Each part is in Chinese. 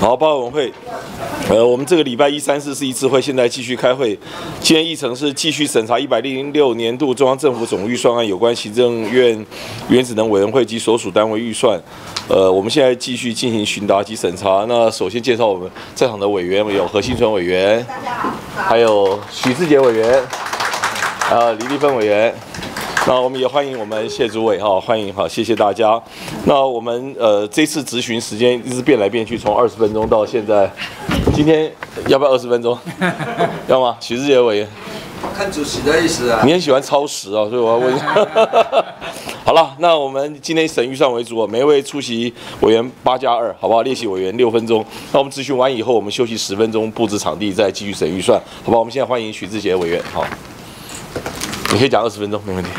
好，报告委员会，我们这个礼拜1、3、4是一次会，现在继续开会。今天议程是继续审查106年度中央政府总预算案有关行政院原子能委员会及所属单位预算。我们现在继续进行询答及审查。那首先介绍我们在场的委员，有何新纯委员，还有许志杰委员，李丽芬委员。那我们也欢迎我们谢主委哈，欢迎好，谢谢大家。那我们这次质询时间一直变来变去，从20分钟到现在，今天要不要20分钟？要吗？许志杰委员， 看主席的意思啊。 你很喜欢超时啊，所以我要问。好了，那我们今天审预算为主，每一位出席委员8+2，好不好？列席委员6分钟。那我们质询完以后，我们休息10分钟，布置场地，再继续审预算，好不好？我们现在欢迎许志杰委员，好。你可以讲20分钟，没问题。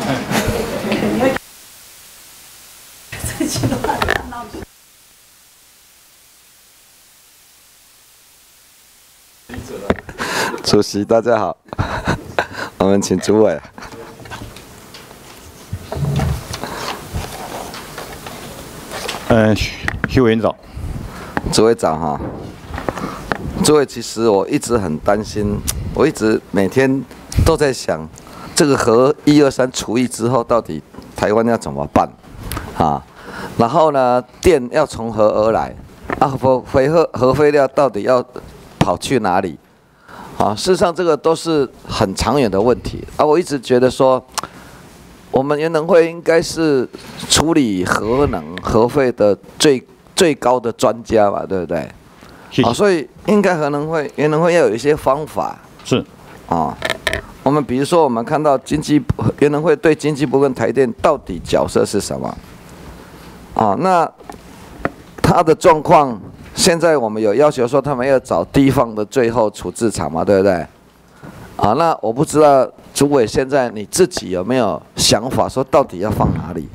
主席大家好，我们请主委。 许委员早。 主委早哈。主委，其实我一直很担心，我一直每天都在想。这个核1、2、3除役之后，到底台湾要怎么办啊？然后呢，电要从何而来？啊，核废料到底要跑去哪里？啊，事实上这个都是很长远的问题啊。我一直觉得说，我们原能会应该是处理核能核废的最高的专家嘛，对不对？啊，所以应该原能会要有一些方法。 是。 啊。我们比如说，我们看到原能会对经济部跟台电到底角色是什么？啊，那他的状况，现在我们有要求说他们要找地方的最后处置场嘛，对不对？啊，那我不知道主委现在你自己有没有想法，说到底要放哪里？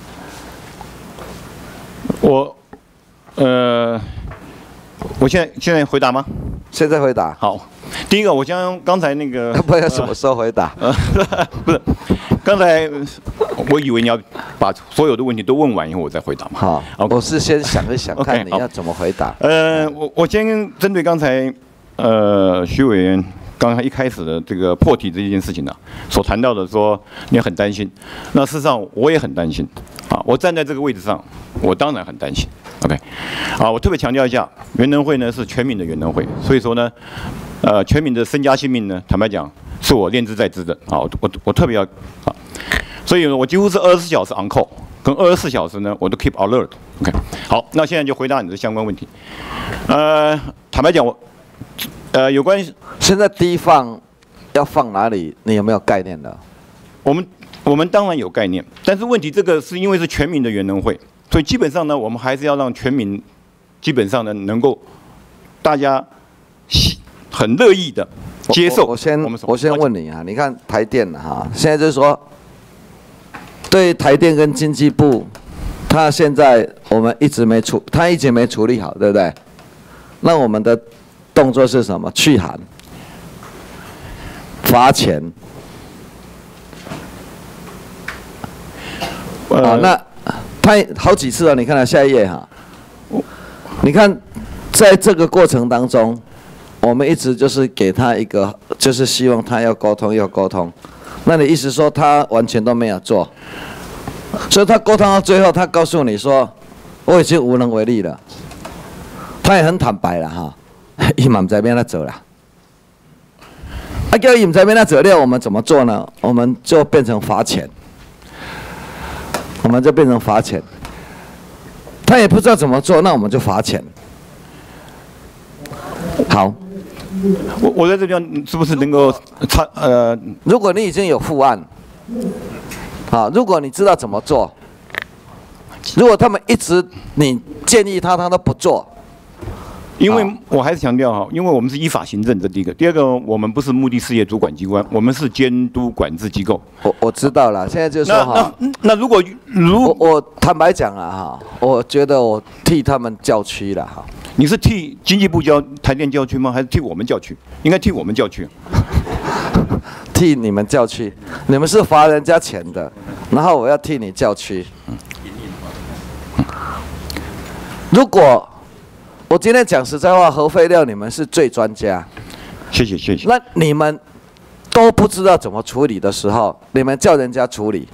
我现在回答吗？ 现在回答。 好，第一个，我将刚才那个不要什么时候回答？ 不是，刚才我以为你要把所有的问题都问完以后我再回答嘛。 好，我是先想一想，看你要怎么回答。 我先针对刚才徐委员刚才一开始的这个破题这件事情呢，所谈到的说你很担心，那事实上我也很担心啊。我站在这个位置上，我当然很担心。OK， 啊，我特别强调一下，原能会呢是全民的原能会，所以说呢，全民的身家性命呢，坦白讲是我念之在之的啊。我特别要啊，所以我几乎是24小时 on call， 跟24小时呢我都 keep alert。OK， 好，那现在就回答你的相关问题。坦白讲有关现在地方要放哪里，你有没有概念的？ 我们当然有概念，但是问题这个是因为是全民的原能会。所以基本上呢，我们还是要让全民基本上呢能够大家很乐意的接受。 我先问你啊，你看台电哈，现在就是说，对台电跟经济部，他现在我们一直没处理好，对不对？那我们的动作是什么？去函、罚钱。那。他好几次了，你看到下一页哈。你看，在这个过程当中，我们一直就是给他一个，就是希望他要沟通，要沟通。那你意思说他完全都没有做，所以他沟通到最后，他告诉你说，我已经无能为力了。他也很坦白了哈，伊嘛唔知要怎做啦。啊，叫伊唔知要怎做了，我们怎么做呢？我们就变成罚钱。他也不知道怎么做，那我们就罚钱。好， 我在这边是不是能够如果你已经有副案，好，如果你知道怎么做，如果他们一直你建议他都不做。 因为我还是强调哈，因为我们是依法行政，这第一个。第二个，我们不是目的事业主管机关，我们是监督管制机构。 我知道了，现在就是说哈， 那如果我坦白讲了哈，我觉得我替他们叫屈了哈。 你是替经济部台电叫屈吗？还是替我们叫屈？应该替我们叫屈。 替你们叫屈，你们是罚人家钱的，然后我要替你叫屈。如果我今天讲实在话，核废料你们是最专家。 谢谢谢谢。 那你们都不知道怎么处理的时候，你们叫人家处理，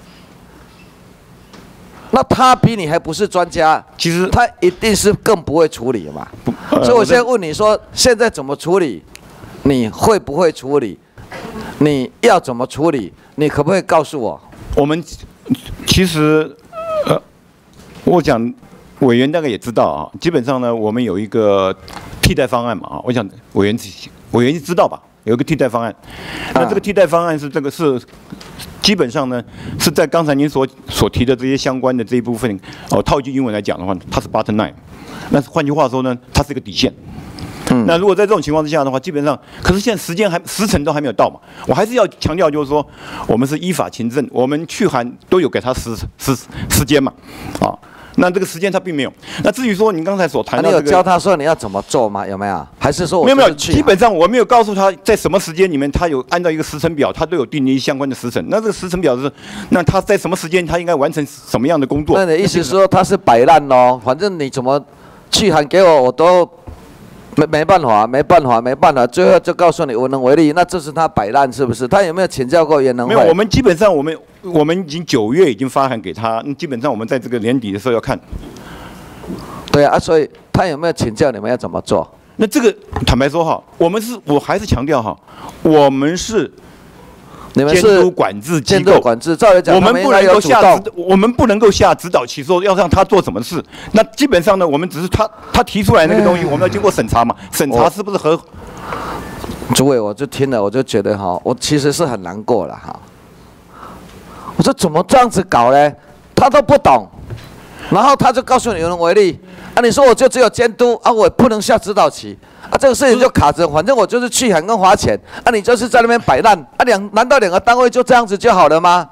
那他比你还不是专家， 其实他一定是更不会处理嘛。所以我现在问你说，现在怎么处理？你会不会处理？你要怎么处理？你可不可以告诉我？ 我们其实我讲委员大概也知道啊，基本上呢，我们有一个替代方案嘛啊，我想委员知道吧？有一个替代方案，那这个替代方案是基本上呢是在刚才您所提的这些相关的这一部分套一句英文来讲的话，它是 bottom line， 那换句话说呢，它是一个底线。那如果在这种情况之下的话，基本上，可是现在时辰都还没有到嘛，我还是要强调，就是说，我们是依法勤政，我们去函都有给他时间嘛，啊，那这个时间他并没有。那至于说你刚才所谈到、这个， 你有教他说你要怎么做吗？有没有？还是说我没有？基本上我没有告诉他在什么时间里面，他有按照一个时程表，他都有订立相关的时辰。那这个时程表是，那他在什么时间他应该完成什么样的工作？ 那你的意思是说他是摆烂咯？反正你怎么去函给我，我都。没办法，最后就告诉你无能为力，那这是他摆烂是不是？他有没有请教过原能会？ 没有，我们基本上我们已经9月已经发函给他，基本上我们在这个年底的时候要看。 对啊，所以他有没有请教你们要怎么做？ 那这个坦白说哈，我还是强调哈，我们是。 你们是监督管制机构， 监督管制，照理讲， 我们不能够下指导棋，说要让他做什么事。那基本上呢，我们只是他提出来那个东西，我们要经过审查嘛，审查是不是合？ 主委，我就听了，我就觉得哈，我其实是很难过了哈。我说怎么这样子搞呢？他都不懂，然后他就告诉你无能为力啊！你说我就只有监督啊，我不能下指导棋。啊，这个事情就卡着，反正我就是去函跟花钱啊，你就是在那边摆烂啊，难道2个单位就这样子就好了吗？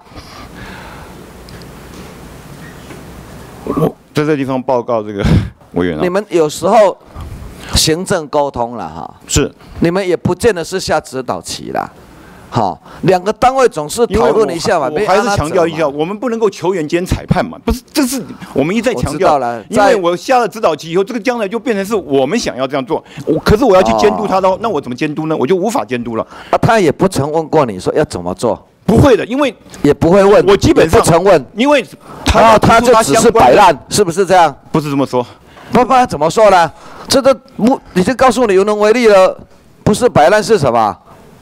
我在这个地方报告这个委员啊， 你们有时候行政沟通了哈， 是， 你们也不见得是下指导棋啦。好，2个单位总是讨论一下嘛。 我还是强调一下，我们不能够球员兼裁判嘛，不是，这是我们一再强调。因为我下了指导棋以后，这个将来就变成是我们想要这样做，可是我要去监督他的，那我怎么监督呢？我就无法监督了。 啊，他也不曾问过你说要怎么做。 不会的，因为也不会问， 我基本上不曾问， 因为他就只是摆烂，是不是这样？ 不是这么说。 不然怎么说呢？这个已经告诉你无能为力了，不是摆烂是什么？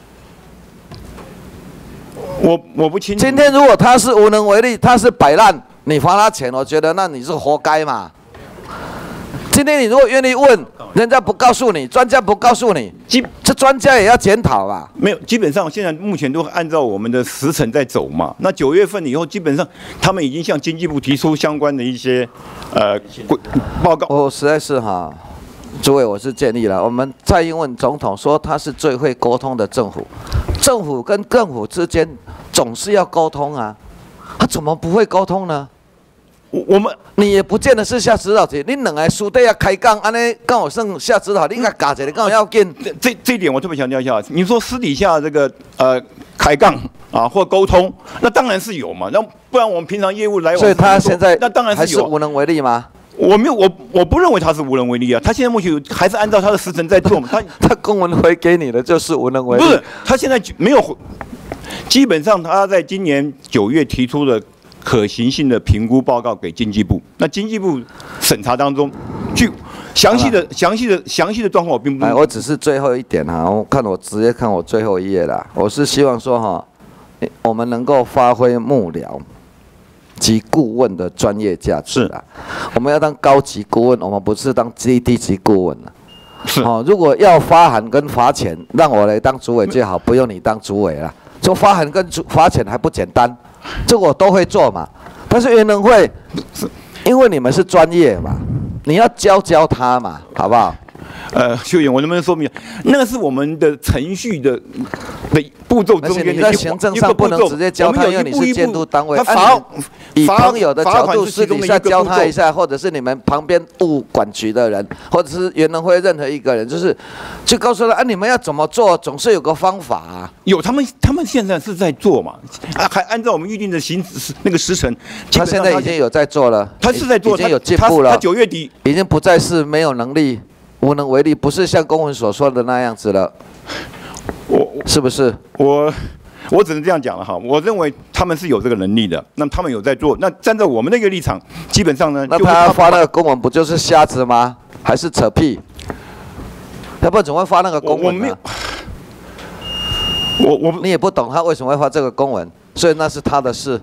我不清楚。 今天如果他是无能为力，他是摆烂，你罚他钱，我觉得那你是活该嘛。今天你如果愿意问，人家不告诉你，专家不告诉你，这专家也要检讨吧？ 没有，基本上现在目前都按照我们的时程在走嘛。那9月份以后，基本上他们已经向经济部提出相关的一些报告。 我实在是哈。诸位，我是建议了，我们蔡英文总统说他是最会沟通的政府，政府跟政府之间总是要沟通啊，他怎么不会沟通呢？你也不见得是下指导棋，你2个书底要开讲，安尼刚好剩下指导，你应该加一个，刚好要紧。 这一点我特别强调一下，你说私底下这个开杠啊或沟通，那当然是有嘛，那不然我们平常业务来往， 所以他现在那当然是有， 还是无能为力吗？ 我不认为他是无能为力啊，他现在目前还是按照他的时程在做嘛。 他公文回给你的就是无能为力。 不是，他现在没有，基本上他在今年9月提出的可行性的评估报告给经济部，那经济部审查当中，据详细的状况我并不。 我只是最后一点哈，我直接看我最后一页啦。我是希望说哈，我们能够发挥幕僚及顾问的专业价值啦。我们要当高级顾问，我们不是当低级顾问了。 是。 如果要发函跟罚钱，让我来当主委最好，不用你当主委了。就发函跟罚钱还不简单，这个我都会做嘛。但是原能会，因为你们是专业嘛，你要教他嘛，好不好？ 秀妍，我能不能说明？那个是我们的程序的步骤中间的一个步骤。而且你在行政上不能直接教他，因为你是监督单位。以朋友的角度私底下教他一下，或者是你们旁边物管局的人，或者是原能会任何一个人，就是去告诉他你们要怎么做，总是有个方法啊。 有，他们现在是在做嘛，还按照我们预定的那个时程。 他现在已经有在做了， 他是在做， 已经有进步了。 他9月底已经不再是没有能力。 无能为力，不是像公文所说的那样子了。是不是？ 我只能这样讲了哈。我认为他们是有这个能力的，那么他们有在做。那站在我们的一个立场，基本上呢， 那他发那个公文不就是瞎子吗？还是扯屁？要不然怎么会发那个公文呢？你也不懂他为什么会发这个公文，所以那是他的事。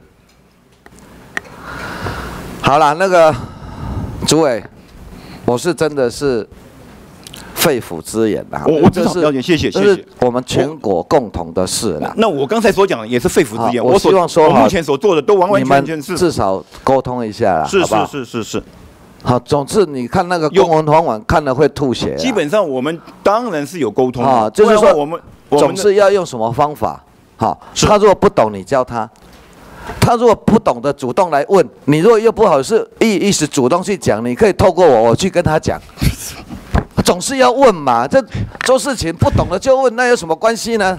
好了，那个主委，我是真的是肺腑之言啦。 我知道，了解，谢谢。 这是我们全国共同的事啦。 那我刚才所讲的也是肺腑之言。 我希望说， 我目前所做的都完全是至少沟通一下啦，好不好？ 是。 好，总之你看那个公文传闻，看了会吐血。 基本上我们当然是有沟通啊，就是说我们总是要用什么方法？好，他如果不懂，你教他；他如果不懂的，主动来问你。如果又不好意思主动去讲，你可以透过我去跟他讲。总是要问嘛，这做事情不懂的就问，那有什么关系呢？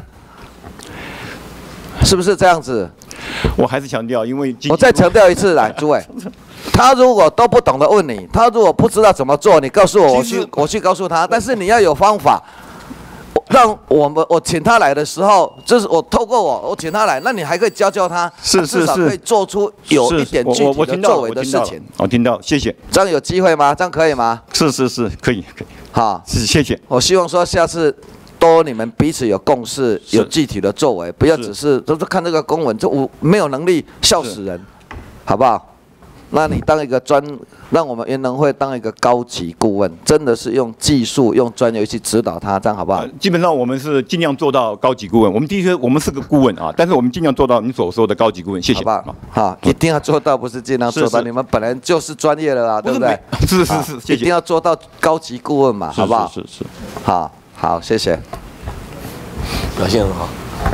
是不是这样子？ 我还是强调，因为我再强调一次来，诸位。他如果都不懂得问你，他如果不知道怎么做，你告诉我，我去告诉他。但是你要有方法，让我请他来的时候，就是我透过我请他来，那你还可以教他，至少可以做出有一点具体的作为的事情。 我听到，谢谢。 这样有机会吗？这样可以吗？ 是，可以。 好， 谢谢。 我希望说下次多你们彼此有共识，有具体的作为，不要只是都是看这个公文，就没有能力，笑死人，好不好？那你当一个让我们原能会当一个高级顾问，真的是用技术、用专业去指导他，这样好不好？ 基本上我们是尽量做到高级顾问。我们的确我们是个顾问啊，但是我们尽量做到你所说的高级顾问。谢谢， 好不好？好，一定要做到，不是尽量做到。你们本来就是专业的啦，对不对？ 是，谢谢。 一定要做到高级顾问嘛，好不好？ 是。 好，谢谢。 表现很好，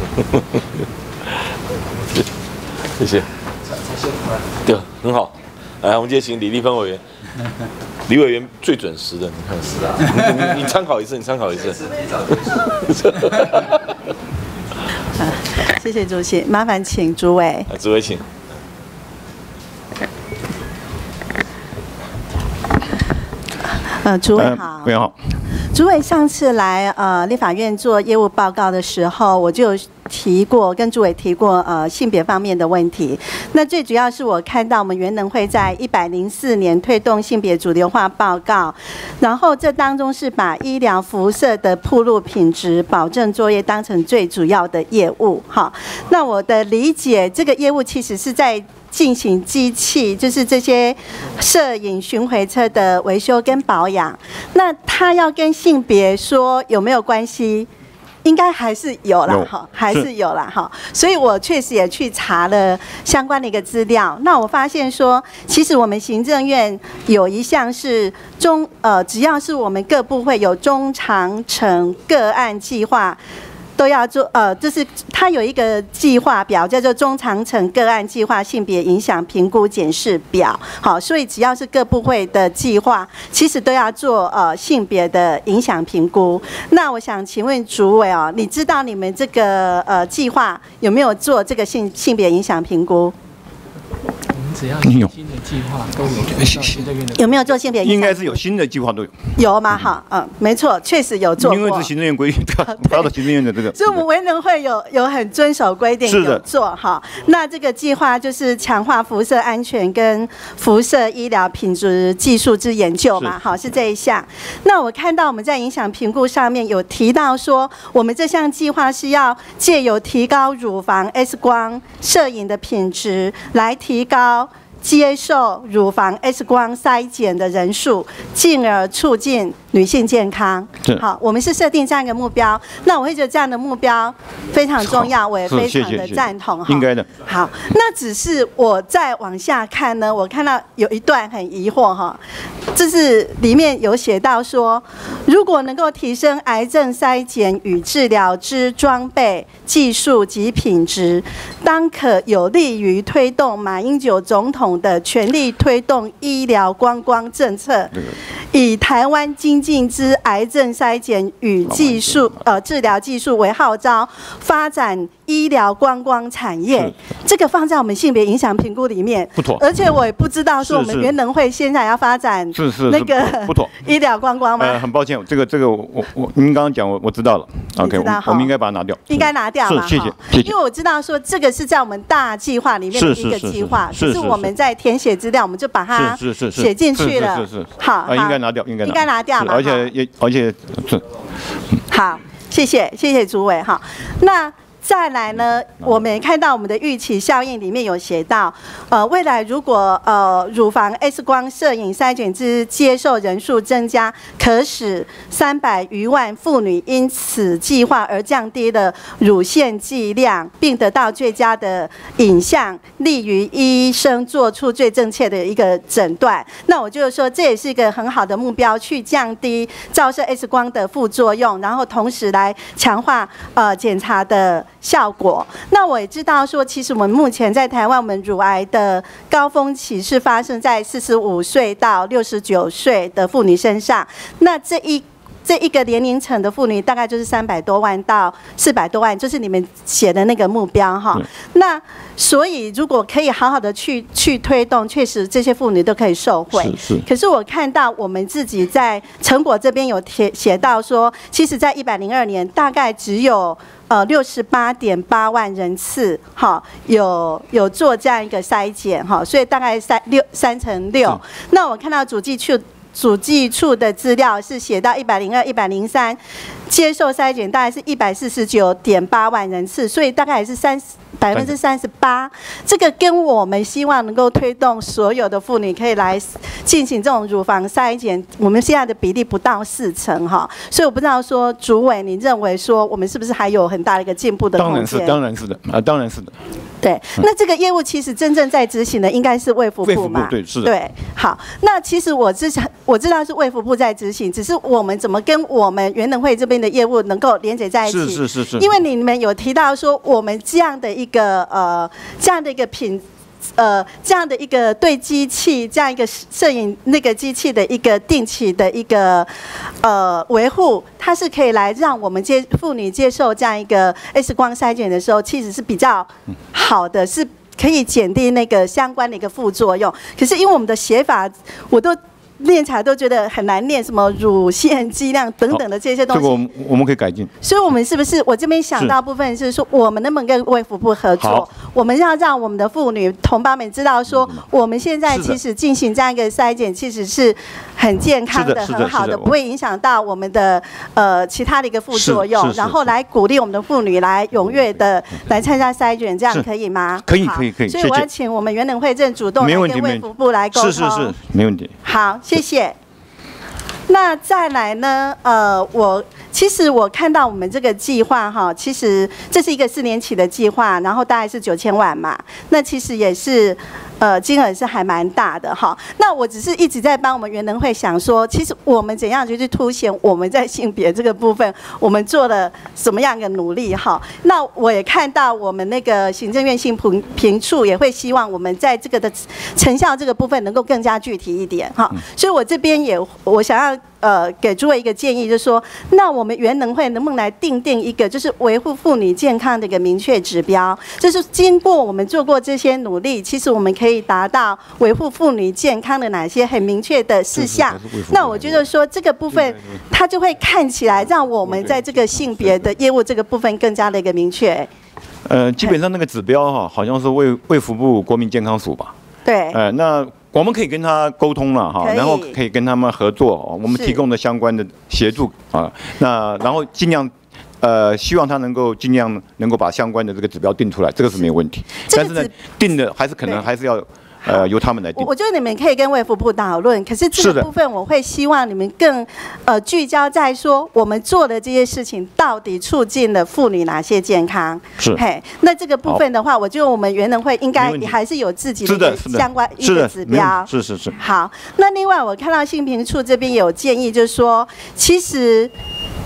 谢谢。对，很好。来，我们今天请李立芬委员，李委员最准时的，你看是啊，你参考一次， 谢谢主席，麻烦请主委。 主委请。 主委好。 委员好。 主委上次来立法院做业务报告的时候，我就跟主委提过性别方面的问题。那最主要是我看到我们原能会在104年推动性别主流化报告，然后这当中是把医疗辐射的暴露品质保证作业当成最主要的业务。好，那我的理解，这个业务其实是在进行机器，就是这些摄影巡回车的维修跟保养。那它要跟性别说有没有关系？应该还是有啦，哈，还是有啦，哈。所以我确实也去查了相关的一个资料。那我发现说，其实我们行政院有一项是只要是我们各部会有中长程个案计划。都要做，就是它有一个计划表，叫做中长程个案计划性别影响评估检视表。好，所以只要是各部会的计划，其实都要做性别的影响评估。那我想请问主委哦，你知道你们这个计划有没有做这个性别影响评估？ 只要有新的计划都有， 有没有做性别影响？ 应该是有新的计划都有。 有吗？好，没错，确实有做过。 因为是行政院规定，他的行政院的这个。 所以我们为能会有很遵守规定，有做哈。那这个计划就是强化辐射安全跟辐射医疗品质技术之研究嘛，好，是这一项。那我看到我们在影响评估上面有提到说，我们这项计划是要借由提高乳房 X 光摄影的品质，来提高接受乳房 X 光筛检的人数，进而促进女性健康。好，我们是设定这样一个目标。那我会觉得这样的目标非常重要，我也非常的赞同。 应该的。 好，那只是我再往下看呢，我看到有一段很疑惑哈，就是里面有写到说，如果能够提升癌症筛检与治疗之装备、技术及品质，当可有利于推动马英九总统的全力推动医疗观光政策，以台湾精进之癌症筛检与治疗技术为号召，发展医疗观光产业，这个放在我们性别影响评估里面不妥。 而且我也不知道说我们原能会现在要发展那个不妥医疗观光吗？ 很抱歉，这个您刚刚讲我知道了 ，OK， 我们应该把它拿掉， 应该拿掉嘛， 谢谢。 因为我知道说这个是在我们大计划里面的一个计划，是我们在填写资料，我们就把它写进去了。好， 应该拿掉，应该拿掉嘛，而且是。 好，谢谢主委哈。那再来呢，我们也看到我们的预期效应里面有写到，未来如果乳房 X 光摄影筛检之接受人数增加，可使300余万妇女因此计划而降低了乳腺剂量，并得到最佳的影像，利于医生做出最正确的一个诊断。那我就是说，这也是一个很好的目标，去降低照射 X 光的副作用，然后同时来强化检查的效果。那我也知道说，其实我们目前在台湾，我们乳癌的高峰期是发生在45岁到69岁的妇女身上。那这一个年龄层的妇女，大概就是300多万到400多万，就是你们写的那个目标哈。那所以如果可以好好的去推动，确实这些妇女都可以受惠。可是我看到我们自己在成果这边有写到说，其实在102年大概只有68.8万人次，哈，有做这样一个筛检，哈，所以大概3乘6。那我看到主计处的资料是写到102、103，接受筛检大概是149.8万人次，所以大概也是38%。这个跟我们希望能够推动所有的妇女可以来进行这种乳房筛检，我们现在的比例不到4成哈，所以我不知道说主委，你认为说我们是不是还有很大的一个进步的空间？ 当然是的啊，当然是的。 对，那这个业务其实真正在执行的应该是卫福部嘛？ 对，是的。 对，好，那其实我知道是卫福部在执行，只是我们怎么跟我们原能会这边的业务能够连接在一起？是。因为你们有提到说，我们这样的一个这样的一个对机器，这样一个摄影那个机器的一个定期的一个维护，它是可以来让我们妇女接受这样一个 X 光筛检的时候，其实是比较好的，是可以减低那个相关的一个副作用。可是因为我们的写法，我都念起来都觉得很难念，什么乳腺剂量等等的这些东西， 这个我们可以改进。 所以，我们是不是我这边想到部分是说，我们能不能跟卫福部合作？我们要让我们的妇女同胞们知道说，我们现在其实进行这样一个筛检，其实是很健康的、很好的，不会影响到我们的其他的一个副作用。然后来鼓励我们的妇女来踊跃的来参加筛检，这样可以吗？ 可以。 所以我要请我们原能会正主动来跟卫福部来沟通。 是，没问题。 好。谢谢。那再来呢？其实我看到我们这个计划哈，其实这是一个4年期的计划，然后大概是9000万嘛。那其实也是金额是还蛮大的哈。那我只是一直在帮我们原能会想说，其实我们怎样去凸显我们在性别这个部分，我们做了什么样的努力哈。那我也看到我们那个行政院性评处也会希望我们在这个的成效这个部分能够更加具体一点哈。所以我这边我想要给诸位一个建议，就是说，那我们原能会能不能来定一个，就是维护妇女健康的一个明确指标？就是经过我们做过这些努力，其实我们可以达到维护妇女健康的哪些很明确的事项？那我觉得说这个部分，它就会看起来让我们在这个性别的业务这个部分更加的一个明确。 基本上那个指标哈，好像是卫福部国民健康署吧？ 对。 那我们可以跟他沟通了哈，然后可以跟他们合作，我们提供的相关的协助啊，那然后尽量希望他能够尽量能够把相关的这个指标定出来，这个是没有问题。但是呢，定的可能还是要由他们来定。 我觉得你们可以跟卫福部讨论，可是这个部分我会希望你们更聚焦在说我们做的这些事情到底促进了妇女哪些健康。 是。 嘿，那这个部分的话，我觉得我们原能会应该还是有自己的相关一个指标。 是。 好，那另外我看到性平处这边有建议，就是说其实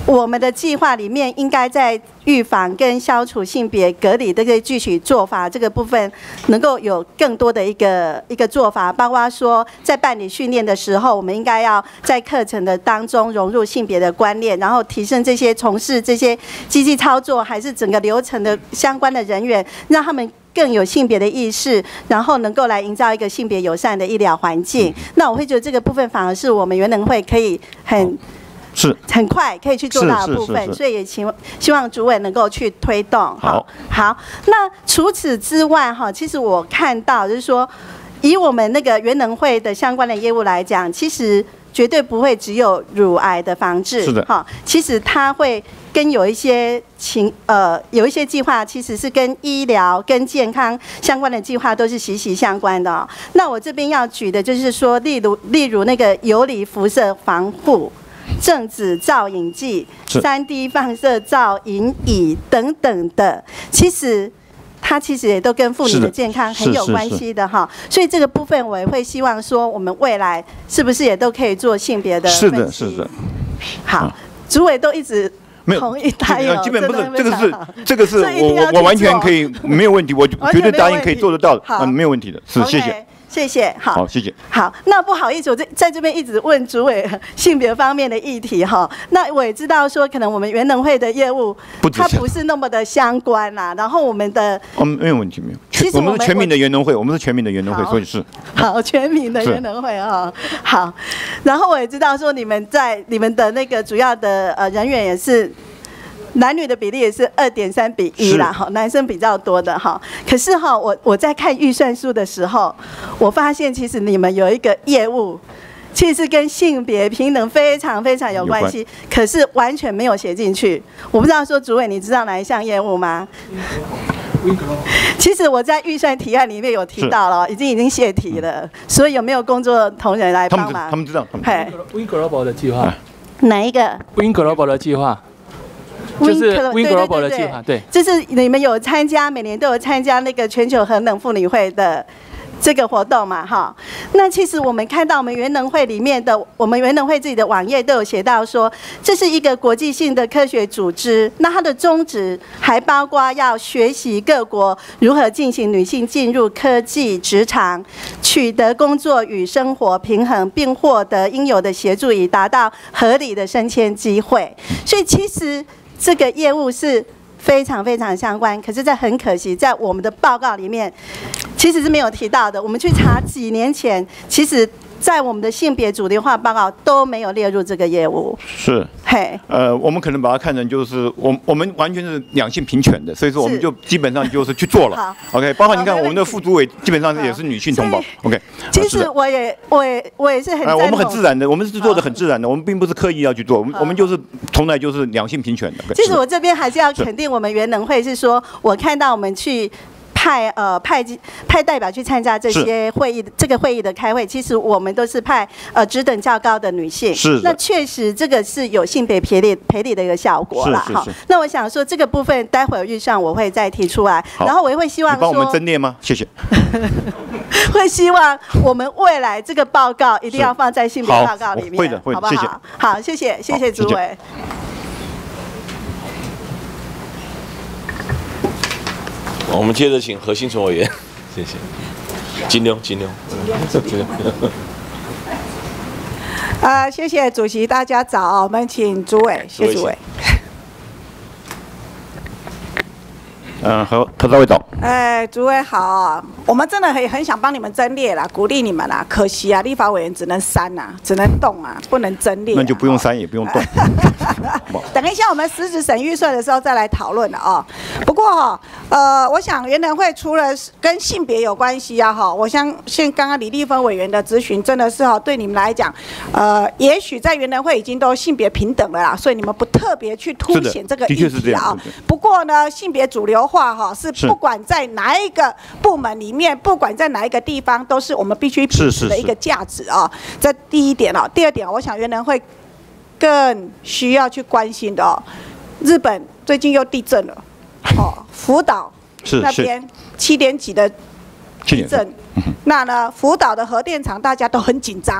我们的计划里面应该在预防跟消除性别隔离这个具体做法这个部分，能够有更多的一个做法，包括说在办理训练的时候，我们应该要在课程的当中融入性别的观念，然后提升这些从事这些机器操作还是整个流程的相关的人员，让他们更有性别的意识，然后能够来营造一个性别友善的医疗环境。那我会觉得这个部分反而是我们原能会可以很快可以去做到的部分，所以也希望主委能够去推动。好，那除此之外哈，其实我看到就是说，以我们那个原能会的相关的业务来讲，其实绝对不会只有乳癌的防治。 是的， 哈，其实它会跟有一些有一些计划，其实是跟医疗、跟健康相关的计划都是息息相关的哦。那我这边要举的就是说，例如那个游离辐射防护、正子造影剂、3D 放射造影仪等等的，它其实也都跟妇女的健康很有关系的哈。所以这个部分我也会希望说，我们未来是不是也都可以做性别的分析？是的。好，主委都一直同意答应， 基本不是这个是我完全可以没有问题，我绝对答应可以做得到的，没有问题的，是谢谢。 谢谢， 好，谢谢。 好，那不好意思，我在这边一直问主委性别方面的议题哈。那我也知道说，可能我们原能会的业务它不是那么的相关啦。然后我们的没有问题，没有。其实我们是全民的原能会，我们是全民的原能会，所以是好全民的原能会哈。好，然后我也知道说，你们的那个主要的人员也是。男女的比例也是2.3比1啦，哈，男生比较多的哈。可是哈，我在看预算书的时候，我发现其实你们有一个业务，其实是跟性别平等非常非常有关系，可是完全没有写进去。我不知道说主委你知道哪一项业务吗？其实我在预算提案里面有提到了，已经泄题了，所以有没有工作同仁来帮忙？ 他们知道。 Win Global 的计划。 哪一个 ？Win Global 的计划。就是 Win Global 的计划，对， 就是你们有参加，每年都有参加那个全球核能妇女会的这个活动嘛，哈。那其实我们看到我们原能会里面的，我们原能会自己的网页都有写到说，这是一个国际性的科学组织，那它的宗旨还包括要学习各国如何进行女性进入科技职场，取得工作与生活平衡，并获得应有的协助，以达到合理的升迁机会。所以其实这个业务是非常非常相关，可是这很可惜，在我们的报告里面其实是没有提到的。我们去查几年前，其实在我们的性别主流化报告都没有列入这个业务。 是，我们可能把它看成就是我们完全是两性平权的，所以说我们就基本上就是去做了。OK， 包括你看我们的副主委基本上也是女性同胞。OK， 其实我也是很赞同。 我们很自然的，我们是做的很自然的，我们并不是刻意要去做，我们就是从来就是两性平权的。 其实我这边还是要肯定我们原能会，是说我看到我们去。派代表去参加这些会议，这个会议的开会，其实我们都是派职等较高的女性。是。那确实这个是有性别赔礼的一个效果啦。好，那我想说这个部分待会儿预算我会再提出来，然后我也会希望说。 帮我们增列吗？谢谢。 会希望我们未来这个报告一定要放在性别报告里面， 会的， 好不好？好，谢谢主委。 我们接着请何新存委员，谢谢。金溜。 谢谢主席，大家早，我们请主委，谢主委。 何大卫早。 主委好，我们真的很想帮你们增列啦，鼓励你们啦，可惜啊，立法委员只能删啊，只能动啊，不能增列。 那就不用删，也不用动。 等一下我们实质审预算的时候再来讨论了啊。不过我想原能会除了跟性别有关系啊我相信刚刚李丽芬委员的咨询真的是对你们来讲，也许在原能会已经都性别平等了啦，所以你们不特别去凸显这个议题啊。不过呢，性别主流化是不管在哪一个部门里面，不管在哪一个地方，都是我们必须秉持的一个价值啊。这第一点第二点，我想原能会更需要去关心的日本最近又地震了福岛那边7点几的地震，那呢福岛的核电厂大家都很紧张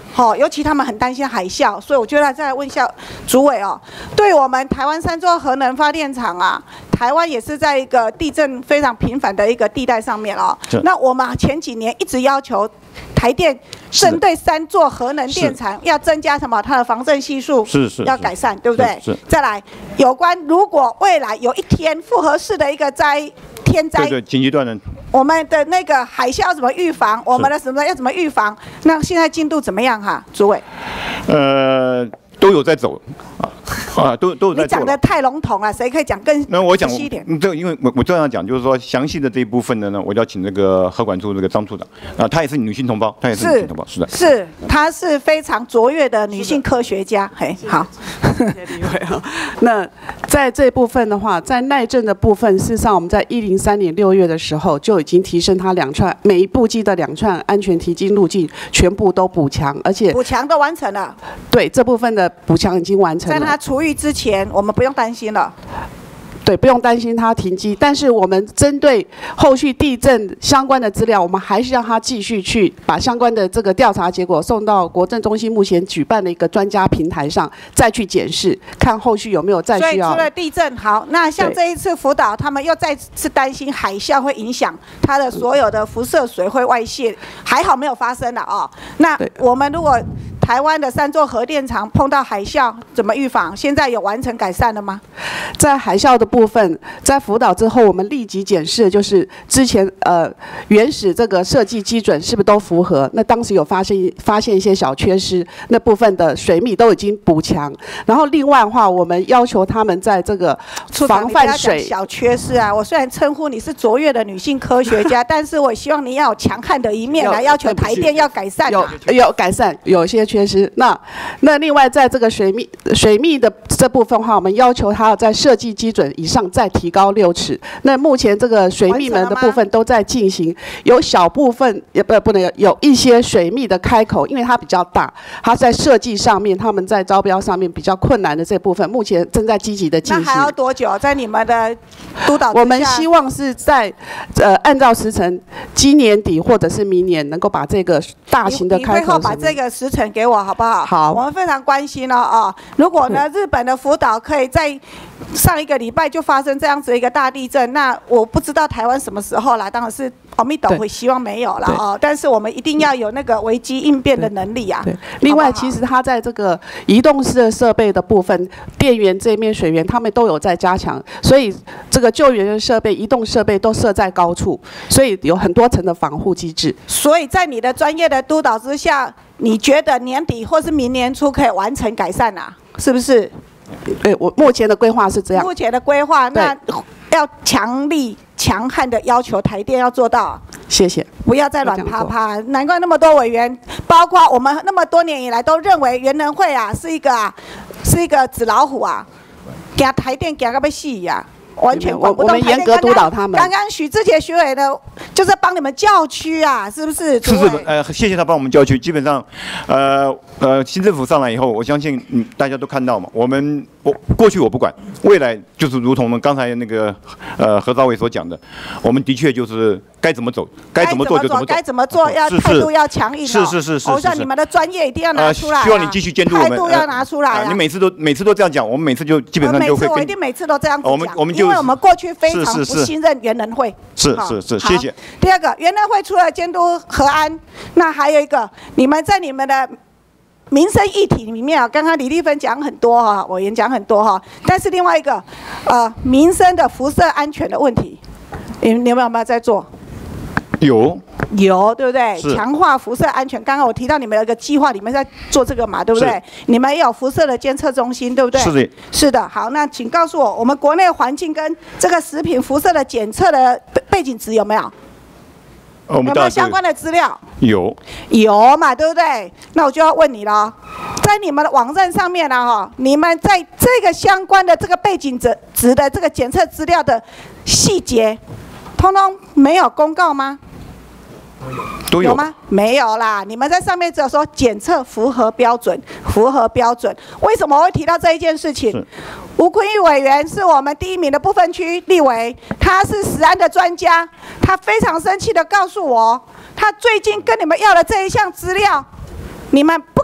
尤其他们很担心海啸，所以我就再来问一下主委哦，对我们台湾3座核能发电厂啊，台湾也是在一个地震非常频繁的一个地带上面哦。那我们前几年一直要求台电针对3座核能电厂要增加什么？它的防震系数要改善，对不对？再来，有关如果未来有一天复合式的一个天灾， 对紧急断能，我们的那个海啸怎么预防？我们的什么要怎么预防？那现在进度怎么样哈，主委？ 都有在走都有在做。 你讲的太笼统了，谁可以讲更仔细一点？ 这因为我这样讲，就是说详细的这一部分的呢，我要请那个核管处这个张处长她也是女性同胞，她也是女性同胞，是的， 是她是非常卓越的女性科学家。嘿，好。 谢谢立委哈。那在这部分的话，在耐震的部分，事实上我们在103年6月的时候就已经提升它每一部机的2串安全提进路径全部都补强，而且补强都完成了。 对，这部分的补强已经完成了。 在它除役之前，我们不用担心了。 对，不用担心它停机，但是我们针对后续地震相关的资料，我们还是让它继续去把相关的这个调查结果送到国政中心目前举办的一个专家平台上，再去检视，看后续有没有再需要。 所以除了地震，好，那像这一次福岛，他们又再次担心海啸会影响它的所有的辐射水会外泄，还好没有发生了哦。那我们如果台湾的3座核电厂碰到海啸，怎么预防？现在有完成改善了吗？ 在海啸的部分，在福岛之后，我们立即检视的就是之前原始这个设计基准是不是都符合？那当时有发现一些小缺失，那部分的水密都已经补强。然后另外的话，我们要求他们在这个防范水小缺失啊。我虽然称呼你是卓越的女性科学家，但是我希望你要有强悍的一面来要求台电要改善。 有改善，有一些缺失。那另外在这个水密的这部分的话，我们要求它要在设计基准以上再提高6尺。那目前这个水密门的部分都在进行，有小部分不能有一些水密的开口，因为它比较大，它在设计上面，他们在招标上面比较困难的这部分，目前正在积极的进行。 那还要多久？在你们的督导之下， 我们希望是在按照时程，今年底或者是明年能够把这个大型的开口。 你会后把这个时程给我好不好？ 好， 我们非常关心哦。如果呢，日本的福岛可以在上一个礼拜就发生这样子一个大地震，那我不知道台湾什么时候啦，当然是阿弥陀佛，希望没有了哦。但是我们一定要有那个危机应变的能力啊。 对，另外其实它在这个移动式的设备的部分，电源这面、水源他们都有在加强，所以这个救援的设备、移动设备都设在高处，所以有很多层的防护机制。 所以在你的专业的督导之下，你觉得年底或是明年初可以完成改善啊？是不是？ 对，我目前的规划是这样。 目前的规划，那要强悍的要求台电要做到。 谢谢。 不要再软趴趴，难怪那么多委员，包括我们那么多年以来都认为原能会啊是一个纸老虎啊，给台电给到要死呀。完全管不动。 我们严格督导他们。 刚刚许志杰学委的，就是帮你们叫区啊，是不是？ 是，谢谢他帮我们叫区。基本上，新政府上来以后，我相信大家都看到嘛。我过去我不管，未来就是如同我们刚才那个何兆伟所讲的，我们的确就是该怎么走，该怎么做就怎么走， 该怎么做要态度要强硬。 是。 我想你们的专业一定要拿出来。 希望你继续监督我们。 态度要拿出来。 你每次都这样讲，我们每次就基本上就会。 我一定每次都这样子讲。 我们就因为我们过去非常不信任原能会。 是，谢谢。 第二个，原能会除了监督核安，那还有一个，你们在你们的民生议题里面啊，刚刚李丽芬讲很多哈，委员讲很多哈，但是另外一个，民生的辐射安全的问题，你们有没有在做？ 有， 对不对？强化辐射安全。刚刚我提到你们有一个计划，你们在做这个嘛，对不对？你们也有辐射的监测中心，对不对？是的。好，那请告诉我们国内环境跟这个食品辐射的检测的背景值有没有？有没有相关的资料？ 有嘛，对不对？那我就要问你了，在你们的网站上面呢，哈，你们在这个相关的这个背景值的这个检测资料的细节，通通没有公告吗？ 都有吗？没有啦，你们在上面只有说检测符合标准。为什么我会提到这一件事情？吴坤玉委员是我们第1名的不分区立委，他是食安的专家，他非常生气的告诉我，他最近跟你们要的这一项资料，你们不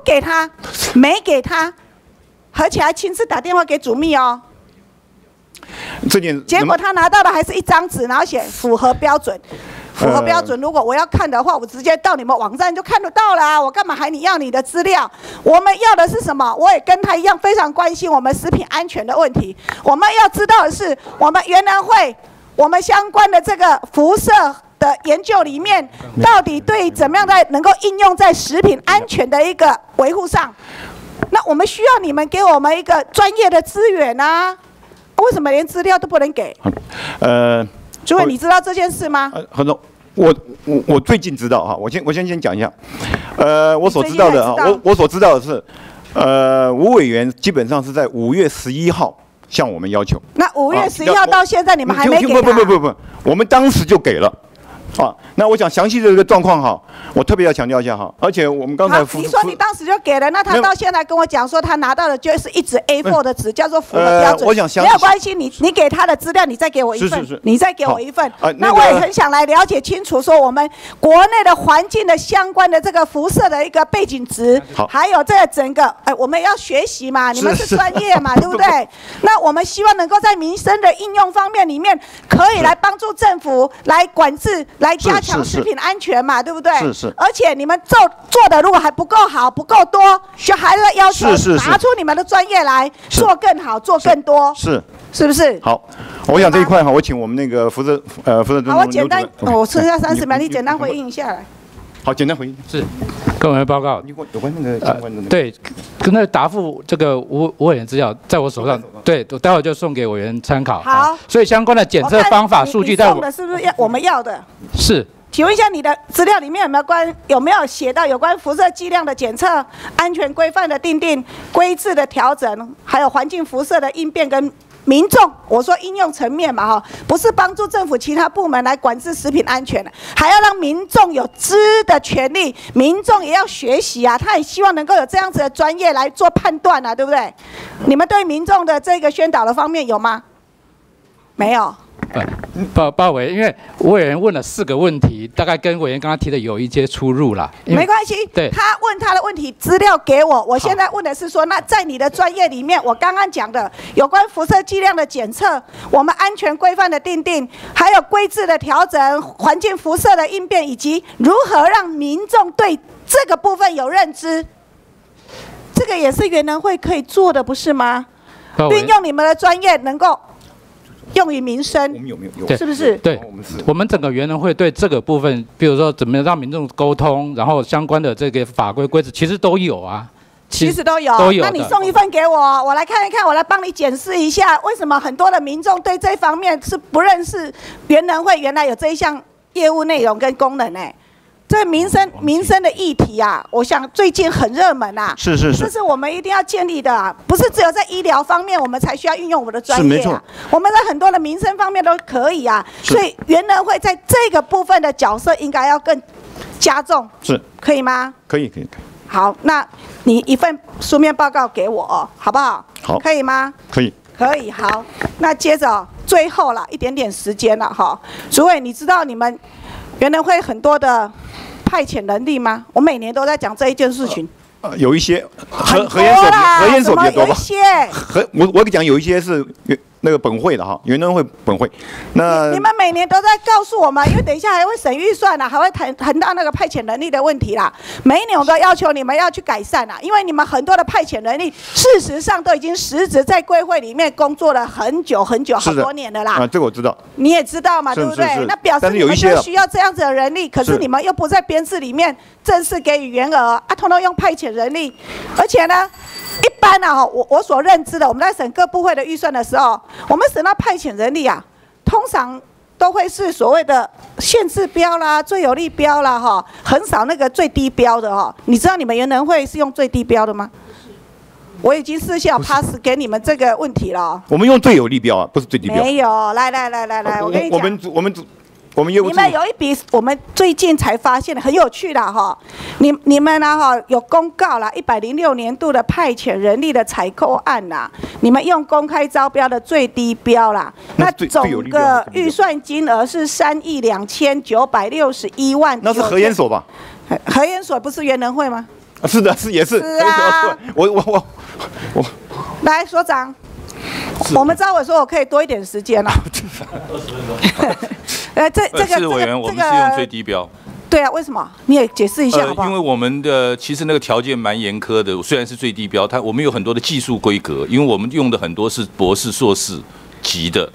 给他，没给他，而且还亲自打电话给主秘哦。结果他拿到的还是一张纸，然后写符合标准。符合标准，如果我要看的话，我直接到你们网站就看得到了啊！我干嘛还要你的资料？我们要的是什么？我也跟他一样，非常关心我们食品安全的问题。我们要知道的是，我们原能会我们相关的这个辐射的研究里面，到底对怎么样的能够应用在食品安全的一个维护上？那我们需要你们给我们一个专业的资源啊！为什么连资料都不能给？诸位，你知道这件事吗？ 何总，我最近知道哈，我先讲一下，我所知道的啊，我所知道的是，吴委员基本上是在5月11号向我们要求。 那5月11号到现在你们还没给他？ 不，我们当时就给了。啊，那我想详细的这个状况哈，我特别要强调一下哈，而且我们刚才你说你当时就给了，那他到现在跟我讲说他拿到的就是一纸 A4 的纸，叫做符合标准。 我想没有关系，你给他的资料，你再给我一份，你再给我一份。那我也很想来了解清楚，说我们国内的环境的相关的这个辐射的一个背景值，还有这个整个，我们要学习嘛，你们是专业嘛，对不对？那我们希望能够在民生的应用方面里面，可以来帮助政府来管制。来加强食品安全嘛，对不对？ 是。 而且你们做的如果还不够好、不够多，就还是要求拿出你们的专业来做更好、做更多。是不是？ 好，我想这一块哈，我请我们那个辐射好，我简单，我剩下30秒，你简单回应一下来。 好，简单回应是。各位报告， 有关那个相关的对，跟那答复这个吴委员资料在我手上，对，我待会就送给委员参考。 好， 所以相关的检测方法数据在送的是不是我们要的？ 是。 请问一下，你的资料里面有没有写到有关辐射剂量的检测、安全规范的订定、规制的调整，还有环境辐射的应变跟？民众，我说应用层面嘛，哈，不是帮助政府其他部门来管制食品安全的，还要让民众有知的权利，民众也要学习啊，他也希望能够有这样子的专业来做判断啊，对不对？你们对民众的这个宣导的方面有吗？没有。 报委，因为委员问了4个问题，大概跟委员刚刚提的有一些出入啦。 没关系， 对， 他问他的问题资料给我，我现在问的是说，那在你的专业里面，我刚刚讲的有关辐射剂量的检测，我们安全规范的订定，还有规制的调整，环境辐射的应变，以及如何让民众对这个部分有认知，这个也是原能会可以做的，不是吗？运用你们的专业，能够。用于民生， 我们有， 是不是？ 对，我们整个原能会对这个部分，比如说怎么让民众沟通，然后相关的这个法规规则，其实都有啊。 其实都有。那你送一份给我，我来看一看，我来帮你检视一下，为什么很多的民众对这方面是不认识原能会原来有这一项业务内容跟功能呢？这民生的议题啊，我想最近很热门啊， 是， 这是我们一定要建立的啊，不是只有在医疗方面我们才需要运用我们的专业啊，我们在很多的民生方面都可以啊，所以原能会在这个部分的角色应该要更加重，可以吗？ 可以。 好，那你一份书面报告给我，好不好？ 好， 可以吗？ 可以。 好，那接着最后了一点点时间了哈，主委，你知道你们原能会很多的派遣能力吗？我每年都在讲这一件事情。 有一些核研所比较多吧？我讲有一些是那个本会的哈，原能会本会。那你们每年都在告诉我们，因为等一下还会审预算啦，还会谈到那个派遣能力的问题啦。每一年我都要求你们要去改善啦，因为你们很多的派遣能力，事实上都已经实质在贵会里面工作了很久好多年了啦。 这个我知道。 你也知道嘛，对不对？那表示你们就需要这样子的人力，可是你们又不在编制里面正式给予员额啊，通通用派遣人力，而且呢。一般啊，我所认知的，我们在审各部会的预算的时候，我们审到派遣人力啊，通常都会是所谓的限制标啦、最有利标啦，哈，很少那个最低标的哈。你知道你们原能会是用最低标的吗？我已经事先有 pass 给你们这个问题了。 我们用最有利标啊，不是最低标。 没有，来，我跟你讲。 我们你们有一笔，我们最近才发现的，很有趣的哈。你们呢哈有公告啦，106年度的派遣人力的采购案啦，你们用公开招标的最低标啦，那总个预算金额是3.2961亿。 那是核研所吧？ 核研所不是原能会吗？ 是的，也是。 是啊。 我。 来，所长，我们招委说我可以多一点时间了。这个委员，我们是用最低标。 对啊，为什么？你也解释一下好不好？ 因为我们的其实那个条件蛮严苛的，虽然是最低标，我们有很多的技术规格，因为我们用的很多是博士、硕士级的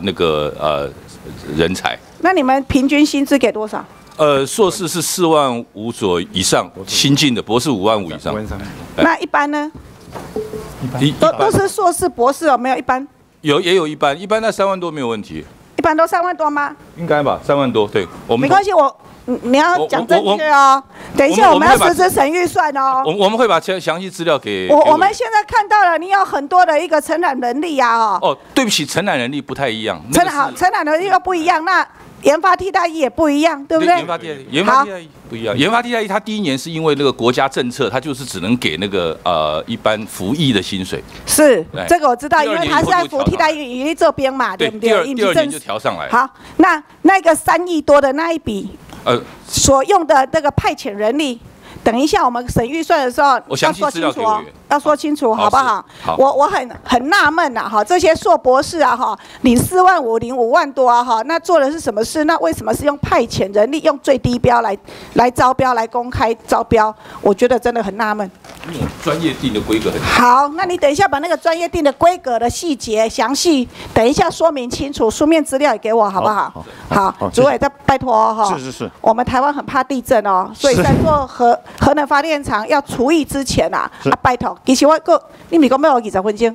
人才。 那你们平均薪资给多少？ 硕士是4万5左以上，新进的博士5万5以上。 那一般呢？都是硕士、博士哦，没有一般。也有一般那3万多没有问题。 一般都3万多吗？ 应该吧，3万多，对。 没关系，你要讲正确哦。等一下我们要实质审预算哦。 我们会把详细资料给我们现在看到了，你有很多的一个承揽能力啊哦。对不起，承揽能力不太一样。 承揽能力又不一样，那研发替代役也不一样，对不对？ 研发替代役不一样。研发替代役它第一年是因为那个国家政策，它就是只能给那个一般服役的薪水。 是，这个我知道，因为它是在服替代役这边嘛，对不对？ 第二年就调上来。 好，那个3亿多的那一笔，所用的这个派遣人力。等一下，我们审预算的时候要说清楚哦，要说清楚，好不好？ 好， 我很纳闷呐，哈，这些硕博士啊，哈，领4万5，领5万多啊，哈，那做的是什么事？那为什么是用派遣人力，用最低标来招标，来公开招标？我觉得真的很纳闷。 专业定的规格很好，那你等一下把那个专业定的规格的细节详细，等一下说明清楚，书面资料也给我，好不好？好，主委再拜托哦，哈。 是。 我们台湾很怕地震哦，所以在做核能发电厂要除役之前啊，拜托，其实你不是说要我20分钟？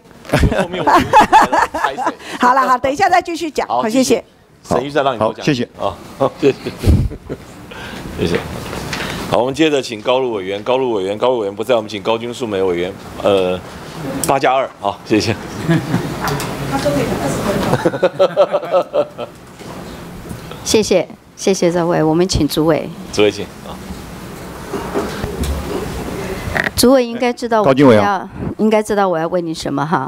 好了，好，等一下再继续讲。好，谢谢。 审预算让你多讲。 谢谢。 好，谢谢。好，我们接着请高路委员。高路委员不在，我们请高君素梅委员。8+2，好，谢谢。 他说可以讲20分钟。 谢谢这位，我们请主委。 主委请。 主委应该知道我要问你什么哈。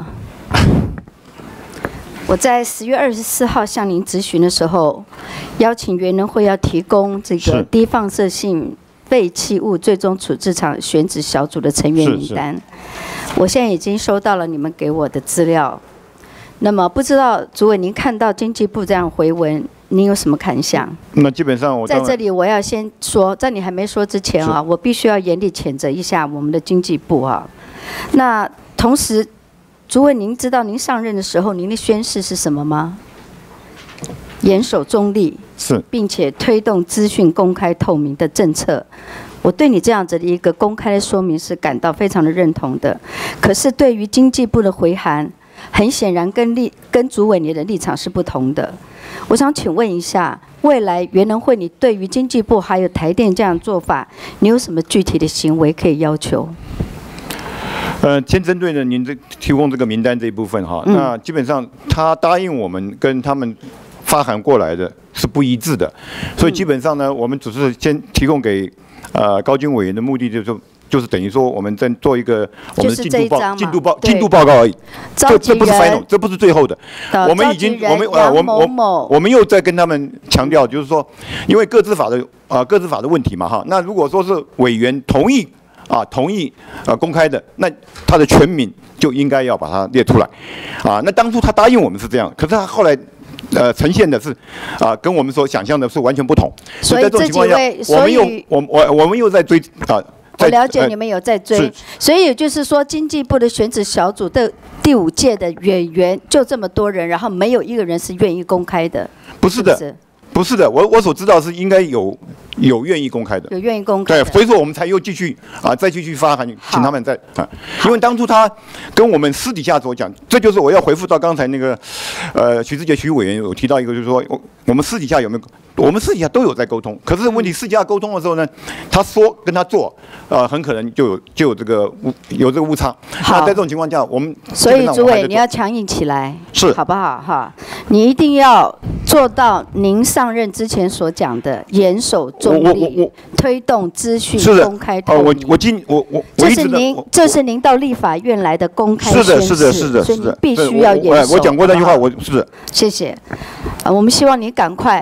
我在10月24号向您质询的时候，邀请原能会要提供这个低放射性废弃物最终处置厂选址小组的成员名单。我现在已经收到了你们给我的资料。那么不知道主委您看到经济部这样回文，您有什么感想？ 那基本上在这里我要先说，在你还没说之前啊，我必须要严厉谴责一下我们的经济部啊。那同时，主委您知道您上任的时候您的宣誓是什么吗？严守中立，并且推动资讯公开透明的政策。我对你这样子的一个公开的说明是感到非常的认同的。可是对于经济部的回函，很显然跟主委你的立场是不同的。我想请问一下，未来原能会你对于经济部还有台电这样做法，你有什么具体的行为可以要求？ 先针对呢您提供这个名单这一部分哈，那基本上他答应我们跟他们发函过来的是不一致的，所以基本上呢，我们只是先提供给高金委员的目的就是等于说我们在做一个我们的进度报告而已，这不是 final， 这不是最后的。我们已经我们又在跟他们强调，就是说，因为各自法的问题嘛哈，那如果说是委员同意公开的，那他的全名就应该要把它列出来，那当初他答应我们是这样，可是他后来呈现的是跟我们所想象的是完全不同， 所以在这种情况下， 我们又在追我了解你们有在追，所以也就是说，经济部的选址小组的第5届的委员就这么多人，然后没有一个人是愿意公开的。 不是的，不是的，我所知道是应该有愿意公开的， 有愿意公开的。 对，所以说我们才又再继续发函，请他们再因为当初他跟我们私底下所讲，这就是我要回复到刚才那个徐志杰徐委员有提到一个，就是说我们私底下有没有？我们私底下都有在沟通，可是问题私底下沟通的时候呢，他说跟他做，很可能就有这个误差。那在这种情况下，我们所以主委你要强硬起来， 是好不好哈？你一定要做到您上任之前所讲的严守中立，推动资讯公开透明。这是您到立法院来的公开宣誓， 是的， 所以你必须要严守。 我讲过那句话，我是。 谢谢，我们希望你赶快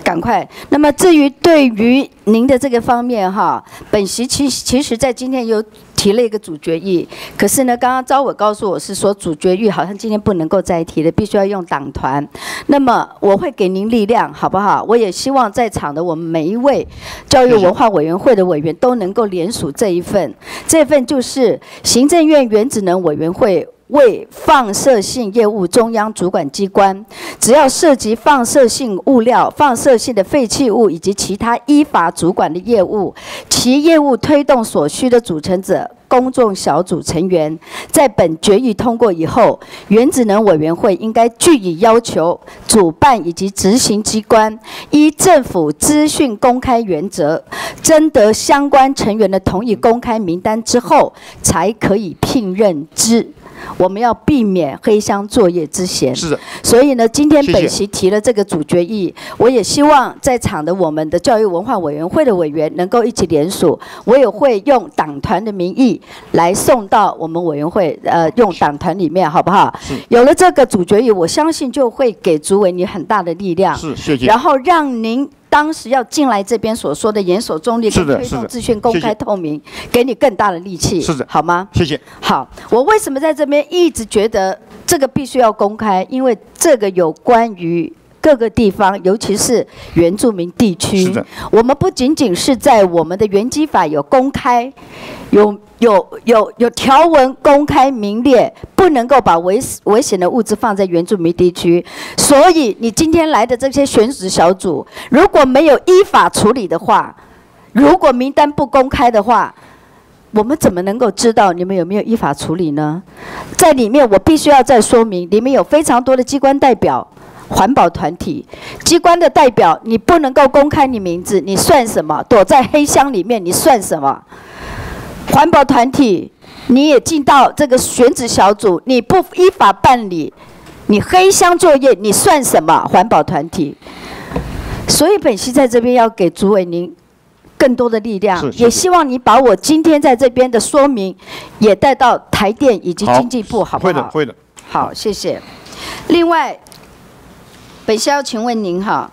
赶快。那么至于对于您的这个方面哈，本席其实在今天有提了一个主决议，可是呢，刚刚招委告诉我是说主决议好像今天不能够再提了，必须要用党团。那么我会给您力量，好不好？我也希望在场的我们每一位教育文化委员会的委员都能够联署这一份，就是行政院原子能委员会。为放射性业务中央主管机关，只要涉及放射性物料、放射性的废弃物以及其他依法主管的业务，其业务推动所需的组成者。公众小组成员在本决议通过以后，原子能委员会应该据以要求，主办以及执行机关依政府资讯公开原则，征得相关成员的同意公开名单之后，才可以聘任之。我们要避免黑箱作业之嫌。 是的。 所以呢，今天本席提了这个主决议，我也希望在场的我们的教育文化委员会的委员能够一起联署，我也会用党团的名义来送到我们委员会，用党团里面，好不好？有了这个主决议，我相信就会给主委你很大的力量。 是，谢谢。 然后让您。当时要进来这边所说的严守中立跟推动资讯公开透明，给你更大的力气， 是的， 好吗？ 谢谢。 好，我为什么在这边一直觉得这个必须要公开？因为这个有关于各个地方，尤其是原住民地区， 是的， 我们不仅仅是在我们的原基法有公开，有条文公开明列，不能够把危险的物质放在原住民地区。所以你今天来的这些选举小组，如果没有依法处理的话，如果名单不公开的话，我们怎么能够知道你们有没有依法处理呢？在里面我必须要再说明，里面有非常多的机关代表。环保团体机关的代表，你不能够公开你名字，你算什么？躲在黑箱里面，你算什么？环保团体，你也进到这个选举小组，你不依法办理，你黑箱作业，你算什么？环保团体。所以本席在这边要给主委您更多的力量，也希望你把我今天在这边的说明也带到台电以及经济部，好不好？ 会的，会的。 好，谢谢。另外。本席要请问您哈，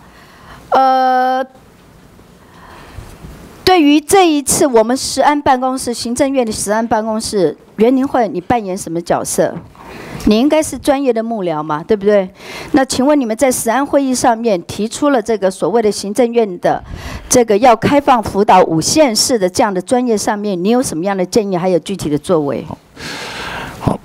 对于这一次我们食安办公室、行政院的食安办公室园林会，你扮演什么角色？你应该是专业的幕僚嘛，对不对？那请问你们在食安会议上面提出了这个所谓的行政院的这个要开放辅导5县市的这样的专业上面，你有什么样的建议，还有具体的作为？ 好，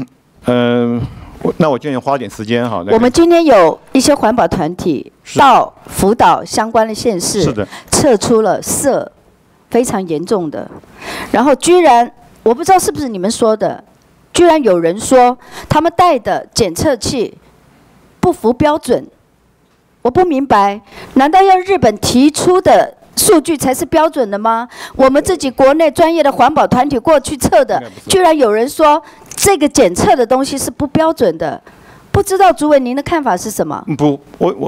那我建议花点时间哈。 我们今天有一些环保团体到辅导相关的县市， 是的， 测出了铯非常严重的，然后居然我不知道是不是你们说的，居然有人说他们带的检测器不符标准，我不明白，难道要日本提出的数据才是标准的吗？我们自己国内专业的环保团体过去测的，居然有人说这个检测的东西是不标准的，不知道主委您的看法是什么？ 不，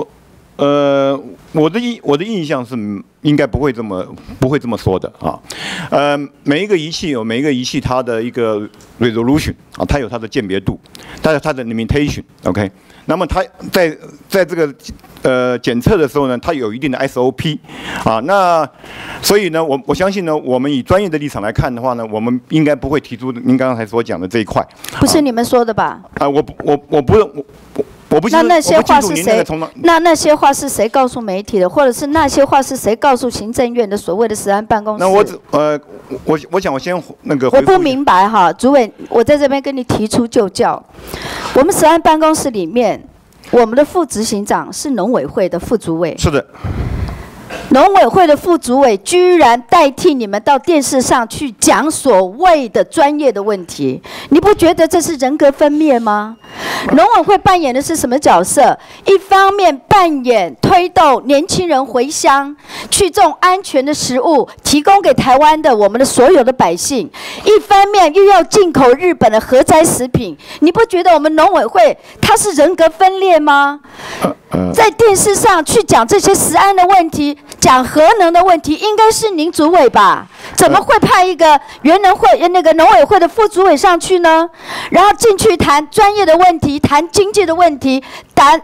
我的印象是应该不会这么说的啊。每一个仪器有每一个仪器它的一个 resolution 啊，它有它的鉴别度，它有它的 limitation，OK。那么它在这个检测的时候呢，它有一定的 SOP 啊。那所以呢，我相信呢，我们以专业的立场来看的话呢，我们应该不会提出您刚才所讲的这一块。 不是你们说的吧？ 我不那些话是谁？那些话是谁告诉媒体的，或者是那些话是谁告诉行政院的所谓的食安办公室？ 那我想我先那个。 我不明白哈，主委，我在这边跟你提出就教。我们食安办公室里面，我们的副执行长是农委会的副主委。 是的。 农委会的副主委居然代替你们到电视上去讲所谓的专业的问题，你不觉得这是人格分裂吗？农委会扮演的是什么角色？一方面扮演推动年轻人回乡去种安全的食物，提供给台湾的我们的所有的百姓；一方面又要进口日本的核灾食品。你不觉得我们农委会它是人格分裂吗？在电视上去讲这些食安的问题， 讲核能的问题，应该是您主委吧？怎么会派一个原能会那个农委会的副主委上去呢？然后进去谈专业的问题，谈经济的问题，谈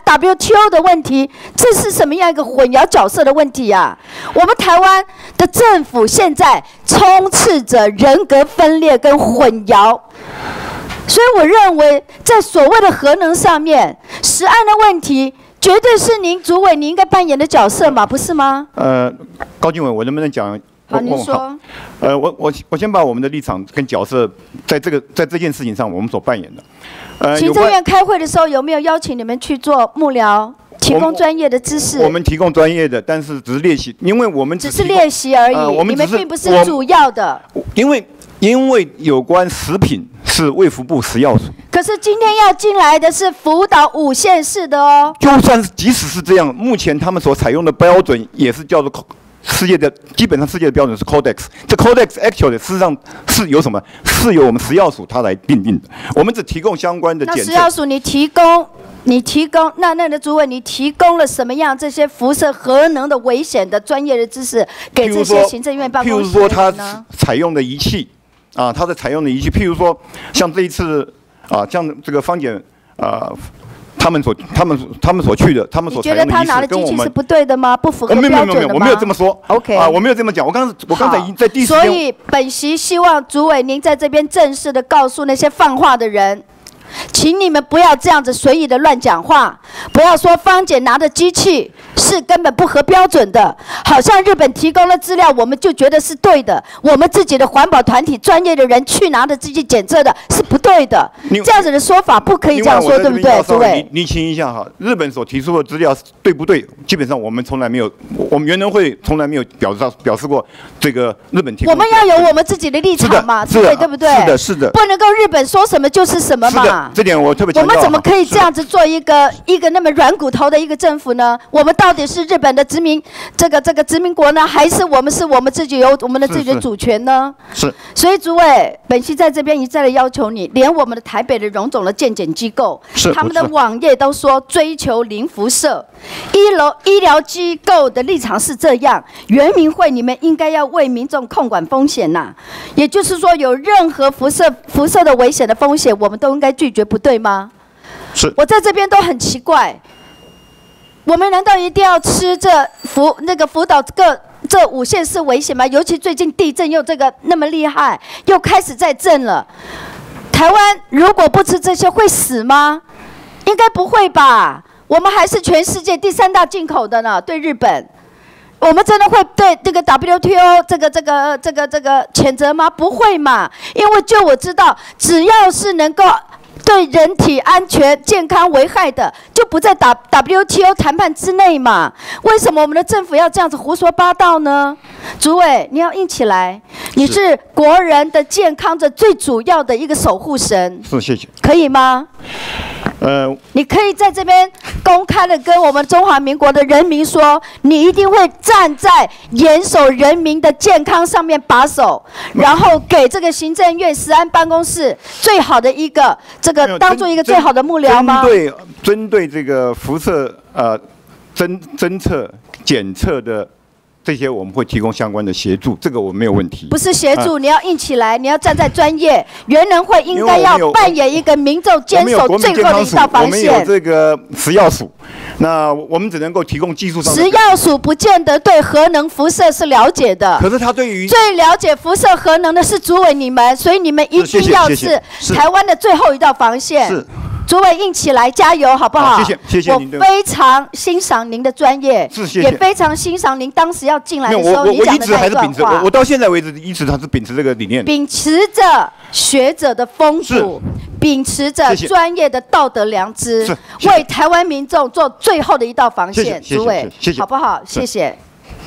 WTO 的问题，这是什么样一个混淆角色的问题啊？我们台湾的政府现在充斥着人格分裂跟混淆。所以我认为，在所谓的核能上面，食安的问题，绝对是您主委你应该扮演的角色嘛，不是吗？ 高俊伟，我能不能讲？ 好，您说。 我先把我们的立场跟角色，在这件事情上，我们所扮演的。 行政院开会的时候，有没有邀请你们去做幕僚？提供专业的知识， 我们提供专业的，但是只是练习，因为我们只是练习而已，你们并不是主要的。 因为有关食品是卫福部食药署， 可是今天要进来的是福岛5县市的哦。 就算是即使是这样，目前他们所采用的标准也是叫做基本上世界的标准是 Codex。这 Codex actually 事实上是由什么？是由我们食药署它来订定的。我们只提供相关的检测。 那食药署你提供那的主委，你提供了什么样这些辐射核能的危险的专业的知识给这些行政院办公室譬如说他采用的仪器啊，他的采用的仪器，譬如说像这一次啊，像这个方检他们所去的，他们所采用的仪器跟我们，你觉得他拿的机器是不对的吗？不符合标准的吗？ 没有，我没有这么说。 OK， 我没有这么讲。我刚才已经在第一时间。 所以本席希望主委您在这边正式的告诉那些放话的人。请你们不要这样子随意的乱讲话，不要说方检拿的机器是根本不合标准的，好像日本提供了资料，我们就觉得是对的，我们自己的环保团体专业的人去拿的机器检测的是不对的，这样子的说法不可以这样说，对不对，诸位？ 厘清一下哈，日本所提出的资料对不对？基本上我们从来没有，我们原能会从来没有表示过这个日本提供。 我们要有我们自己的立场嘛，对不对？ 是的， 不能够日本说什么就是什么嘛。 这点我特别强调。 我们怎么可以这样子做一个那么软骨头的一个政府呢？我们到底是日本的殖民这个殖民国呢，还是我们自己有我们的自己的主权呢？ 是。 所以主委，本席在这边一再的要求你，连我们的台北的荣总的健检机构，他们的网页都说追求零辐射，医疗机构的立场是这样，原民会你们应该要为民众控管风险呐。也就是说，有任何辐射的危险的风险，我们都应该拒绝，不对吗？ 是。 我在这边都很奇怪，我们难道一定要吃那个福岛这5县市危险吗？尤其最近地震又那么厉害，又开始在震了。台湾如果不吃这些会死吗？应该不会吧？我们还是全世界第3大进口的呢，对日本。我们真的会对这个 WTO 这个谴责吗？不会嘛，因为就我知道，只要是能够对人体安全健康危害的，就不在WTO 谈判之内嘛。为什么我们的政府要这样子胡说八道呢？主委，你要硬起来，你是国人的健康的最主要的一个守护神。 是，谢谢。 可以吗？你可以在这边公开的跟我们中华民国的人民说，你一定会站在严守人民的健康上面把守，然后给这个行政院食安办公室最好的一个当做一个最好的幕僚吗？ 针对这个辐射侦测检测的。这些我们会提供相关的协助，这个我没有问题。 不是协助，你要硬起来，你要站在专业。原能会应该要扮演一个民众坚守最后的一道防线。 我们有这个食药署，那我们只能够提供技术上。 食药署不见得对核能辐射是了解的。 可是他对于最了解辐射核能的是主委你们，所以你们一定要是台湾的最后一道防线。 是。 主委硬起来，加油，好不好？ 谢谢您。 我非常欣赏您的专业，也非常欣赏您当时要进来的时候，你讲的那段话。 我到现在为止一直还是秉持这个理念， 秉持着学者的风骨，秉持着专业的道德良知，为台湾民众做最后的一道防线。主委，好不好？谢谢。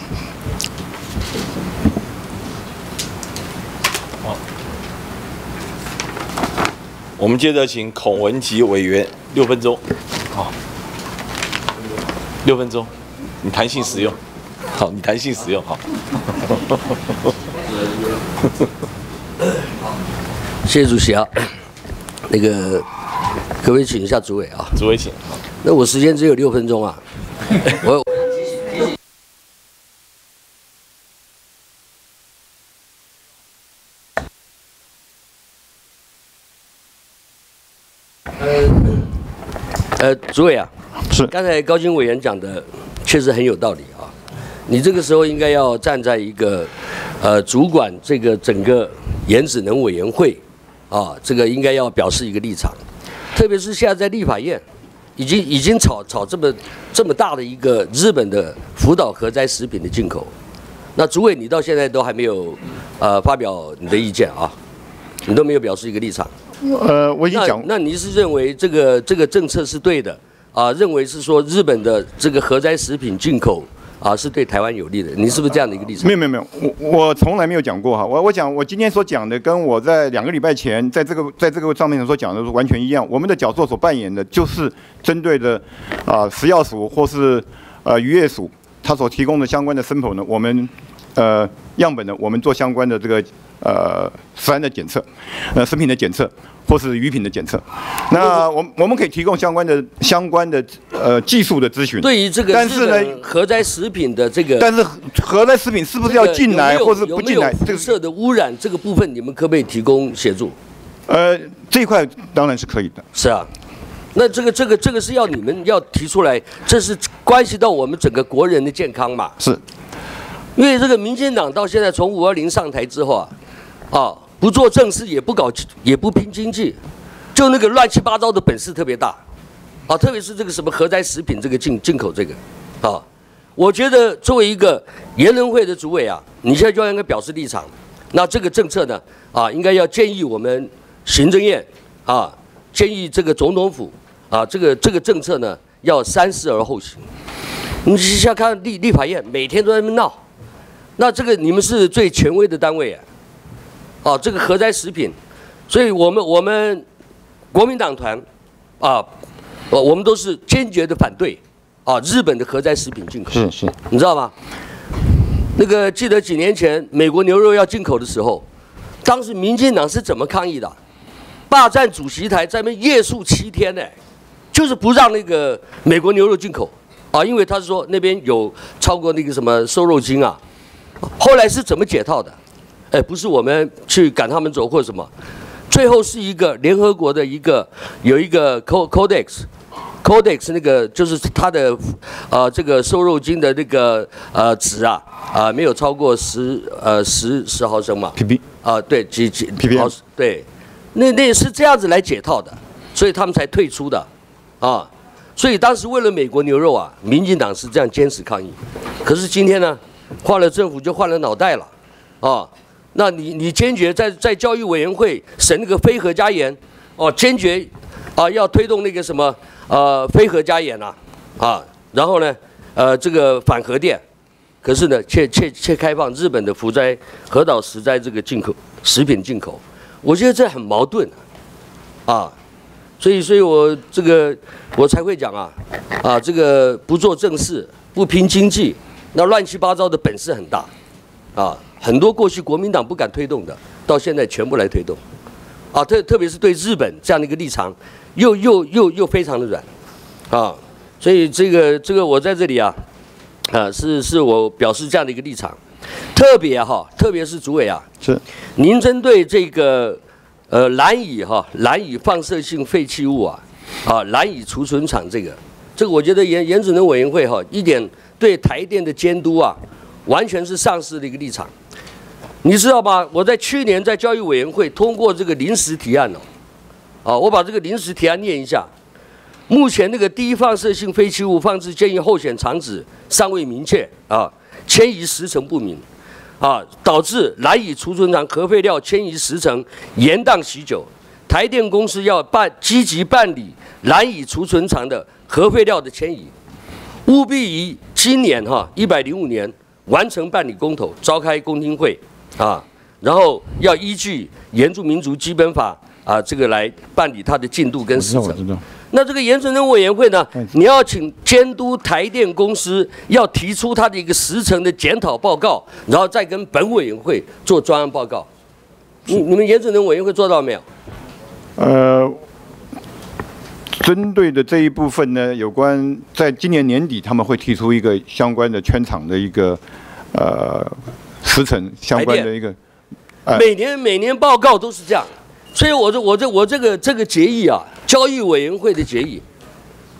我们接着请孔文吉委员6分钟，好，6分钟，你弹性使用，好，你弹性使用，好。 谢谢主席啊，那个可不可以请一下主委啊？ 主委请。 那我时间只有6分钟啊， 主委啊， 是刚才高金委员讲的确实很有道理啊。你这个时候应该要站在一个主管这个整个原子能委员会啊，这个应该要表示一个立场，特别是现在在立法院已经炒这么大的一个日本的福岛核灾食品的进口，那主委你到现在都还没有发表你的意见啊，你都没有表示一个立场。 我已经讲， 那你是认为这个政策是对的啊？认为是说日本的这个核灾食品进口啊是对台湾有利的？你是不是这样的一个立场？ 没有，我从来没有讲过哈。我今天所讲的跟我在2个礼拜前在这个上面所讲的是完全一样。我们的角色所扮演的就是针对的食药署或是渔业署，它所提供的相关的sample呢，我们样本呢，我们做相关的这个食安的检测，食品的检测，或是鱼品的检测。那我们可以提供相关的技术的咨询。 对于这个， 但是呢， 核灾食品的这个， 但是核灾食品是不是要进来，或是不进来？ 这个辐射的污染这个部分，你们可不可以提供协助？ 这一块当然是可以的。 是啊。那这个是要你们要提出来，这是关系到我们整个国人的健康嘛？ 是。 因为这个民进党到现在从520上台之后不做正事，也不拼经济，就那个乱七八糟的本事特别大，特别是这个什么核灾食品这个进口这个，我觉得作为一个研能会的主委你现在就应该表示立场。那这个政策呢，应该要建议我们行政院建议这个总统府这个政策呢要三思而后行。你想想看立法院每天都在那边闹。那这个你们是最权威的单位这个核灾食品，所以我们国民党团我们都是坚决的反对日本的核灾食品进口。 是， 你知道吗？那个记得几年前美国牛肉要进口的时候，当时民进党是怎么抗议的？霸占主席台，在那边夜宿7天呢，就是不让那个美国牛肉进口因为他说那边有超过那个什么瘦肉精后来是怎么解套的？不是我们去赶他们走或什么，最后是一个联合国的有一个 codex 那个就是它的这个瘦肉精的那个值没有超过10毫升嘛 ppb 对几 ppm 对，那是这样子来解套的，所以他们才退出的所以当时为了美国牛肉民进党是这样坚持抗议，可是今天呢？换了政府就换了脑袋了那你坚决在教育委员会审那个非核家园坚决要推动那个什么非核家园然后呢这个反核电，可是呢却开放日本的福灾核岛食灾这个食品进口，我觉得这很矛盾所以我才会讲这个不做正事不拼经济。那乱七八糟的本事很大很多过去国民党不敢推动的，到现在全部来推动特别是对日本这样的一个立场，又非常的软所以这个我在这里是我表示这样的一个立场，特别是主委是您针对这个蓝屿放射性废弃物蓝屿储存厂这个我觉得原子能委员会一点对台电的监督完全是丧失的一个立场，你知道吗？我在去年在教育委员会通过这个临时提案我把这个临时提案念一下。目前那个低放射性废弃物放置建议候选场址尚未明确迁移时程不明导致蓝屿储存厂核废料迁移时程延宕许久。台电公司要积极办理蓝屿储存厂的核废料的迁移，务必于今年105年完成办理公投，召开公听会然后要依据原住民族基本法这个来办理它的进度跟时程。那这个原子能委员会呢，你要请监督台电公司要提出它的一个时程的检讨报告，然后再跟本委员会做专案报告。你们原子能委员会做到没有？ 针对的这一部分呢，有关在今年年底他们会提出一个相关的全场的一个时程相关的一个， 每年报告都是这样，所以我这个决议教育委员会的决议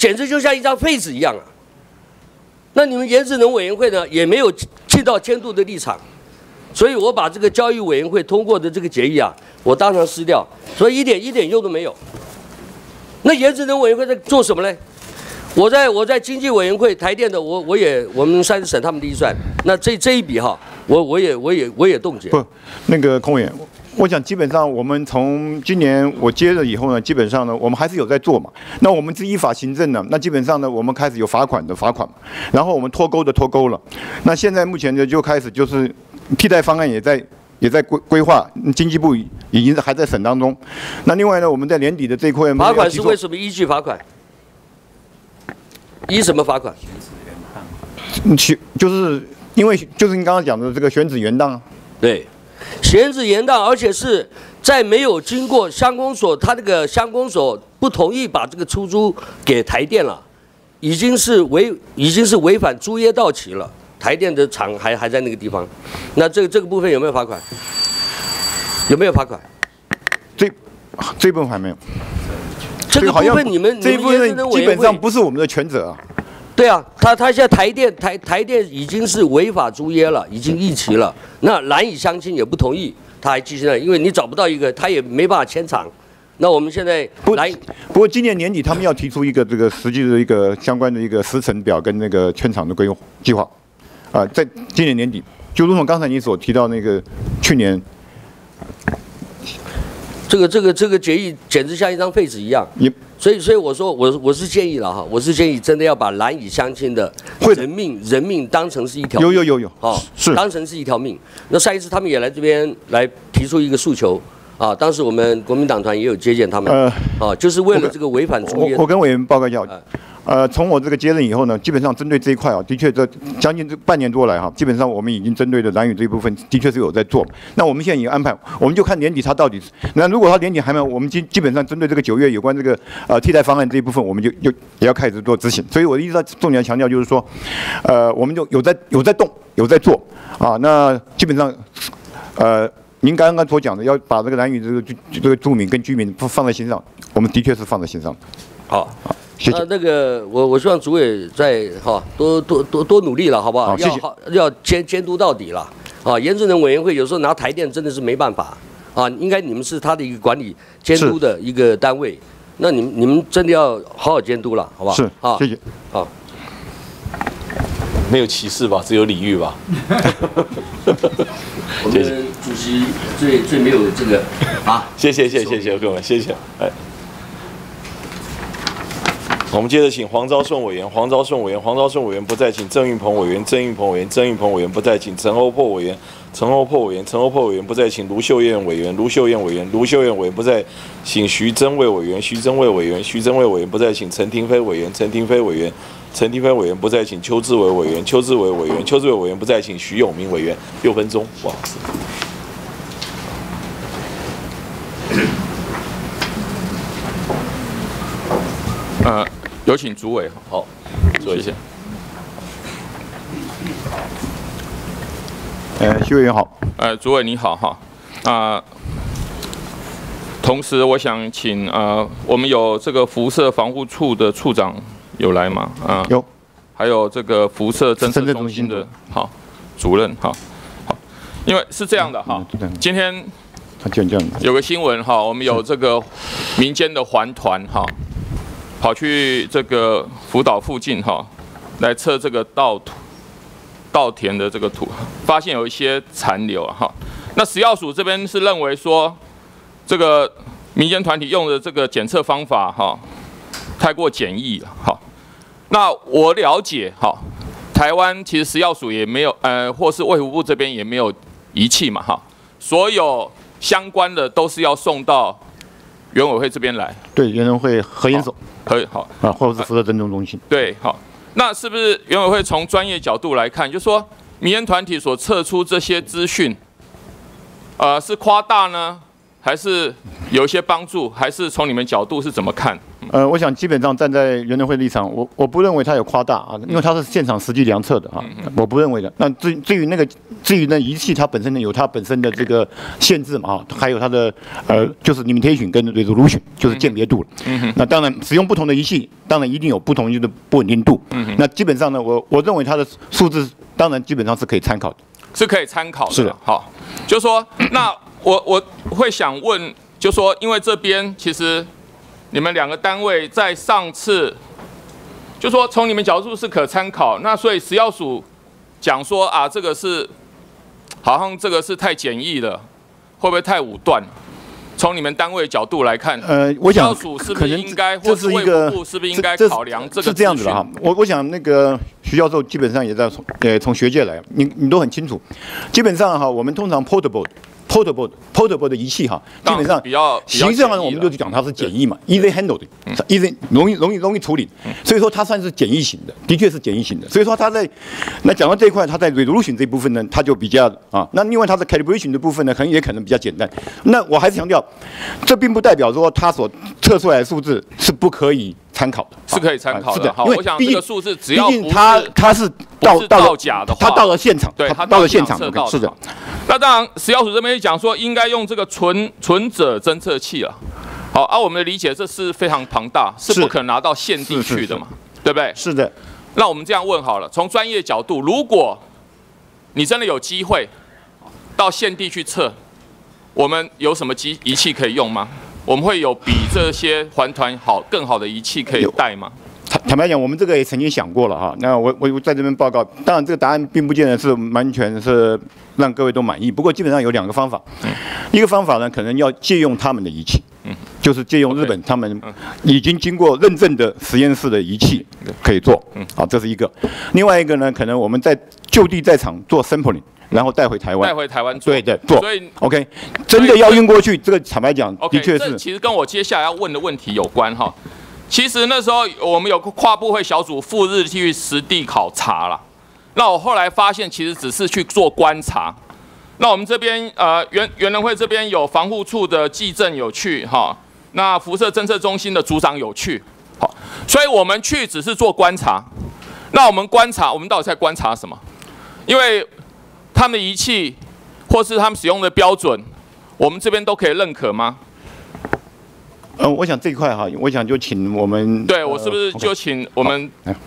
简直就像一张废纸一样啊。那你们原子能委员会呢，也没有尽到监督的立场，所以我把这个交易委员会通过的这个决议啊，我当场撕掉，所以一点用都没有。那原子能委员会在做什么呢？我在经济委员会台电的，我们30省他们的预算，那这一笔哈，我也冻结。 不，那个空委员，我想基本上我们从今年我接了以后呢，基本上呢我们还是有在做嘛。那我们是依法行政呢，那基本上呢我们开始有罚款的罚款，然后我们脱钩的脱钩了。那现在目前呢就开始就是替代方案也在规划，经济部已经还在审当中。那另外呢，我们在年底的这一块罚款是为什么依据罚款？依什么罚款？ 就是因为就是你刚刚讲的这个选址原当啊。 对，选址原当，而且是在没有经过乡公所，他这个乡公所不同意把这个出租给台电了，已经是违反租约到期了。台电的厂还在那个地方，那这个部分有没有罚款？有没有罚款？ 这部分还没有。 这个部分你们这一部分基本上不是我们的全责啊。 对啊，他现在台电已经是违法租约了，已经逾期了。那蓝屿乡亲也不同意，他还继续呢，因为你找不到一个，他也没办法签厂。那我们现在不过今年年底他们要提出一个这个实际的一个相关的一个时程表跟那个签厂的规划计划，在今年年底，就如同刚才你所提到那个去年。 这个决议简直像一张废纸一样，所以我说我是建议了哈，我是建议真的要把蓝屿乡亲的人命当成是一条命有是当成是一条命。那上一次他们也来这边来提出一个诉求啊，当时我们国民党团也有接见他们就是为了这个违反租约。 我跟委员报告一下。从我这个接任以后呢，基本上针对这一块啊，的确这将近这半年多来哈，基本上我们已经针对的蓝屿这一部分，的确是有在做。那我们现在已经安排，我们就看年底它到底。那如果它年底还没有，我们基本上针对这个9月有关这个替代方案这一部分，我们就也要开始做执行。所以我一直在重点强调就是说，我们就有在动，有在做啊。那基本上您刚刚所讲的要把这个蓝屿这个住民跟居民放在心上，我们的确是放在心上。 好。那个我希望主委再多努力了，好不好？要监督到底了啊！原子能委员会有时候拿台电真的是没办法啊，应该你们是他的一个管理监督的一个单位，那你们真的要好好监督了，好不好？ 是啊，谢谢。 好， 没有歧视吧，只有礼遇吧。 我们主席最没有这个啊， 谢谢各位，谢谢。我们接着请黄昭顺委员不在，请郑运鹏委员不在，请陈欧珀委员不在，请卢秀燕委员不在，请徐增卫委员不在，请陈廷飞委员不在，请邱志伟委员不在，请徐永明委员。6分钟，不好意思。 有请主委。 好，谢谢。 徐委员好。 主委你好哈。同时我想请我们有这个辐射防护处的处长有来吗？ 有。 还有这个辐射侦测中心的主任好，因为是这样的哈，今天有个新闻哈，我们有这个民间的环团哈。跑去这个福岛附近哈，来测这个稻田的这个土，发现有一些残留哈。那食药署这边是认为说，这个民间团体用的这个检测方法哈，太过简易了哈。那我了解哈，台湾其实食药署也没有或是卫福部这边也没有仪器嘛哈，所有相关的都是要送到原委会这边来。 对，原委会核研所。 好或者是辐射侦测中心。 对，好，那是不是原委会从专业角度来看，就是说民间团体所测出这些资讯，是夸大呢，还是有一些帮助，还是从你们角度是怎么看？ 我想基本上站在原能会立场，我不认为它有夸大啊，因为它是现场实际量测的啊，我不认为的。那至于那仪器它本身呢，有它本身的这个限制嘛啊，还有它的就是 limitation 跟 resolution 就是鉴别度了。那当然使用不同的仪器，当然一定有不同的不稳定度。那基本上呢，我认为它的数字当然基本上是可以参考的， 是可以参考的。 是的， 好，就说那我会想问，就说因为这边其实。你们2个单位在上次就说从你们角度是可参考，那所以食药署讲说啊，这个是好像这个是太简易了，会不会太武断？从你们单位角度来看， 我想食药署是不是应该，或是卫福部是不是应该考量这个？ 是这样子的哈，我想那个徐教授基本上也在从学界来，你都很清楚，基本上哈，我们通常 portable 的仪器哈，基本上形式上我们就讲它是简易嘛 ，easy handled，easy 容易处理，所以说它算是简易型的，的确是简易型的。所以说它在那讲到这一块，它在 resolution 这部分呢，它就比较啊，那另外它的 calibration 的部分呢，可能比较简单。那我还是强调，这并不代表说它所测出来的数字是不可以参考的， 是可以参考的。 是的， 好，我想这个数字只要毕竟它是到假的话， 它到了现场， 对，它到了现场， 是的。那当然，食药署这边讲说应该用这个存者侦测器了。好，我们的理解这是非常庞大，是不可能拿到现地去的嘛，对不对？ 是的。 那我们这样问好了，从专业角度，如果你真的有机会到现地去测，我们有什么仪器可以用吗？我们会有比这些环团更好的仪器可以带吗？ 坦白讲，我们这个也曾经想过了哈。那我在这边报告，当然这个答案并不见得是完全是让各位都满意。不过基本上有2个方法，一个方法呢，可能要借用他们的仪器，就是借用日本他们已经经过认证的实验室的仪器可以做，好，这是一个。另外一个呢，可能我们在就地在场做 sampling。然后带回台湾做，对做， 所以 OK， 真的要运过去，这个坦白讲，的确是。 其实跟我接下来要问的问题有关哈。其实那时候我们有个跨部会小组赴日去实地考察了，那我后来发现其实只是去做观察。那我们这边原能会这边有防护处的技政有去哈，那辐射侦测中心的组长有去，好，所以我们去只是做观察。那我们观察，我们到底在观察什么？因为他们的仪器或是他们使用的标准，我们这边都可以认可吗？ 我想这一块哈，我想就请我们， 对我是不是就请我们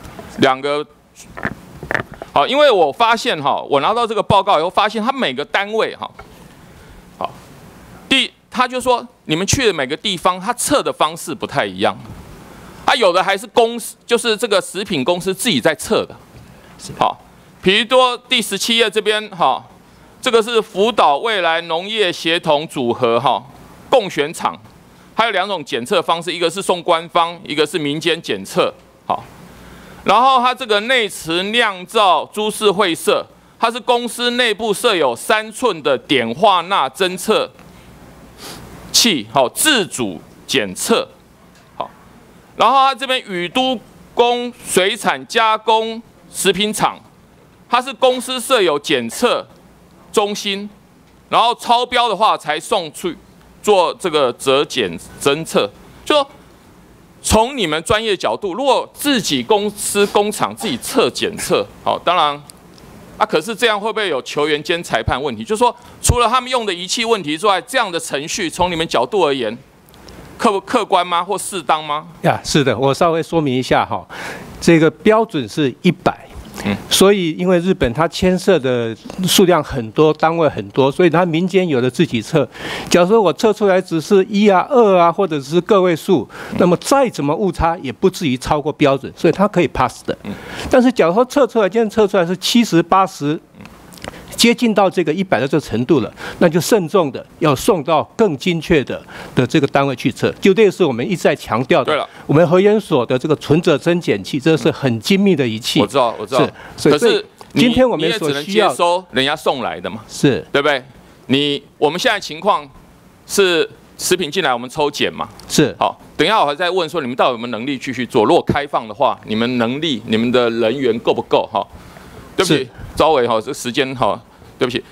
2个？好，因为我发现哈，我拿到这个报告以后，发现他每个单位哈，好，他就说你们去的每个地方，他测的方式不太一样，有的还是公司，就是这个食品公司自己在测的，好。比如说第17页这边哈，这个是福岛未来农业协同组合哈共选厂，还有2种检测方式，一个是送官方，一个是民间检测。好，然后它这个内池酿造株式会社，它是公司内部设有3寸的碘化钠侦测器，好自主检测。好，然后它这边宇都宫水产加工食品厂。它是公司设有检测中心，然后超标的话才送去做这个责检侦测。就说从你们专业角度，如果自己公司工厂自己检测，好，当然可是这样会不会有球员兼裁判问题？就是说，除了他们用的仪器问题之外，这样的程序从你们角度而言，客观吗？或适当吗？ 是的，我稍微说明一下哈，这个标准是100。所以，因为日本它牵涉的数量很多，单位很多，所以它民间有的自己测。假如说我测出来只是1啊、2啊，或者是个位数，那么再怎么误差也不至于超过标准，所以它可以 pass 的。但是，假如说今天测出来是70、80。接近到这个100的这个程度了，那就慎重的要送到更精确的这个单位去测。就这个是我们一直在强调的。对了，我们核研所的这个存者增减器，这是很精密的仪器。我知道。 可是今天我们所需要， 你也只能接收人家送来的嘛， 是对不对？我们现在情况是食品进来我们抽检嘛， 是好。 等一下我还在问说你们到底有没有能力继续做？如果开放的话，你们能力、你们的人员够不够？哈，对不起，赵伟哈，这时间哈。对不起，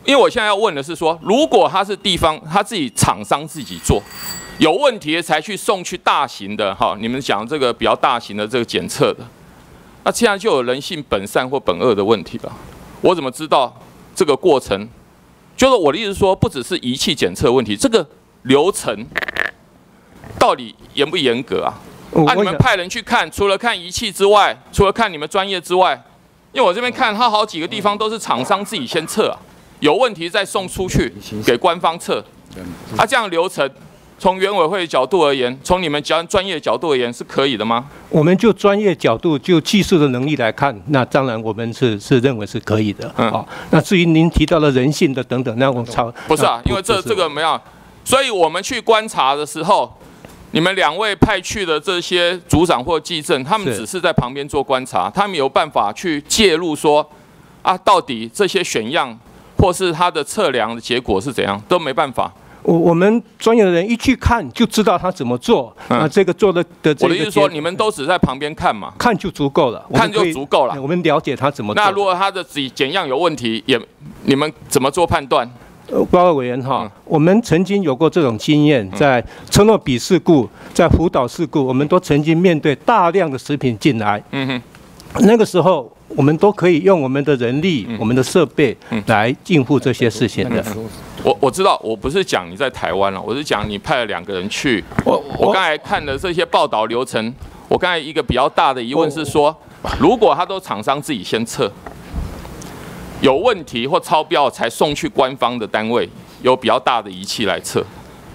因为我现在要问的是说，如果他是地方，他自己厂商自己做，有问题才去送去大型的哈，你们讲这个比较大型的这个检测的，那这样就有人性本善或本恶的问题了。我怎么知道这个过程？就是我的意思是说，不只是仪器检测问题，这个流程到底严不严格啊？你们派人去看，除了看仪器之外，除了看你们专业之外，因为我这边看，它好几个地方都是厂商自己先测啊。有问题再送出去给官方测，这样流程从原委会的角度而言，从你们专业角度而言是可以的吗？ 我们就专业角度、就技术的能力来看，那当然我们是认为是可以的。那至于您提到的人性的等等，那我们不是啊，因为这个没有，所以我们去观察的时候，你们2位派去的这些组长或技政，他们只是在旁边做观察，他们有办法去介入说，到底这些选样。或是他的测量的结果是怎样，都没办法。 我们专业的人一去看就知道他怎么做。那这个做的这个， 我的意思说，你们都只在旁边看嘛， 看就足够了， 看就足够了。 我们了解他怎么做。 那如果他的检样有问题，你们怎么做判断？ 报告委员哈，我们曾经有过这种经验，在车诺比事故、在福岛事故，我们都曾经面对大量的食品进来。那个时候。我们都可以用我们的人力、我们的设备来应付这些事情的。 我知道，我不是讲你在台湾了，我是讲你派了2个人去。我刚才看的这些报道流程，我刚才一个比较大的疑问是说，如果他都厂商自己先测，有问题或超标才送去官方的单位，有比较大的仪器来测。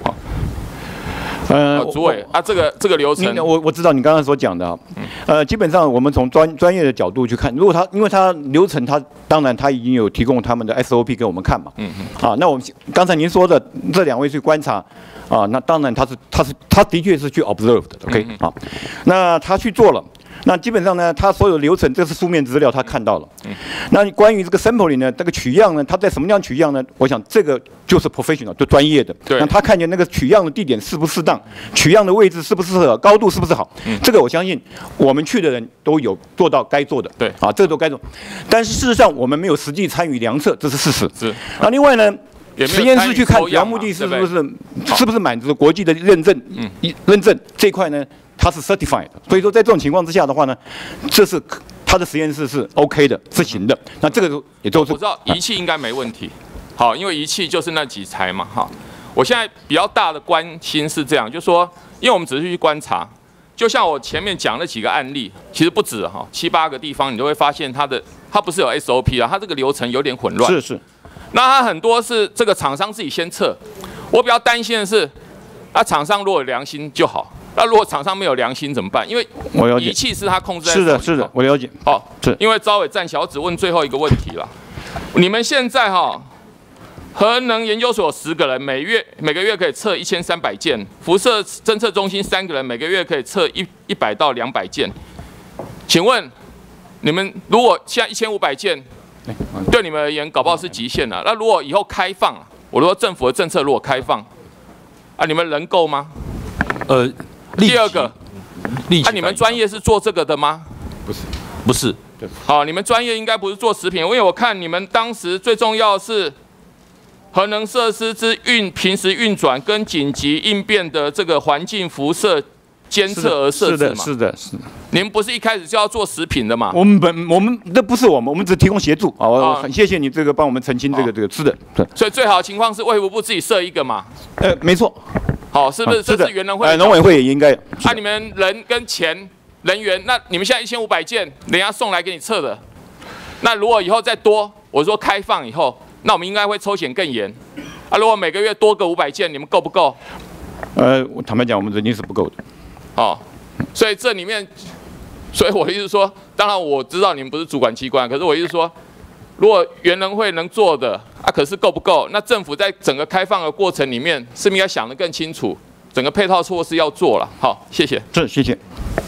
主委这个流程， 我知道你刚刚所讲的基本上我们从专业的角度去看，如果因为它流程当然他已经有提供他们的 SOP 给我们看嘛，那我们刚才您说的这2位去观察那当然他的确是去 observe 的 ，OK 那他去做了。那基本上呢，他所有流程，这是书面资料，他看到了。那关于这个 sampling 呢，这个取样呢，他在什么地方取样呢？我想这个就是 professional， 就专业的。那他看见那个取样的地点适不适当，取样的位置适不适合，高度是不是好？这个我相信我们去的人都有做到该做的。 对， 这个都该做。但是事实上我们没有实际参与量测，这是事实。 是。 那另外呢？实验室去看，主要目的是不是满足国际的认证？认证这一块呢？它是 certified， 所以说在这种情况之下的话呢，这是它的实验室是 OK 的，是行的。那这个也都是我知道仪器应该没问题，好，因为仪器就是那几台嘛，哈。我现在比较大的关心是这样，就是说，因为我们只是去观察，就像我前面讲那几个案例，其实不止哈，7、8个地方你都会发现它不是有 SOP 啊，它这个流程有点混乱。 是。 那它很多是这个厂商自己先测，我比较担心的是，厂商如果有良心就好。那如果厂商没有良心怎么办？因为仪器是他控制在手里。 是的，我了解。是。 因为招委暂小只问最后一个问题了。你们现在核能研究所有10个人，每个月可以测1300件；辐射侦测中心3个人，每个月可以测100到200件。请问你们如果现在1500件，对你们而言搞不好是极限了。那如果以后开放，我说政府的政策如果开放，你们人够吗？第二个，你们专业是做这个的吗？ 不是。 好，你们专业应该不是做食品，因为我看你们当时最重要是核能设施之平时运转跟紧急应变的这个环境辐射监测而设置嘛。 是的。 你们不是一开始就要做食品的嘛？ 我们这不是我们只提供协助我很谢谢你这个帮我们澄清这个是的。 所以最好的情况是卫福部自己设一个嘛。 没错。 好，是不是？这是原能会。 农委会也应该。 你们人跟钱人员，那你们现在1500件，人家送来给你测的，那如果以后再多，我说开放以后，那我们应该会抽检更严。如果每个月多个500件，你们够不够？ 坦白讲，我们人力是不够的。 所以这里面，所以我的意思说，当然我知道你们不是主管机关，可是我意思说，如果原能会能做的可是够不够？那政府在整个开放的过程里面，是不是应该想得更清楚，整个配套措施要做了。好，谢谢。 谢谢。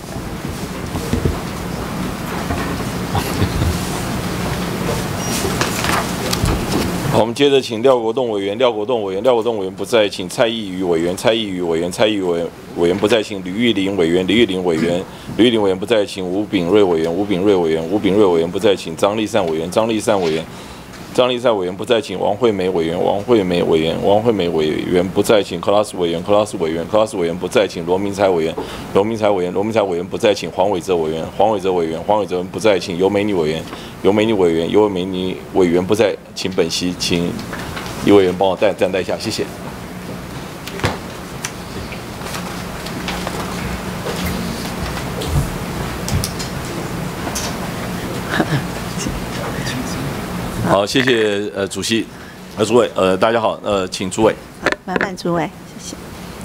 好，我们接着请廖国栋委员，廖国栋委员不在，请蔡意瑜委员，蔡意瑜委员不在，请吕玉玲委员不在，请吴秉瑞委员不在，请张立善委员张丽赛委员不在，请王惠美委员。王惠美委员不在，请 Class 委员。Class 委员不在，请罗明才委员。罗明才委员不在，请黄伟哲委员。黄伟哲委员不在，请尤美妮委员。尤美妮委员不在，请本席，请李委员帮我站代一下，谢谢。好，谢谢主席，诸位，大家好，请诸位。 麻烦诸位，谢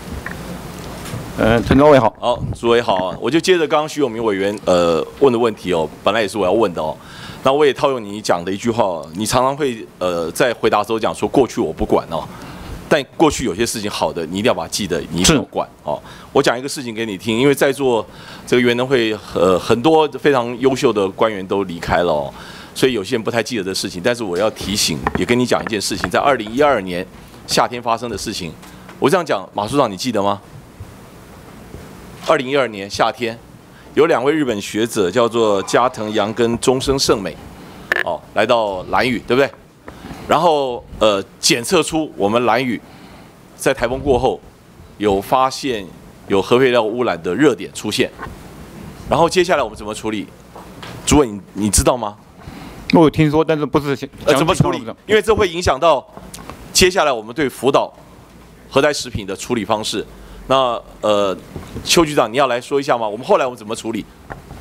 谢。陈忠伟好。 好，诸位好，我就接着刚刚徐永明委员问的问题哦，本来也是我要问的哦，那我也套用你讲的一句话，你常常会在回答的时候讲说过去我不管哦，但过去有些事情好的你一定要把它记得，你一定要管哦。我讲一个事情给你听，因为在座这个原能会很多非常优秀的官员都离开了哦。所以有些人不太记得的事情，但是我要提醒，也跟你讲一件事情，在2012年夏天发生的事情。我这样讲，马处长你记得吗？2012年夏天，有2位日本学者叫做加藤洋跟中生胜美，哦，来到兰屿，对不对？然后检测出我们兰屿在台风过后有发现有核废料污染的热点出现，然后接下来我们怎么处理？诸位你知道吗？ 我有听说，但是不是怎么处理？因为这会影响到接下来我们对福岛核灾食品的处理方式。那邱局长，你要来说一下吗？我们后来怎么处理？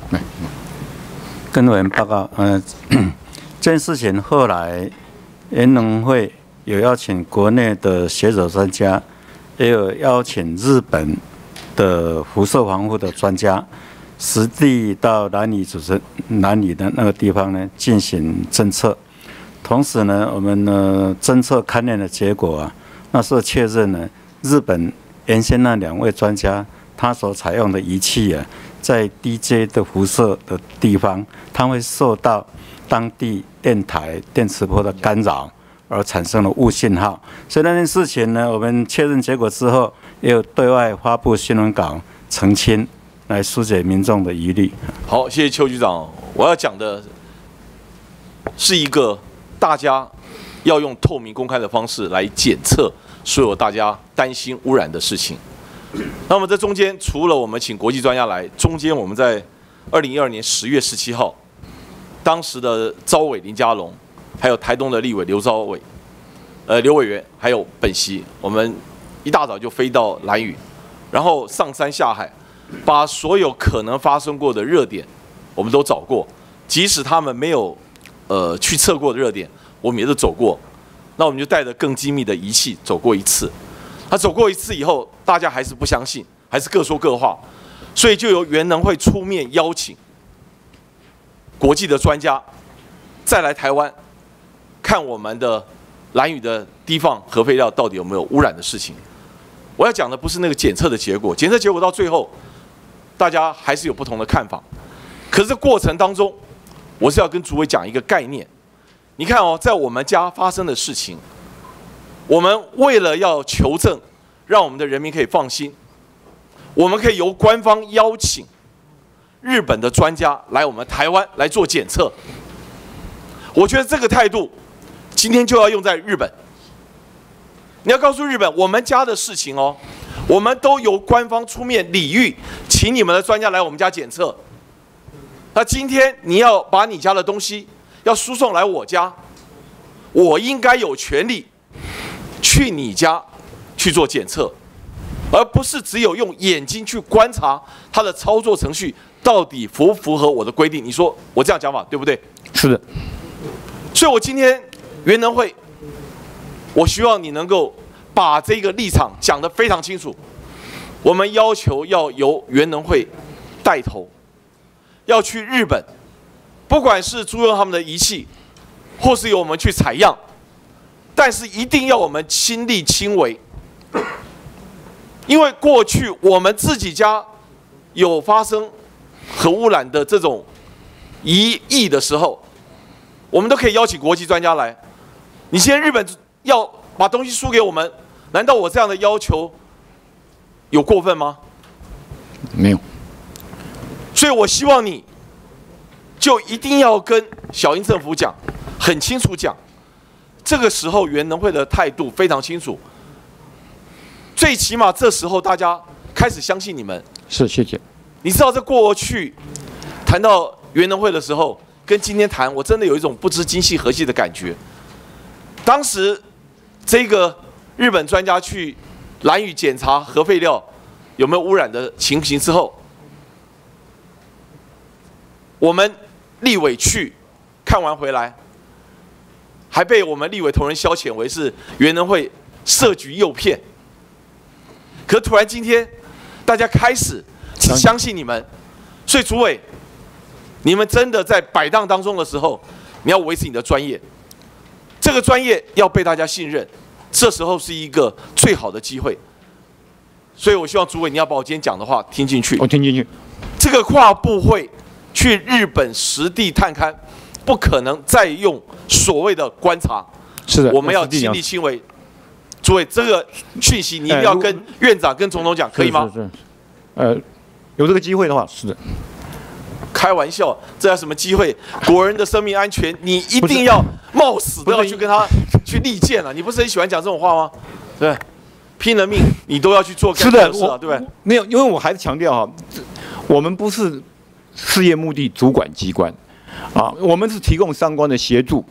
跟委员报告，这件事情后来原能会有邀请国内的学者专家，也有邀请日本的辐射防护的专家。实地到兰屿的那个地方呢进行侦测，同时呢，我们呢侦测勘验的结果啊，那时候确认呢，日本原先那2位专家他所采用的仪器啊，在 DJ 的辐射的地方，它会受到当地电台电磁波的干扰，而产生了误信号。所以那件事情呢，我们确认结果之后，也有对外发布新闻稿澄清。来疏解民众的疑虑。 好，谢谢邱局长。我要讲的是一个大家要用透明公开的方式来检测所有大家担心污染的事情。那么这中间除了我们请国际专家来，中间我们在2012年10月17号，当时的召委林佳龙，还有台东的立委刘委员，还有本席，我们一大早就飞到兰屿，然后上山下海。把所有可能发生过的热点，我们都找过，即使他们没有去测过的热点，我们也都走过。那我们就带着更精密的仪器走过一次。他走过一次以后，大家还是不相信，还是各说各话，所以就由原能会出面邀请国际的专家再来台湾看我们的兰屿的低放核废料到底有没有污染的事情。我要讲的不是那个检测的结果，检测结果到最后。大家还是有不同的看法，可是过程当中，我是要跟诸位讲一个概念。你看哦，在我们家发生的事情，我们为了要求证，让我们的人民可以放心，我们可以由官方邀请日本的专家来我们台湾来做检测。我觉得这个态度，今天就要用在日本。你要告诉日本，我们家的事情哦。我们都由官方出面礼遇，请你们的专家来我们家检测。那今天你要把你家的东西要输送来我家，我应该有权利去你家去做检测，而不是只有用眼睛去观察它的操作程序到底符不符合我的规定。你说我这样讲法对不对？ 是的。 所以我今天原能会，我希望你能够把这个立场讲得非常清楚。我们要求要由原能会带头，要去日本，不管是租用他们的仪器，或是由我们去采样，但是一定要我们亲力亲为。因为过去我们自己家有发生核污染的这种疑义的时候，我们都可以邀请国际专家来。你现在日本要把东西输给我们，难道我这样的要求有过分吗？ 没有。 所以我希望你就一定要跟小英政府讲，很清楚讲， 这个时候原能会的态度非常清楚，最起码这时候大家开始相信你们。 是，谢谢。 你知道，在过去谈到原能会的时候，跟今天谈，我真的有一种不知今夕何夕的感觉。当时这个日本专家去兰屿检查核废料有没有污染的情形之后，我们立委去看完回来，还被我们立委同仁消遣为是原能会设局诱骗。可突然今天，大家开始相信你们，所以主委，你们真的在摆荡当中的时候，你要维持你的专业，这个专业要被大家信任，这时候是一个最好的机会。所以我希望主委你要把我今天讲的话听进去。 我听进去。这个跨部会去日本实地探勘，不可能再用所谓的观察， 是的， 我们要亲力亲为。主委，这个讯息你一定要跟院长、跟总统讲，可以吗？ 是，有这个机会的话，是的。 开玩笑，这叫什么机会？国人的生命安全，你一定要冒死都要去跟他去力荐了。你不是很喜欢讲这种话吗？对，拼了命你都要去做干的事啊，对不对？ 没有，因为我还是强调哈，我们不是事业目的主管机关啊，我们是提供相关的协助。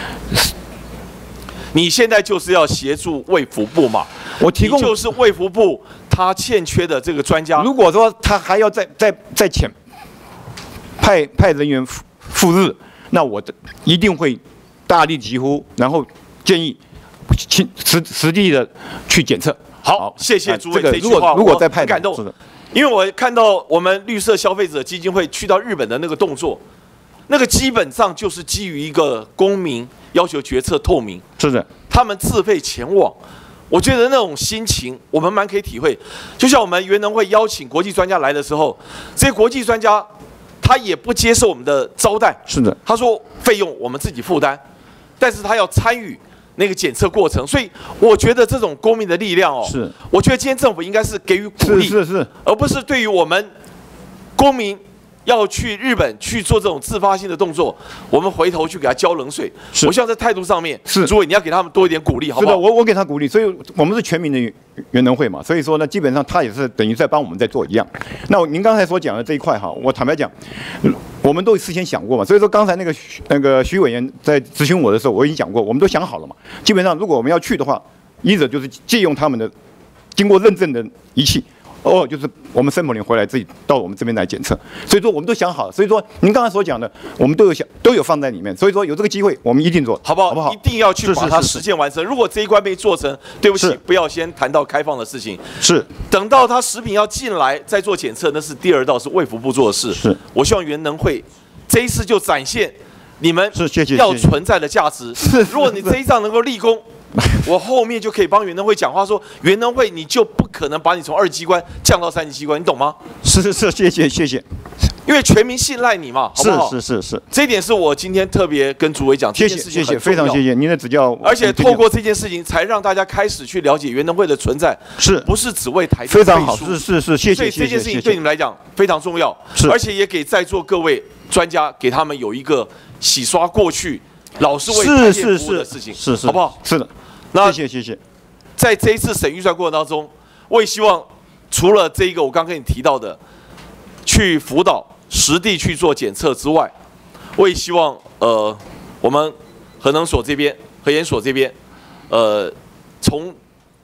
你现在就是要协助卫福部嘛？ 我提供就是卫福部他欠缺的这个专家。 如果说他还要再遣派人员赴日，那我一定会大力疾呼，然后建议实地的去检测。 好，谢谢诸位这句话， 如果再派， 很感动，因为我看到我们绿色消费者基金会去到日本的那个动作，那个基本上就是基于一个公民要求决策透明。 是的， 他们自费前往，我觉得那种心情我们蛮可以体会。就像我们原能会邀请国际专家来的时候，这些国际专家他也不接受我们的招待， 是的， 他说费用我们自己负担，但是他要参与那个检测过程，所以我觉得这种公民的力量哦， 是， 我觉得今天政府应该是给予鼓励， 是， 而不是对于我们公民要去日本去做这种自发性的动作，我们回头去给他浇冷水。我希望在态度上面，诸位你要给他们多一点鼓励，好不好？ 是的，我给他鼓励，所以我们是全民的原能会嘛，所以说呢，基本上他也是等于在帮我们在做一样。那您刚才所讲的这一块哈，我坦白讲，我们都事先想过嘛，所以说刚才那个徐委员在咨询我的时候，我已经讲过，我们都想好了嘛。基本上如果我们要去的话，一者就是借用他们的经过认证的仪器。就是我们圣母林回来自己到我们这边来检测，所以说我们都想好了。所以说您刚才所讲的，我们都有放在里面。所以说有这个机会，我们一定做， 好不好？ 好不好？ 一定要去把它实践完成。如果这一关没做成，对不起，不要先谈到开放的事情。 是， 等到他食品要进来再做检测，那是第二道，是卫福部做的事。 是， 我希望原能会这一次就展现你们谢谢要存在的价值。 是， 如果你这一仗能够立功。我后面就可以帮原能会讲话，说原能会你就不可能把你从2级机关降到3级机关，你懂吗？ 是，谢谢， 因为全民信赖你嘛，好不好？ 是， 这一点是我今天特别跟主委讲， 谢谢，非常谢谢您的指教。 而且透过这件事情，才让大家开始去了解原能会的存在，不是只为台非常好，是，谢谢。 所以这件事情对你们来讲非常重要，而且也给在座各位专家给他们有一个洗刷过去老是为台电服务的事情， 是， 好不好？ 是的。谢谢。 在这一次审预算过程当中，我也希望除了这一个我刚跟你提到的，去辅导实地去做检测之外，我也希望我们核能所这边、核研所这边，从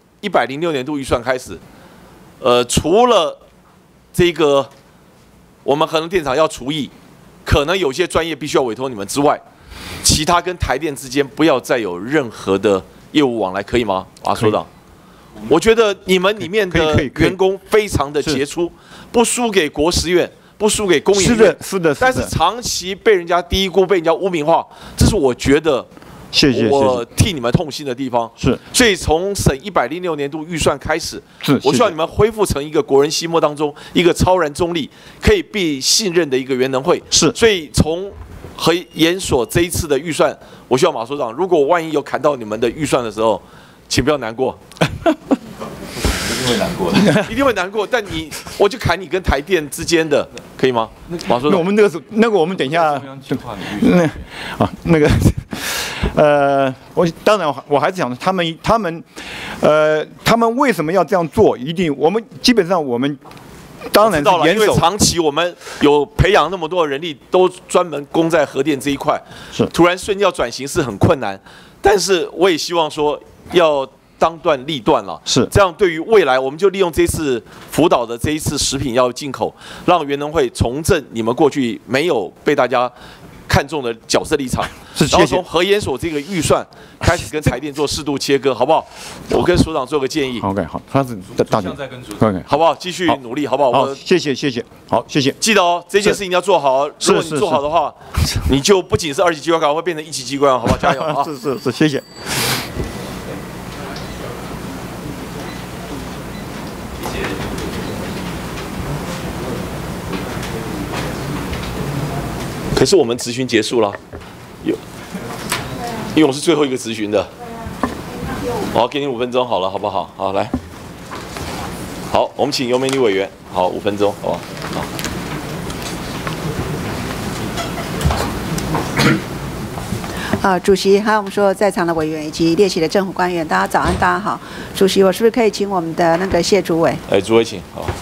106年度预算开始，除了这个我们核能电厂要除役，可能有些专业必须要委托你们之外，其他跟台电之间不要再有任何的业务往来，可以吗？所长，我觉得你们里面的员工非常的杰出，不输给国实院，不输给工研院， 是的。 但是长期被人家低估，被人家污名化，这是我觉得我替你们痛心的地方。 是， 所以从审106年度预算开始，我希望你们恢复成一个国人心目当中一个超然中立、可以被信任的一个原能会。 是， 所以从核研所这一次的预算，我希望马所长，如果万一有砍到你们的预算的时候，请不要难过。 一定会难过的， 一定会难过。但我就砍你跟台电之间的，可以吗？马所长， 我们那个我们等一下， 当然我还是想他们为什么要这样做？我们基本上我们当然知道了， 严守。 因为长期我们有培养那么多的人力，都专门攻在核电这一块， 是突然瞬间要转型是很困难。但是我也希望说要当断立断了， 是这样。对于未来，我们就利用这次福岛的这一次食品药进口，让原能会重振你们过去没有被大家看中的角色立场，然后从核研所这个预算开始跟台电做适度切割，好不好？我跟所长做个建议。 OK， 好，他是大姐， OK， 好不好？继续努力，好不好？ 好，谢谢，好，谢谢。 记得哦，这件事情要做好。如果你做好的话，你就不仅是2级机关考，会变成1级机关，好不好？加油啊！ 是，谢谢。 可是我们质询结束了，因为我是最后一个质询的，我给你5分钟好了，好不好？好，来，好，我们请尤美女委员，好，5分钟，好吧？ 好。主席，还有我们所有在场的委员以及列席的政府官员，大家早安，大家好。主席，我是不是可以请我们的那个谢主委？ 主委请，好。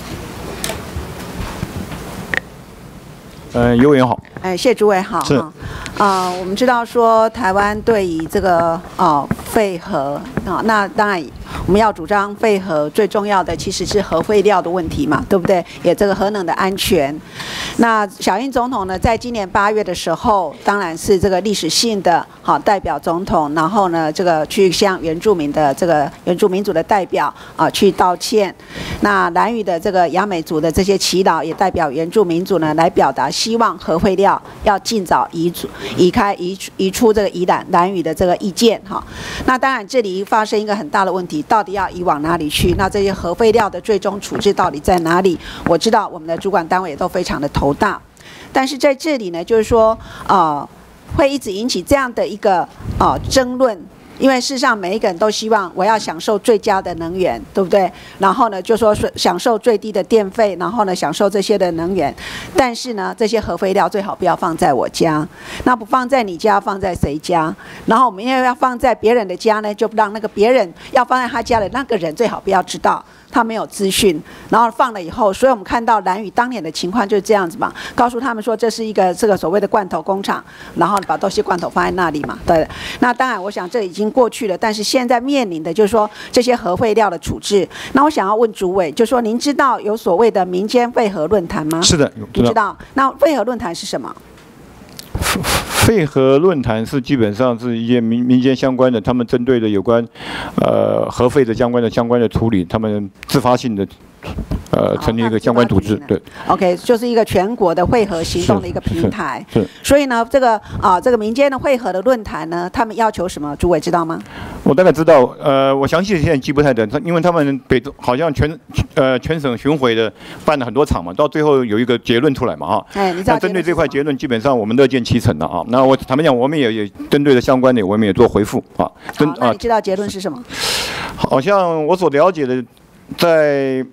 尤委员好。 谢主委好。 是。 我们知道说台湾对于这个废核那当然我们要主张废核，最重要的其实是核废料的问题嘛，对不对？也这个核能的安全。那小英总统呢，在今年8月的时候，当然是这个历史性的代表总统，然后呢，这个去向原住民的这个原住民族的代表去道歉。那兰屿的这个雅美族的这些耆老也代表原住民族呢，来表达希望核废料要尽早移出这个兰屿的这个意见哈。那当然这里发生一个很大的问题，到底要移往哪里去？那这些核废料的最终处置到底在哪里？我知道我们的主管单位也都非常的头大，但是在这里呢，就是说会一直引起这样的一个争论。因为事实上每一个人都希望我要享受最佳的能源，对不对？然后呢，就说享受最低的电费，然后呢，享受这些的能源。但是呢，这些核废料最好不要放在我家，那不放在你家，放在谁家？然后我们因为要放在别人的家呢，就让那个别人要放在他家的那个人最好不要知道。他没有资讯，然后放了以后，所以我们看到兰屿当年的情况就是这样子嘛，告诉他们说这是一个这个所谓的罐头工厂，然后把东西罐头放在那里嘛，对。那当然，我想这已经过去了，但是现在面临的就是说这些核废料的处置。那我想要问主委，就是说您知道有所谓的民间废核论坛吗？ 是的， 你知道？那废核论坛是什么？ 废核论坛是基本上是一些民间相关的，他们针对的有关核废的相关的处理，他们自发性的成立一个相关组织，对。 OK， 就是一个全国的会核行动的一个平台。是。所以呢，这个民间的会核的论坛呢，他们要求什么？主委知道吗？ 我大概知道，我详细现在记不太得，因为他们好像全省巡回的办了很多场嘛，到最后有一个结论出来嘛，哈。 你知道。 那针对这块结论，基本上我们乐见其成的啊。那我坦白讲，我们也针对的相关的，我们也做回复啊。 好，那你知道结论是什么？ 好像我所了解的，在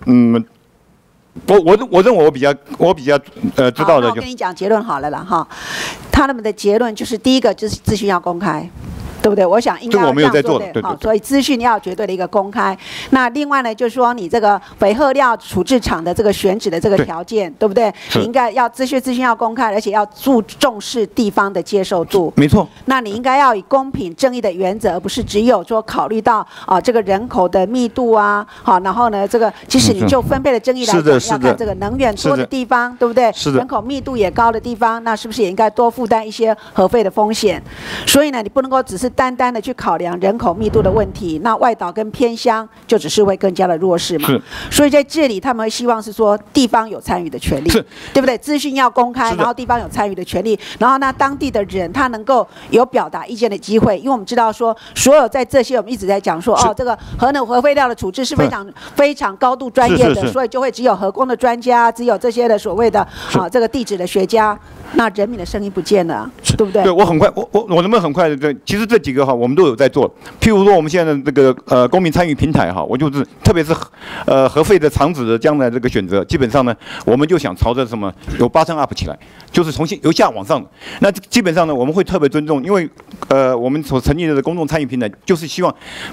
我认为我比较知道的就。 我跟你讲结论好了啦哈，他们的结论就是第一个就是资讯要公开。对不对？我想应该要这样做的，好，所以资讯要绝对的一个公开。那另外呢，就是说你这个废核料处置厂的这个选址的这个条件，对不对？你应该要资讯要公开，而且要重视地方的接受度。 没错。 那你应该要以公平正义的原则，而不是只有说考虑到这个人口的密度啊，好，然后呢这个其实你就分配的正义来讲，要看这个能源多的地方，对不对？ 是的。 人口密度也高的地方，那是不是也应该多负担一些核废的风险？所以呢，你不能够只是单单的去考量人口密度的问题，那外岛跟偏乡就只是会更加的弱势嘛。所以在这里他们会希望是说地方有参与的权利，对不对？资讯要公开，然后地方有参与的权利，然后那当地的人他能够有表达意见的机会，因为我们知道说所有在这些我们一直在讲说这个核废料的处置是非常高度专业的，所以就会只有核工的专家，只有这些的所谓的这个地质的学家。 那人民的声音不见了，对不对？ 对，我很快，我能不能很快的？对，其实这几个哈，我们都有在做。譬如说，我们现在的这个公民参与平台哈，我就是特别是核废的厂址的将来这个选择，基本上呢，我们就想朝着什么有 bottom up 起来，就是从由下往上的。那基本上呢，我们会特别尊重，因为我们所成立的公众参与平台，就是希望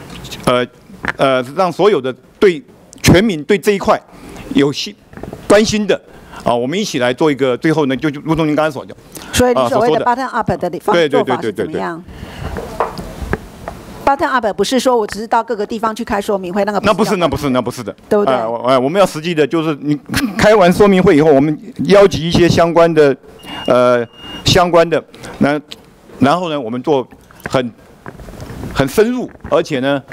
让所有的对全民对这一块有关心的。我们一起来做一个，最后呢，就如同您刚才所讲， 所以你所谓的 bottom up 的做法是怎么样？bottom up 不是说我只是到各个地方去开说明会，那不是的，对不对？ 我们要实际的，就是你开完说明会以后，我们邀集一些相关的，然后呢，我们做很深入，而且呢，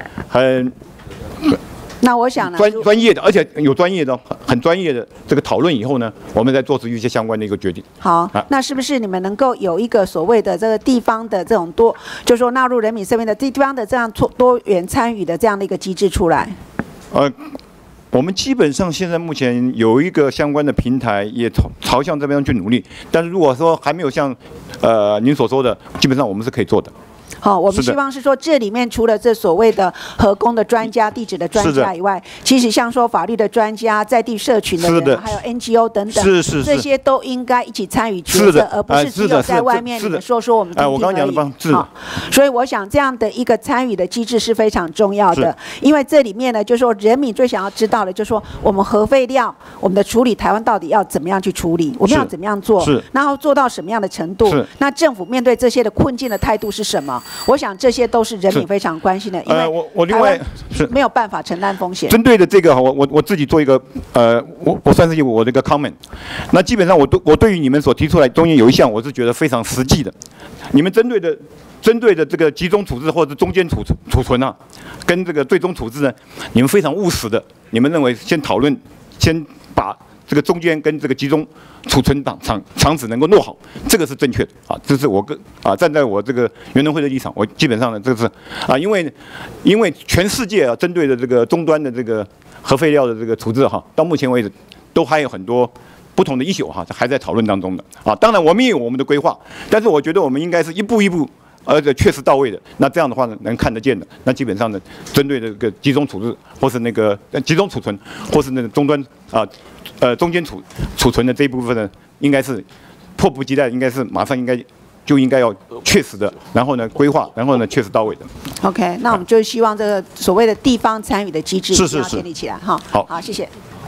那我想呢， 专业的，而且有专业的、很专业的这个讨论以后呢，我们再做出一些相关的一个决定。 好，那是不是你们能够有一个所谓的这个地方的这种就是说纳入人民生命的地方的这样多元参与的这样的一个机制出来？ 我们基本上现在目前有一个相关的平台，也朝向这边去努力。但是如果说还没有像您所说的，基本上我们是可以做的。 好，我们希望是说，这里面除了这所谓的核工的专家、地质的专家以外，其实像说法律的专家、在地社群的人，还有 NGO 等等，这些都应该一起参与决策，而不是只有在外面你们说我们听听而已。好，所以我想这样的一个参与的机制是非常重要的，因为这里面呢，就是说人民最想要知道的，就是说我们核废料我们的处理，台湾到底要怎么样去处理，我们要怎么样做，然后做到什么样的程度？那政府面对这些的困境的态度是什么？我想这些都是人民非常关心的，因为我另外是没有办法承担风险。 针对的这个我自己做一个我算是我的一个 comment。那基本上我对于你们所提出来中间有一项我是觉得非常实际的，你们针对的这个集中处置或者中间储存啊，跟这个最终处置呢，你们非常务实的，你们认为先讨论，先把这个中间跟这个集中储存厂址能够弄好，这个是正确的啊。这是我站在我这个原能会的立场，我基本上呢，这个是因为全世界针对的这个终端的这个核废料的这个处置到目前为止都还有很多不同的issue还在讨论当中的啊。当然我们也有我们的规划，但是我觉得我们应该是一步一步。而且确实到位的，那这样的话呢，能看得见的，那基本上呢，针对这个集中处置或是那个集中储存，或是那个终端中间储存的这一部分呢，应该是迫不及待，应该是马上应该要确实的，然后呢规划，然后呢确实到位的。 OK， 那我们就希望这个所谓的地方参与的机制一定要建立起来哈。好，谢谢。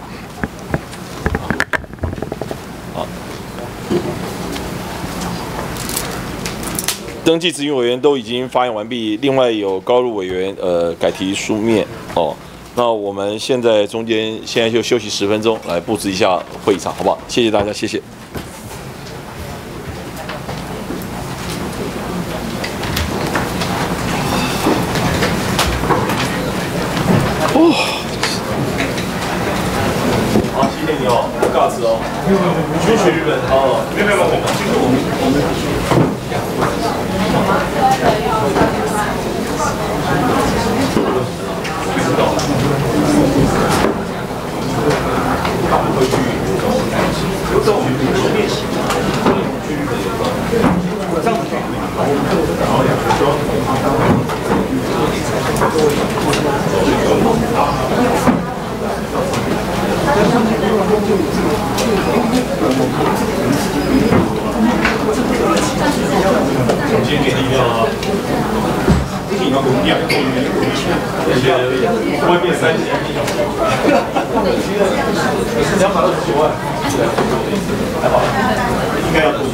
登记咨询委员都已经发言完毕，另外有高入委员改提书面哦。那我们现在中间现在就休息10分钟，来布置一下会议场，好不好？谢谢大家，谢谢。好，谢谢你哦，不尬词哦，去日本哦，没有，我们。他们会去有时候我们练习，去日本有这样子去，然后2个都总监给力量啊！你要公掉，而且外面3年220万，还好，应该要多。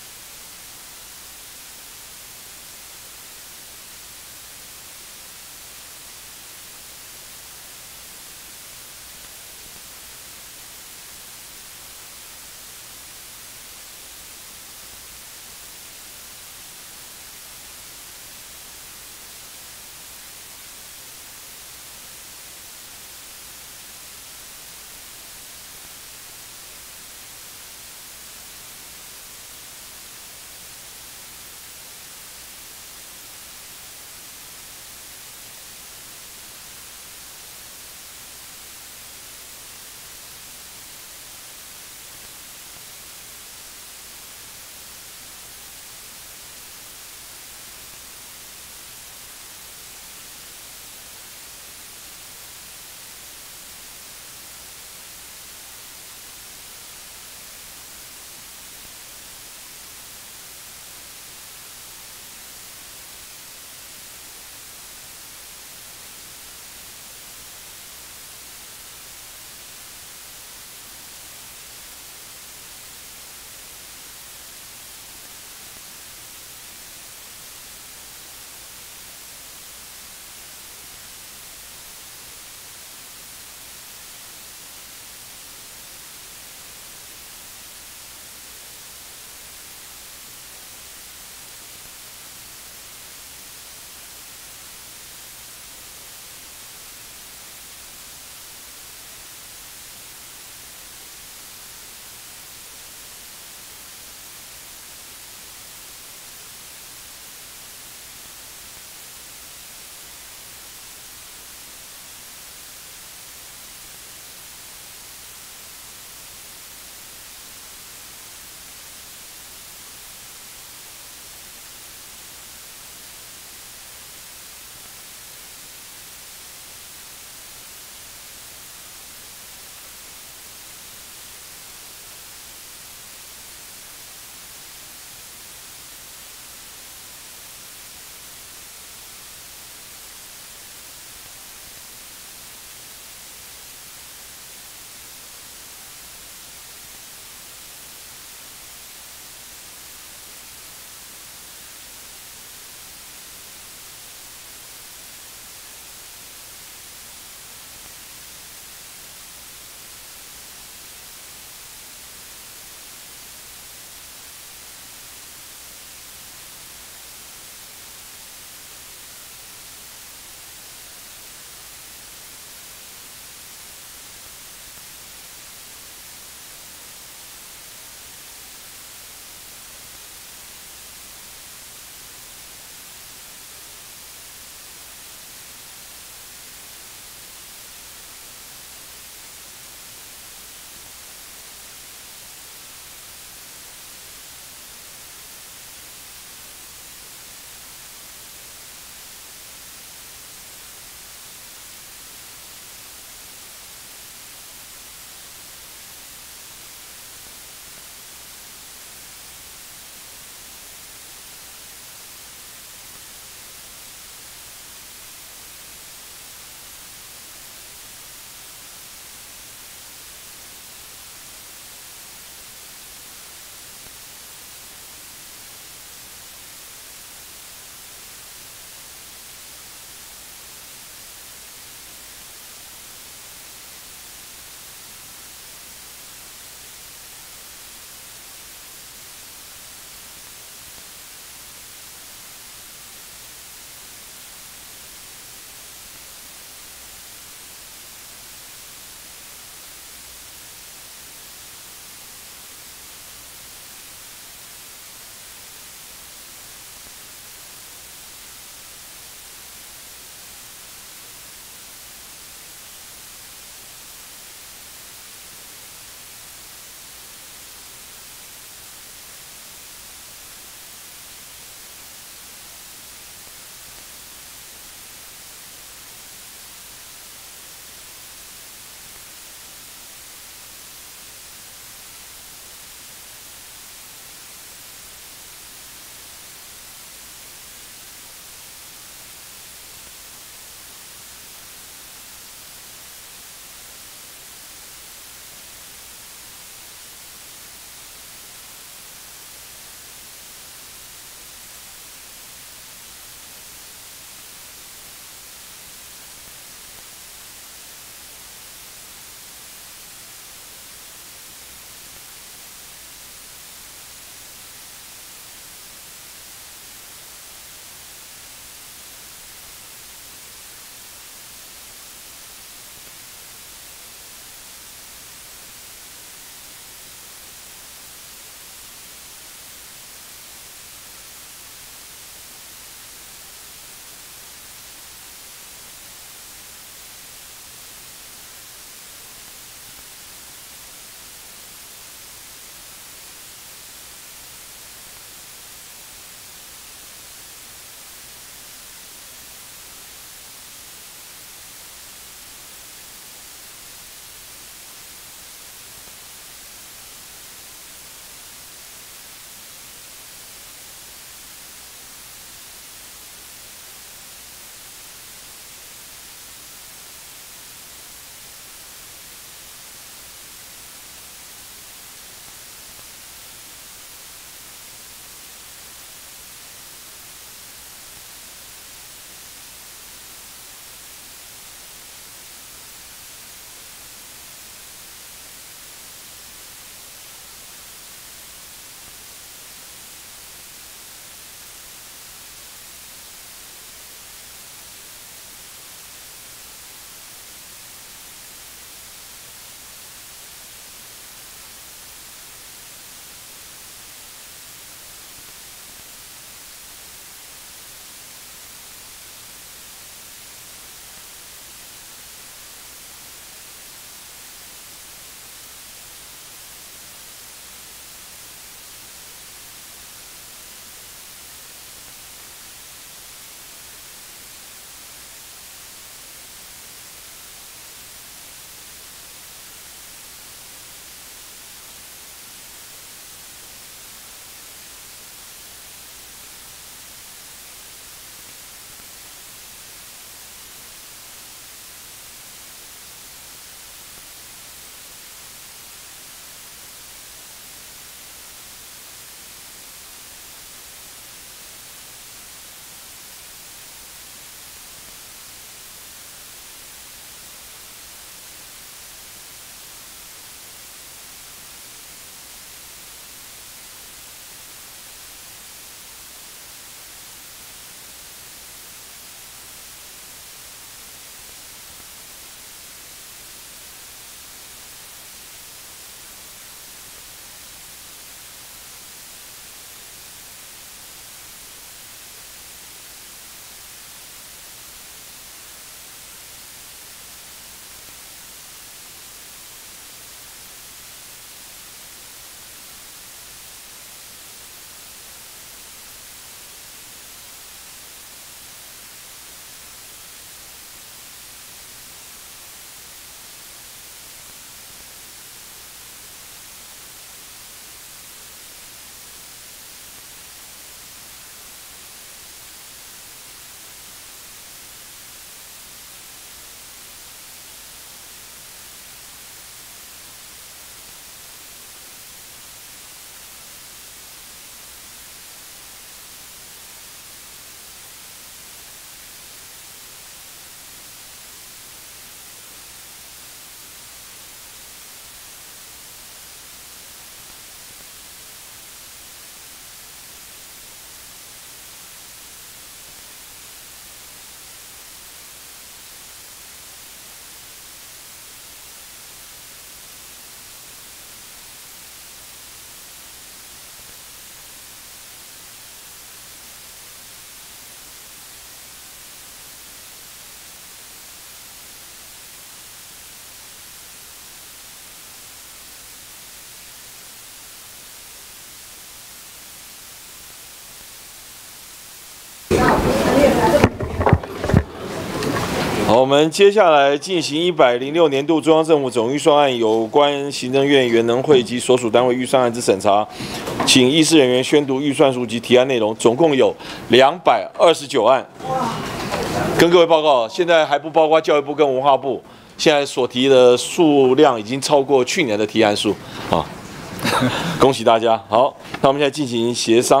们接下来进行106年度中央政府总预算案有关行政院原能会及所属单位预算案之审查，请议事人员宣读预算书及提案内容，总共有229案。跟各位报告，现在还不包括教育部跟文化部，现在所提的数量已经超过去年的提案数啊！恭喜大家。好，那我们现在进行协商。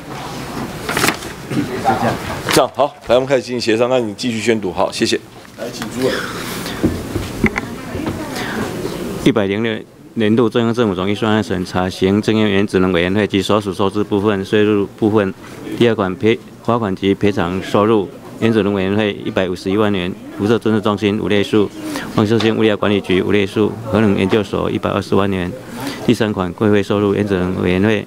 这样好，来我们开始进行协商。那你继续宣读，好，谢谢。来，请主委。 106年度中央政府总预算案审查，行政院原子能委员会及所属收支部分、税入部分。第二款罚款及赔偿收入，原子能委员会151万元，辐射侦测中心5类数，放射性物料管理局5类数，核能研究所120万元。第三款规费收入，原子能委员会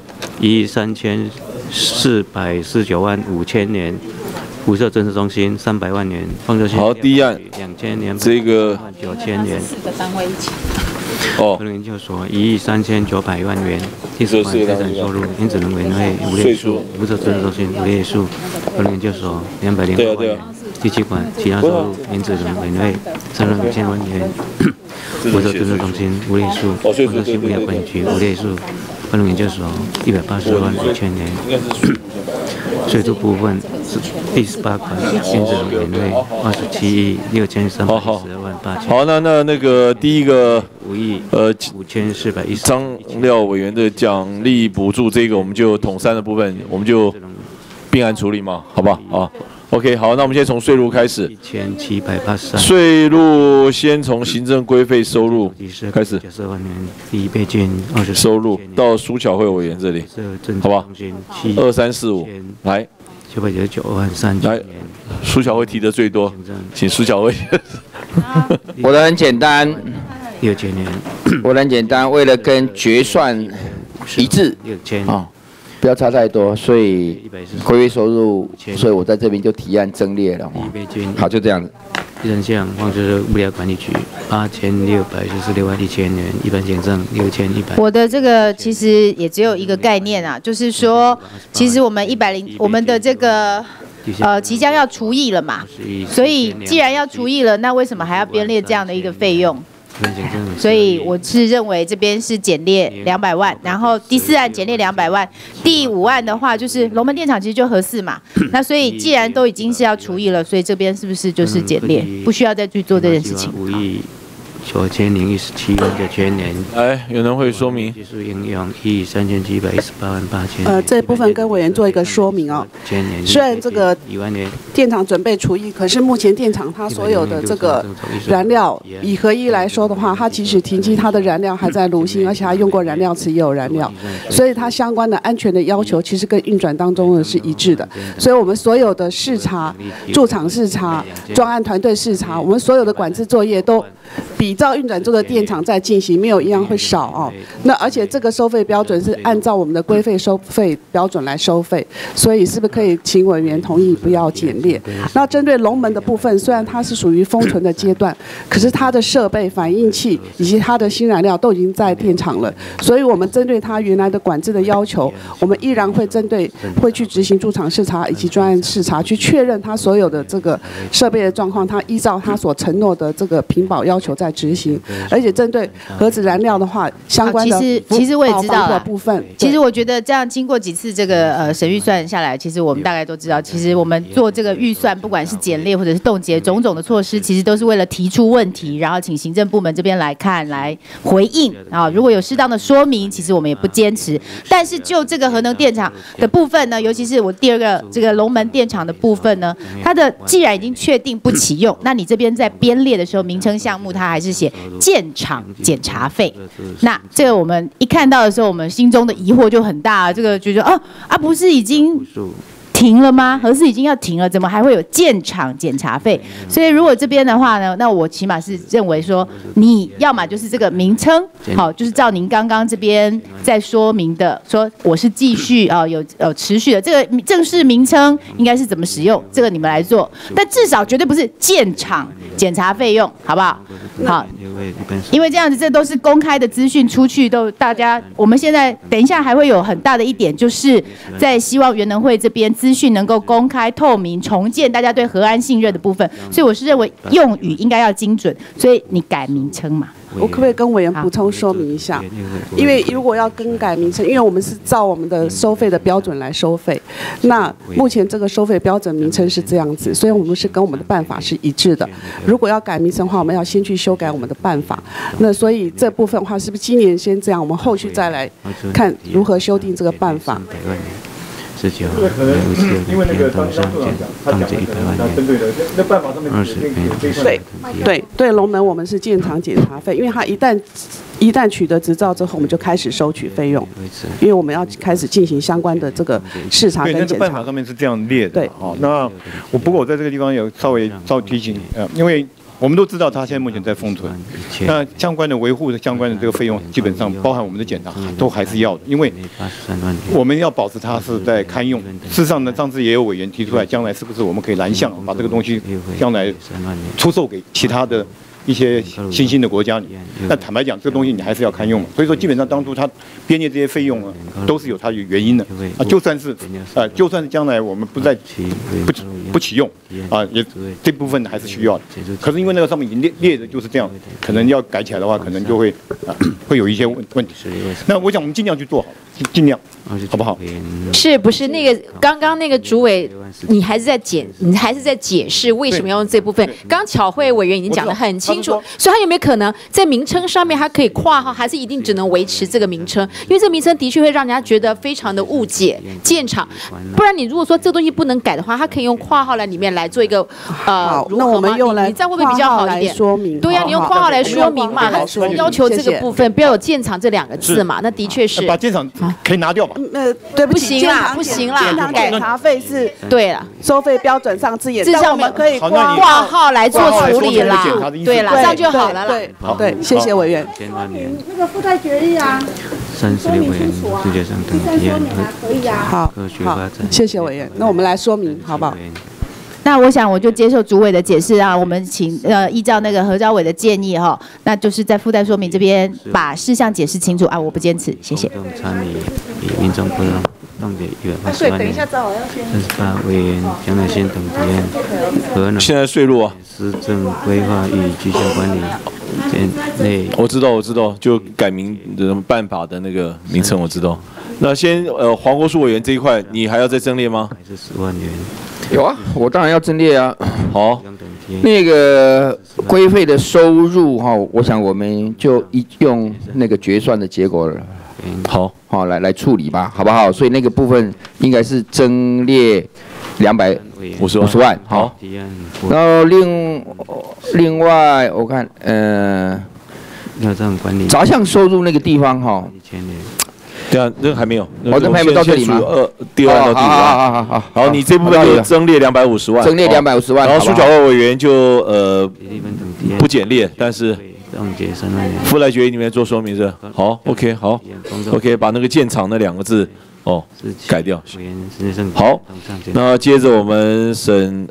13449万5千元。辐射侦测中心300万元，放射性好，第一案 2000年这个 9000元， 4个单位一起。 核能研究所13900万元，第四款财产收入，原子能委员会5类数，辐射侦测中心5类数，核能研究所208万元，第七款其他收入，原子能委员会32000万元，辐射侦测中心5类数，放射性物料管理局5类数，核能研究所180万5千元。税出部分是第18款，原子能委员会27亿6312万8千。 好，那个第一个 5亿5410。 张廖委员的奖励补助，这个我们就统3的部分，我们就并案处理嘛，好不好？啊 ，OK， 好，那我们先从税入开始。 1783。 税入先从行政规费收入开始。 90万元，第一倍金20 收入到苏巧慧委员这里，好吧？2345，来 999万3千元。 苏巧慧提的最多，请苏巧慧。 我的很简单 ，6000年。 我的很简单，为了跟决算一致啊，不要差太多，所以规费收入，所以我在这边就提案增列了。好，就这样子。 第三项，放射物料管理局8646万1000元，一般行政6100。 我的这个其实也只有一个概念啊，就是说，其实我们我们的这个即将要除役了嘛，所以既然要除役了，那为什么还要编列这样的一个费用？所以我是认为这边是减列200万，然后第4案减列200万，第5案的话就是龙门电厂其实就合适嘛。那所以既然都已经是要除役了，所以这边是不是就是减列，不需要再去做这件事情 ？5亿9017万9千元。 来，有人会说明。 技术应用1亿3718万8千。 这部分跟委员做一个说明哦。虽然这个电厂准备除役，可是目前电厂它所有的这个燃料，以合一来说的话，它其实停机它的燃料还在炉心，而且它用过燃料池也有燃料，所以它相关的安全的要求其实跟运转当中的是一致的。所以我们所有的视察、驻场视察、专案团队视察，我们所有的管制作业都比照运转中的电厂在进行，没有一样会少哦。那而且这个收费标准是按照我们的规费收费标准来收费，所以是不是可以请委员同意不要减列？那针对龙门的部分，虽然它是属于封存的阶段，可是它的设备、反应器以及它的新燃料都已经在电厂了，所以我们针对它原来的管制的要求，我们依然会会去执行驻场视察以及专案视察，去确认它所有的这个设备的状况，它依照它所承诺的这个品保要求在执行。而且针对核子燃料的话，相关的其实我也知道了部分。 其实我觉得这样经过几次这个审预算下来，其实我们大概都知道，其实我们做这个预算，不管是减列或者是冻结种种的措施，其实都是为了提出问题，然后请行政部门这边来看来回应啊。如果有适当的说明，其实我们也不坚持。但是就这个核能电厂的部分呢，尤其是我第二个这个龙门电厂的部分呢，它的既然已经确定不启用，那你这边在编列的时候，名称项目它还是写建厂检查费，那这个我们一看到的时候，我们心中的疑惑就很大，这个就觉得不是已经停了吗？核四已经要停了，怎么还会有建厂检查费？所以如果这边的话呢，那我起码是认为说，你要么就是这个名称，好，就是照您刚刚这边在说明的，说我是继续有持续的这个正式名称应该是怎么使用，这个你们来做，但至少绝对不是建厂检查费用，好不好？好，因为这样子这都是公开的资讯出去，都大家我们现在等一下还会有很大的一点，就是在希望原能会这边资讯能够公开透明，重建大家对核安信任的部分。所以我是认为用语应该要精准，所以你改名称嘛。 我可不可以跟委员补充说明一下？因为如果要更改名称，因为我们是照我们的收费的标准来收费，那目前这个收费标准名称是这样子，所以我们是跟我们的办法是一致的。如果要改名称的话，我们要先去修改我们的办法。那所以这部分的话，是不是今年先这样，我们后续再来看如何修订这个办法 19因为那个当上冻结100万元，针对的那办法上面对龙门我们是建厂检查费，因为他一旦取得执照之后，我们就开始收取费用，因为我们要开始进行相关的这个视察跟检查。 对，那个办法上面是这样列的。对，好，那不过我在这个地方有稍微提醒，因为我们都知道他现在目前在封存，那相关的维护的相关的这个费用，基本上包含我们的检查都还是要的，因为我们要保持它是在堪用。事实上呢，上次也有委员提出来，将来是不是我们可以南向把这个东西将来出售给其他的一些新兴的国家里？那坦白讲，这个东西你还是要堪用嘛。所以说，基本上当初他编列这些费用呢，都是有它的原因的啊。就算是将来我们不启用啊，也这部分还是需要的。可是因为那个上面已经列的就是这样，可能要改起来的话，可能就会会有一些问题。那我想我们尽量去做好，尽量，好不好？ 是不是那个刚刚那个主委，你还是在解释为什么要用这部分？刚巧慧委员已经讲得很清楚，所以他有没有可能在名称上面他可以括号，还是一定只能维持这个名称？因为这个名称的确会让人家觉得非常的误解建厂，不然你如果说这个东西不能改的话，它可以用括号来里面来做一个那我们用来你这样会不会比较好一点？ 说明对呀，你用括号来说明嘛，要求这个部分不要有建厂这2个字嘛，那的确是把建厂可以拿掉吧？ 对不起，不行啦， 建厂检查费是对了， 收费标准上字眼，但我们可以挂号来做处理啦，对了，这样就好了啦。 对，谢谢委员。 那个附带决议啊。 36委员直接上登提案好，谢谢委员。那我们来说明好不好？ 那我想我就接受主委的解释啊，我们请依照那个何昭伟的建议哈，那就是在附带说明这边把事项解释清楚啊，我不坚持，谢谢。 民众不能冻结180万元。38委员江乃先等提案，核能现在税入啊， 施政规划与绩效管理。 我知道，就改名的办法的那个名称我知道。那先黄国书委员这一块，你还要再增列吗？ 还是10万元？ 有啊，我当然要增列啊。 好， 那个规费的收入哈，我想我们就用那个决算的结果了。好，来处理吧，好不好？所以那个部分应该是增列250万。好，然后另外我看杂项收入那个地方哈。 对啊，那个还没有， 我这还没到这里吗？ 第二到第五。好，你这部分就增列250万， 增列250万。 然后苏巧慧委员就不减列，但是附带决议里面做说明是好 ，OK， 好 ，OK， 把那个建厂那2个字改掉。好，那接着我们审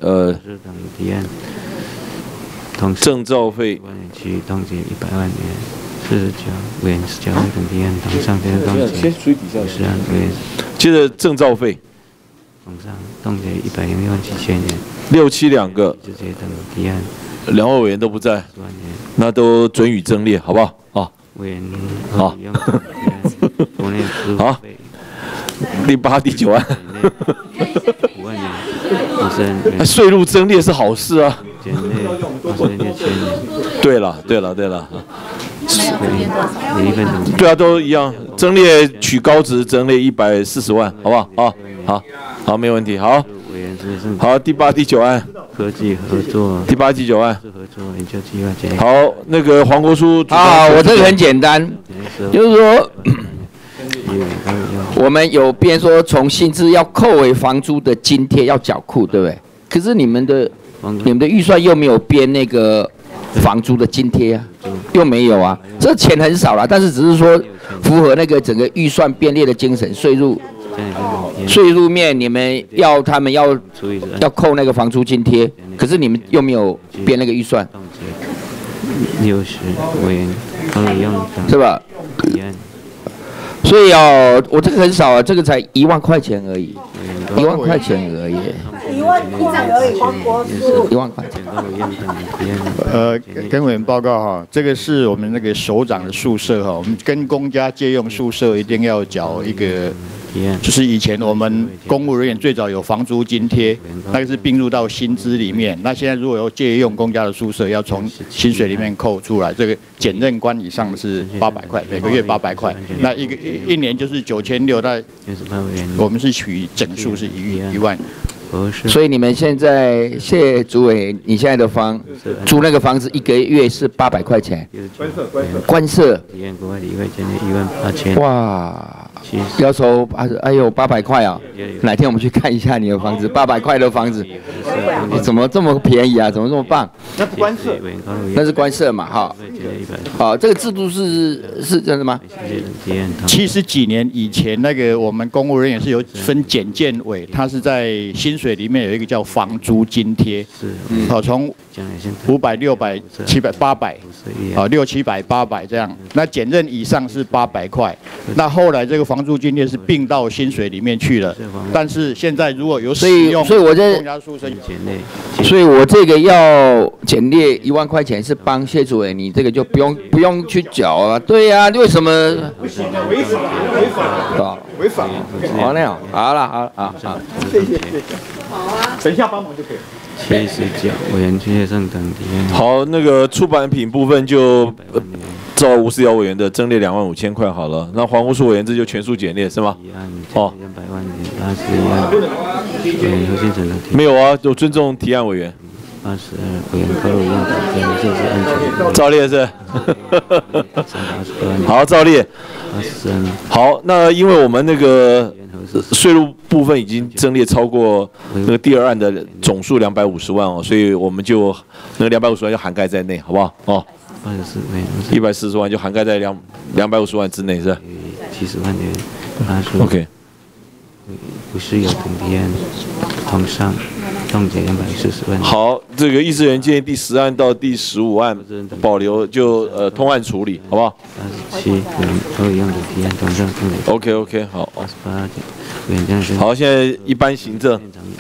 证照费。 冻结100万元。49委员19位等提案，同上天冻结50万委员。 接着证照费， 同上冻结106万7千元。 6、7两个直接等提案 ，2位委员都不在，那都准予增列，好不好？啊， 委员好，好，第8、第9案 5万元， 税入增列是好事啊。 减列56千元。 对了。对啊，都一样，增列取高值，增列140万，好不好？好，没问题。好，第8、第9案， 科技合作， 第8、第9案， 合作研究计划。 好，那个黄国书我这个很简单，就是说，我们有编说从薪资要扣为房租的津贴要缴库，对不对？可是你们的预算又没有编那个房租的津贴啊，又没有啊，这钱很少啦，但是只是说符合那个整个预算编列的精神，税入面你们他们要扣那个房租津贴，可是你们又没有编那个预算 ，60委员是吧？所以我这个很少啊，这个才1万块钱而已。 1万块钱而已。 1万块而已，黄国书。 1万块。 跟委员报告哈，这个是我们那个首长的宿舍哈，我们跟公家借用宿舍一定要缴一个。就是以前我们公务人员最早有房租津贴，那个是并入到薪资里面。那现在如果要借用公家的宿舍，要从薪水里面扣出来。这个检任官以上是800块，每个月800块。那一年就是9600，那我们是取整数是1万。 所以你们现在，谢主委，你现在的租那个房子1个月是800块钱，官舍，哇，要收800块啊！哪天我们去看一下你的房子，800块的房子，怎么这么便宜啊？怎么这么棒？ 那是官舍， 那是官舍嘛，哈。好，这个制度是真的吗 ？70几年以前，那个我们公务人员是有分检建委，他是在薪水里面有一个叫房租津贴，从500、600、700、800， 6、700、800这样。那检任以上是800块。那后来这个房租津贴是并到薪水里面去了，但是现在如果有使用， 所以我这，所以我这个要减列1万块钱是帮谢主委，你这个就不用去缴啊。对呀，为什么？ 违法。 好那样，好了， 谢谢。好啊，等一下帮忙就可以了。 79委员确认等提案。 好，那个出版品部分就照吴思瑶委员的增列25000块好了。那黄国书委员这就全数减列是吗？哦 200万元81案，委员何先生的提案。 没有啊，有尊重提案委员。 82委员高录用等政治安全。 照列是。好，照列。好，那因为我们那个税入部分已经增列超过那个第2案的总数250万哦，所以我们就那个250万就涵盖在内，好不好？哦，140万就涵盖在250万之内是吧 ？70万元。 OK。 不是有等提案同上。冻结240万。 好，这个议事人建议第10案到第15案保留，就通案处理，好不好 ？87都一样的提案同上。 OK， 好。好，现在一般行政。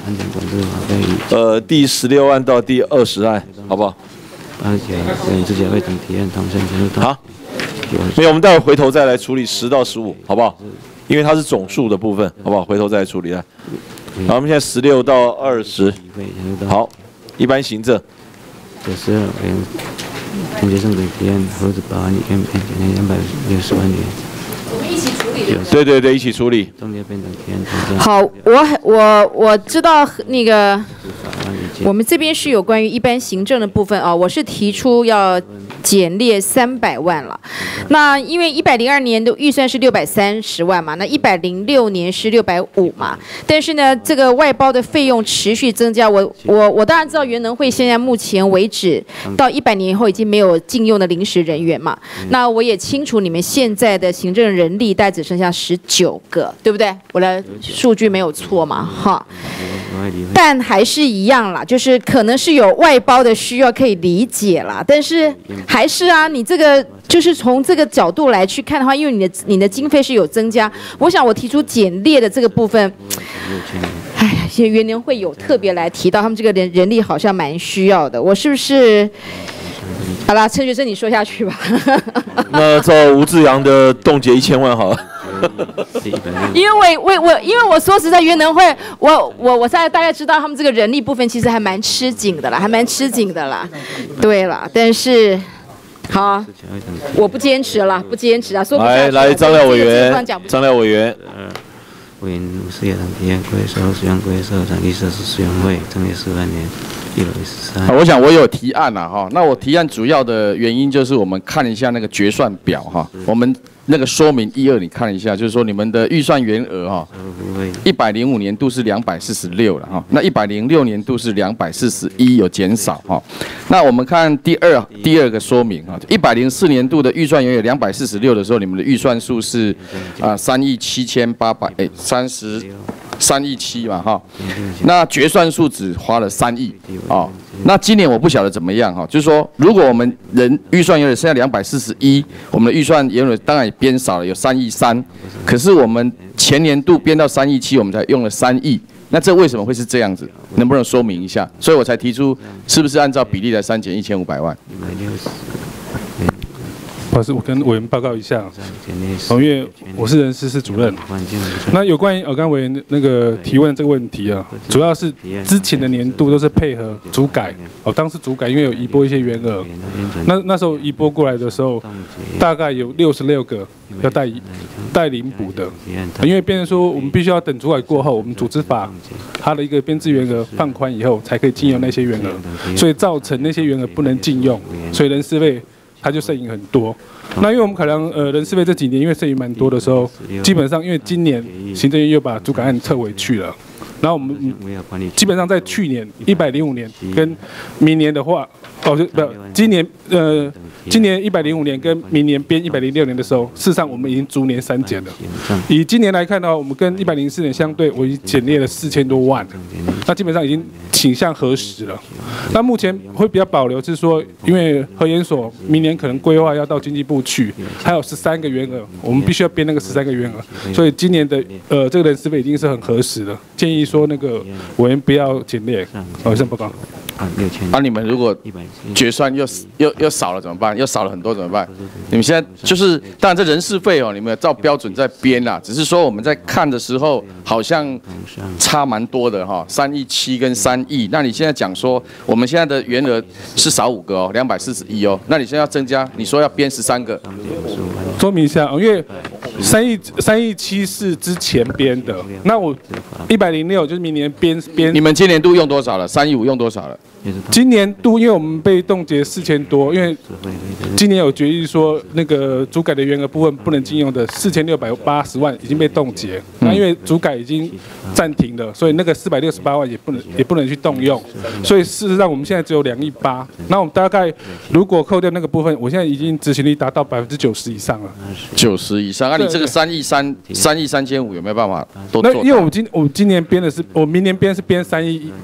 第16案到第20案，好不好 ？89委员自己会等提案同上进入到。 好。没有，我们待会回头再来处理10到15，好不好？因为它是总数的部分，好不好？回头再来处理来。好，我们现在16到20，好，一般行政。 92委员陈杰胜等提案核子保安1件260万元。 我们一起处理。 对，一起处理。 好，我知道那个，我们这边是有关于一般行政的部分啊，我是提出要减列300万了。那因为102年的预算是630万嘛，那106年是650嘛，但是呢，这个外包的费用持续增加。我当然知道原能会现在目前为止到100年以后已经没有禁用的临时人员嘛，那我也清楚你们现在的行政人力大概只剩下19个，对不对？我的数据没有错嘛，哈。但还是一样啦，就是可能是有外包的需要，可以理解啦。但是还是啊，你这个就是从这个角度来去看的话，因为你的经费是有增加，我想我提出减列的这个部分，哎，现在原能会有特别来提到，他们这个人力好像蛮需要的，我是不是？好啦，陈学生你说下去吧。 那照吴志阳的冻结1000万好了。 因为我说实在，原能会我现在大概知道他们这个人力部分其实还蛮吃紧的啦，对了，但是好，我不坚持了，说不下去。 来，张廖委员。 委员吴思瑶等提案归收使用归收场地设施使用费增列4万元。 我想我有提案了哈，那我提案主要的原因就是我们看一下那个决算表哈，我们那个说明1、2你看一下，就是说你们的预算原额哈，105年度是246了哈，那106年度是241有减少哈，那我们看第二个说明哈，104年度的预算原额246的时候，你们的预算数是3亿3亿7嘛哈，那决算数只花了3亿哦。那今年我不晓得怎么样哈，就是说如果我们预算原额剩下241，我们的预算原额当然也编少了，有3亿3，可是我们前年度编到3亿7，我们才用了3亿， 那这为什么会是这样子？能不能说明一下？所以我才提出，是不是按照比例来删减1500万？ 不好意思，我跟委员报告一下，因为我是人事室主任。那有关于刚刚委员那个提问这个问题啊，主要是之前的年度都是配合主改，当时主改因为有移拨一些员额，那时候移拨过来的时候，大概有66个要带领补的，因为变成说我们必须要等主改过后，我们组织法它的一个编制员额放宽以后，才可以禁用那些员额，所以造成那些员额不能禁用，所以人事费它就剩余很多。那因为我们考量人事费这几年因为剩余蛮多的时候，基本上因为今年行政院又把主改案撤回去了，然后我们基本上在去年105年跟明年的话，今年105年跟明年编106年的时候，事实上我们已经逐年删减了。以今年来看的话，我们跟104年相对，我已经减列了4000多万，那基本上已经倾向核实了。那目前会比较保留是说，因为核研所明年可能规划要到经济部去，还有13个员额，我们必须要编那个13个员额，所以今年的这个人事费已经是很核实的，建议说那个委员不要减列。以上报告。 那你们如果决算又少了怎么办？又少了很多怎么办？你们现在就是当然这人事费你们照标准在编啦，只是说我们在看的时候好像差蛮多的3亿7跟3亿。那你现在讲说我们现在的员额是少5个241那你现在要增加，你说要编13个， 说明一下因为3亿7是之前编的，那我106就是明年编。 你们今年度用多少了？3亿5用多少了？ 今年度因为我们被冻结4000多，因为今年有决议说那个主改的员额部分不能禁用的4680万已经被冻结，那因为主改已经暂停了，所以那个468万也不能去动用，所以事实上我们现在只有2亿8，那我们大概如果扣掉那个部分，我现在已经执行率达到90%以上了。 90%以上，那你这个3亿3500有没有办法都做到？ 因为我们今年编的是，我明年编是编3亿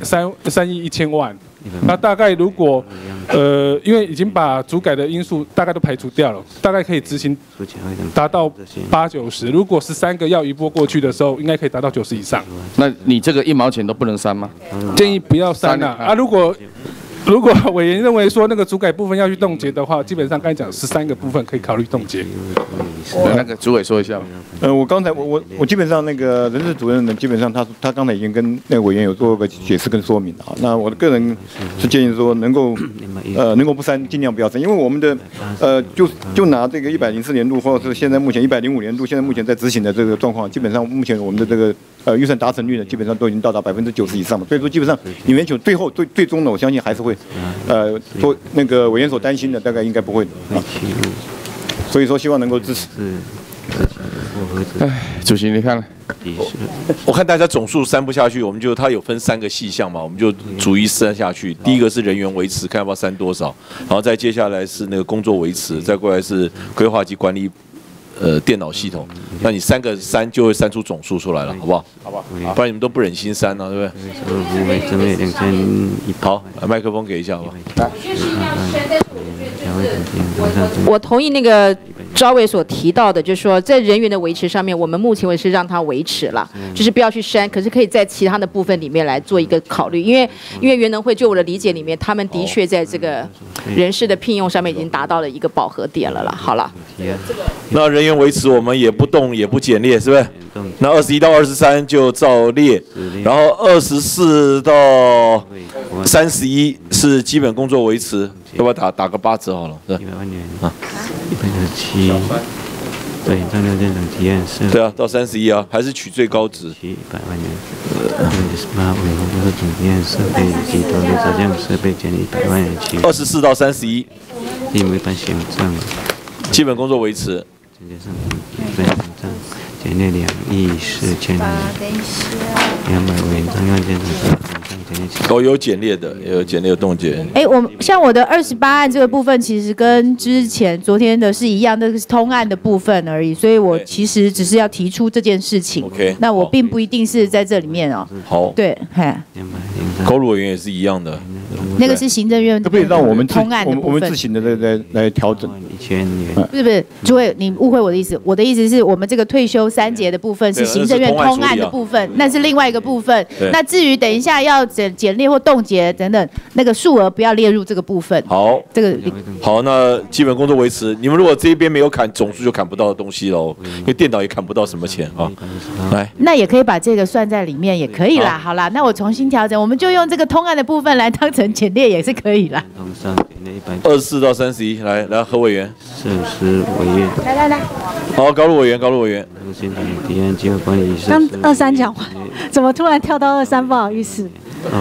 1000万。那大概如果因为已经把主改的因素大概都排除掉了，大概可以执行达到80-90%。如果13个要移拨过去的时候，应该可以达到90%以上。 那你这个1毛钱都不能删吗？ 建议不要删啊！如果委员认为说那个主改部分要去冻结的话，基本上刚才讲13个部分可以考虑冻结。 那个主委说一下。 我刚才我基本上那个人事主任呢，基本上他刚才已经跟那个委员有做个解释跟说明啊。那我的个人是建议说能够不删尽量不要删，因为我们的就拿这个104年度或者是现在目前105年度现在目前在执行的这个状况，基本上目前我们的这个预算达成率呢，基本上都已经到达90%以上了。所以说基本上你们最终呢，我相信还是会做那个委员所担心的，大概应该不会啊。所以说希望能够支持。 主席你看了， 我看大家总数删不下去，我们它有分3个细项嘛，我们就逐一删下去。第一个是人员维持，看要不要删多少，然后再接下来是那个工作维持，再过来是规划及管理电脑系统。那你3个删就会删出总数出来了，好不好？好不好？不然你们都不忍心删啊，对不对？好，麦克风给一下，好不好？ 我同意那个赵委所提到的，就是说在人员的维持上面，我们目前为止是让它维持了，就是不要去删，可是可以在其他的部分里面来做一个考虑，因为原能会就我的理解里面，他们的确在这个人事的聘用上面已经达到了一个饱和点了啦。好了， 那人员维持我们也不动也不减列，是不是？那21到23就照列，然后24到31是基本工作维持，要不要打个8折好了？对，100万元啊，107，对，张六店等提案是。对啊，到31啊，还是取最高值。100万元。18委员会总提案设备以及投入照相设备减100万元起。24到31。因违反行政。基本工作维持。减列2亿4000万元，200委员张要监督有减列的，也有减列的冻结。 像我的28案这个部分，其实跟之前昨天的是一样，那个是通案的部分而已，所以我其实只是要提出这件事情。OK， 那我并不一定是在这里面哦。好，对， 口录委员也是一样的。 那个是行政院可不可以让我们通案的部分， 我们自行的来调整？ 1000元。 不是，主委，你误会我的意思。我的意思是我们这个退休3节的部分是行政院通案的部分，那是另外一个部分。那至于等一下要减列或冻结等等，那个数额不要列入这个部分。 好， 这个好，那基本工作维持。你们如果这边没有砍，总数就砍不到的东西喽，因为电脑也砍不到什么钱啊。来， 那也可以把这个算在里面，也可以啦。好啦，那我重新调整，我们就用这个通案的部分来当成减列也是可以啦。 24到31，来何委员， 设施委员， 来， 好，高路委员， 提案计划管理刚23讲完，怎么突然跳到23？不好意思，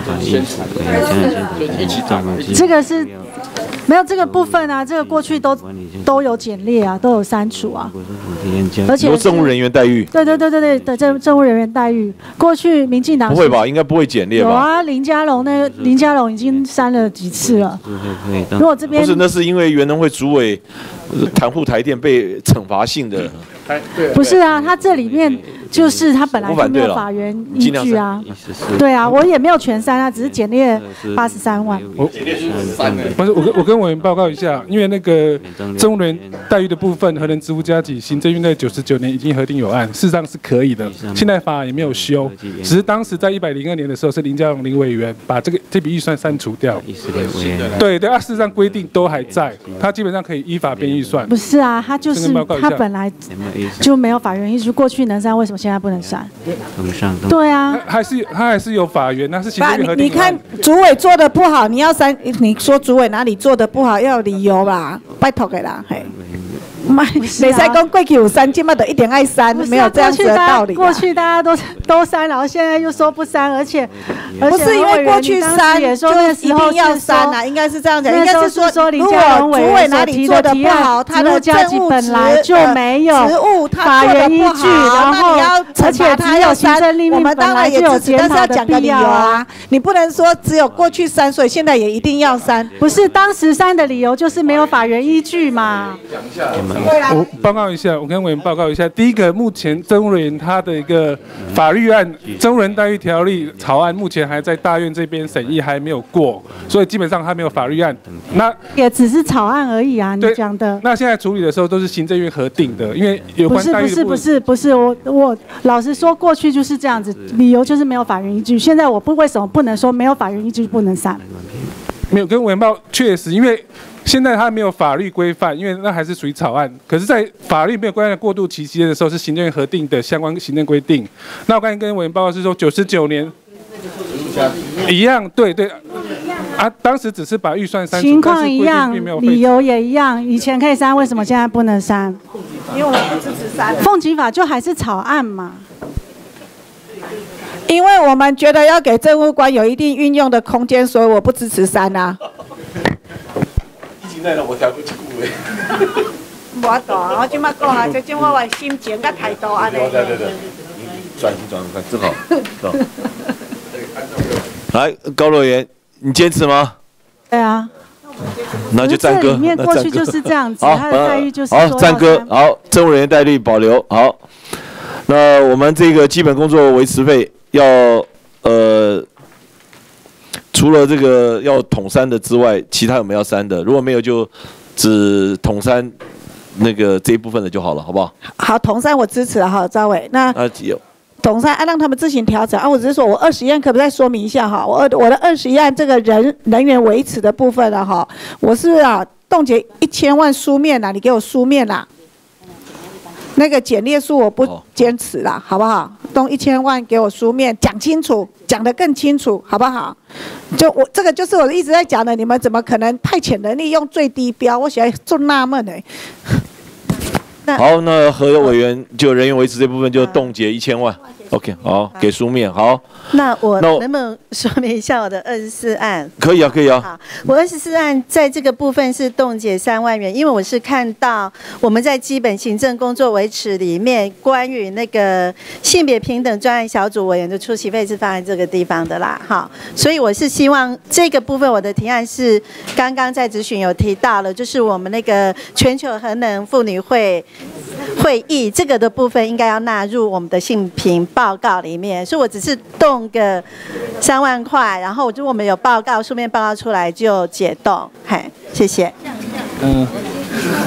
这个是没有这个部分啊，这个过去都有简列啊，都有删除啊，而且政务人员待遇， 对的政务人员待遇，过去民进党不会吧？应该不会简列吧？ 有啊，林佳龙已经删了几次了。如果这边不是，那是因为原能会主委袒护台电被惩罚性的。 不是啊，他这里面就是他本来就没有法源依据啊。对啊，我也没有全删啊，只是简列83万。 不是，我跟委员报告一下，因为那个政务人员待遇的部分，核能职务加给行政院在99年已经核定有案，事实上是可以的。现在法也没有修，只是当时在102年的时候是林佳龙林委员把这笔预算删除掉。对，事实上规定都还在，他基本上可以依法编预算。 不是啊，他就是他本来就没有法源依据，过去能删，为什么现在不能删？对啊， 他还是有法源，那是行政院核定。 你看主委做的不好，你要删，你说主委哪里做的不好，要有理由吧，拜托的啦，嘿。没使讲过去有删，今麦的一定爱删，没有这样子的道理。 过去大家都删，然后现在又说不删，而且不是因为过去删就一定要删啊，应该是这样讲，应该是说如果主委哪里做的不好，他的政务本来就没有职务法源依据，然后而且只有行政令我们当然也支持，但是要讲个理由啊， 你不能说只有过去删，所以现在也一定要删。 不是当时删的理由就是没有法源依据嘛？ 讲一下。我报告一下，我跟委员报告一下。第一个，目前政务人员他的一个法律案《政务人待遇条例》草案，目前还在大院这边审议，还没有过，所以基本上还没有法律案。那也只是草案而已啊，你讲的。 那现在处理的时候都是行政院核定的，因为有关待遇的部分。 不是，我老实说，过去就是这样子，理由就是没有法源依据。现在我为什么不能说没有法源依据不能删？ 没有跟委员报，确实因为。现在它没有法律规范，因为那还是属于草案。可是，在法律没有规范的过渡期间的时候，是行政院核定的相关行政规定。那我刚才跟委员报告是说99年一样，对啊，当时只是把预算删除， 情况一样，理由也一样。以前可以删，为什么现在不能删？ 因为我们不支持删。 凤警法就还是草案嘛。 因为我们觉得要给政务官有一定运用的空间，所以我不支持删啊。 现在我调过去顾无大，我即马讲啊，这种我的心情甲态度安尼。对， 转，正好。来，高委员，你坚持吗？ 对啊。 那就赞歌。 里面过去就是这样子，他的待遇就是好，赞歌，好，政务人员待遇保留，好。那我们这个基本工作维持费要除了这个要统删的之外，其他有没有要删的？如果没有，就只统删那个这一部分的就好了，好不好？ 好，统删我支持了哈，赵伟。那统删让他们自行调整啊。我只是说我21案可不可以再说明一下哈？我的21案这个人员维持的部分了哈，我是不是啊冻结1000万书面啦？你给我书面啦。那个简列数我不坚持啦，好不好？动1000万给我书面讲清楚，讲得更清楚，好不好？就我这个就是我一直在讲的，你们怎么可能派遣人力用最低标？我现在就纳闷哎。 好，那何委员就人员维持这部分就冻结1000万。OK， 好，给书面好。 那我能不能说明一下我的24案？ 可以啊，可以啊。 好，我24案在这个部分是冻结3万元，因为我是看到我们在基本行政工作维持里面关于那个性别平等专案小组委员的出席费是放在这个地方的啦。好，所以我是希望这个部分我的提案是刚刚在质询有提到了，就是我们那个全球核能妇女会议这个的部分应该要纳入我们的性平报告里面，所以我只是动个3万块，然后我们有报告书面报告出来就解冻，嘿，谢谢。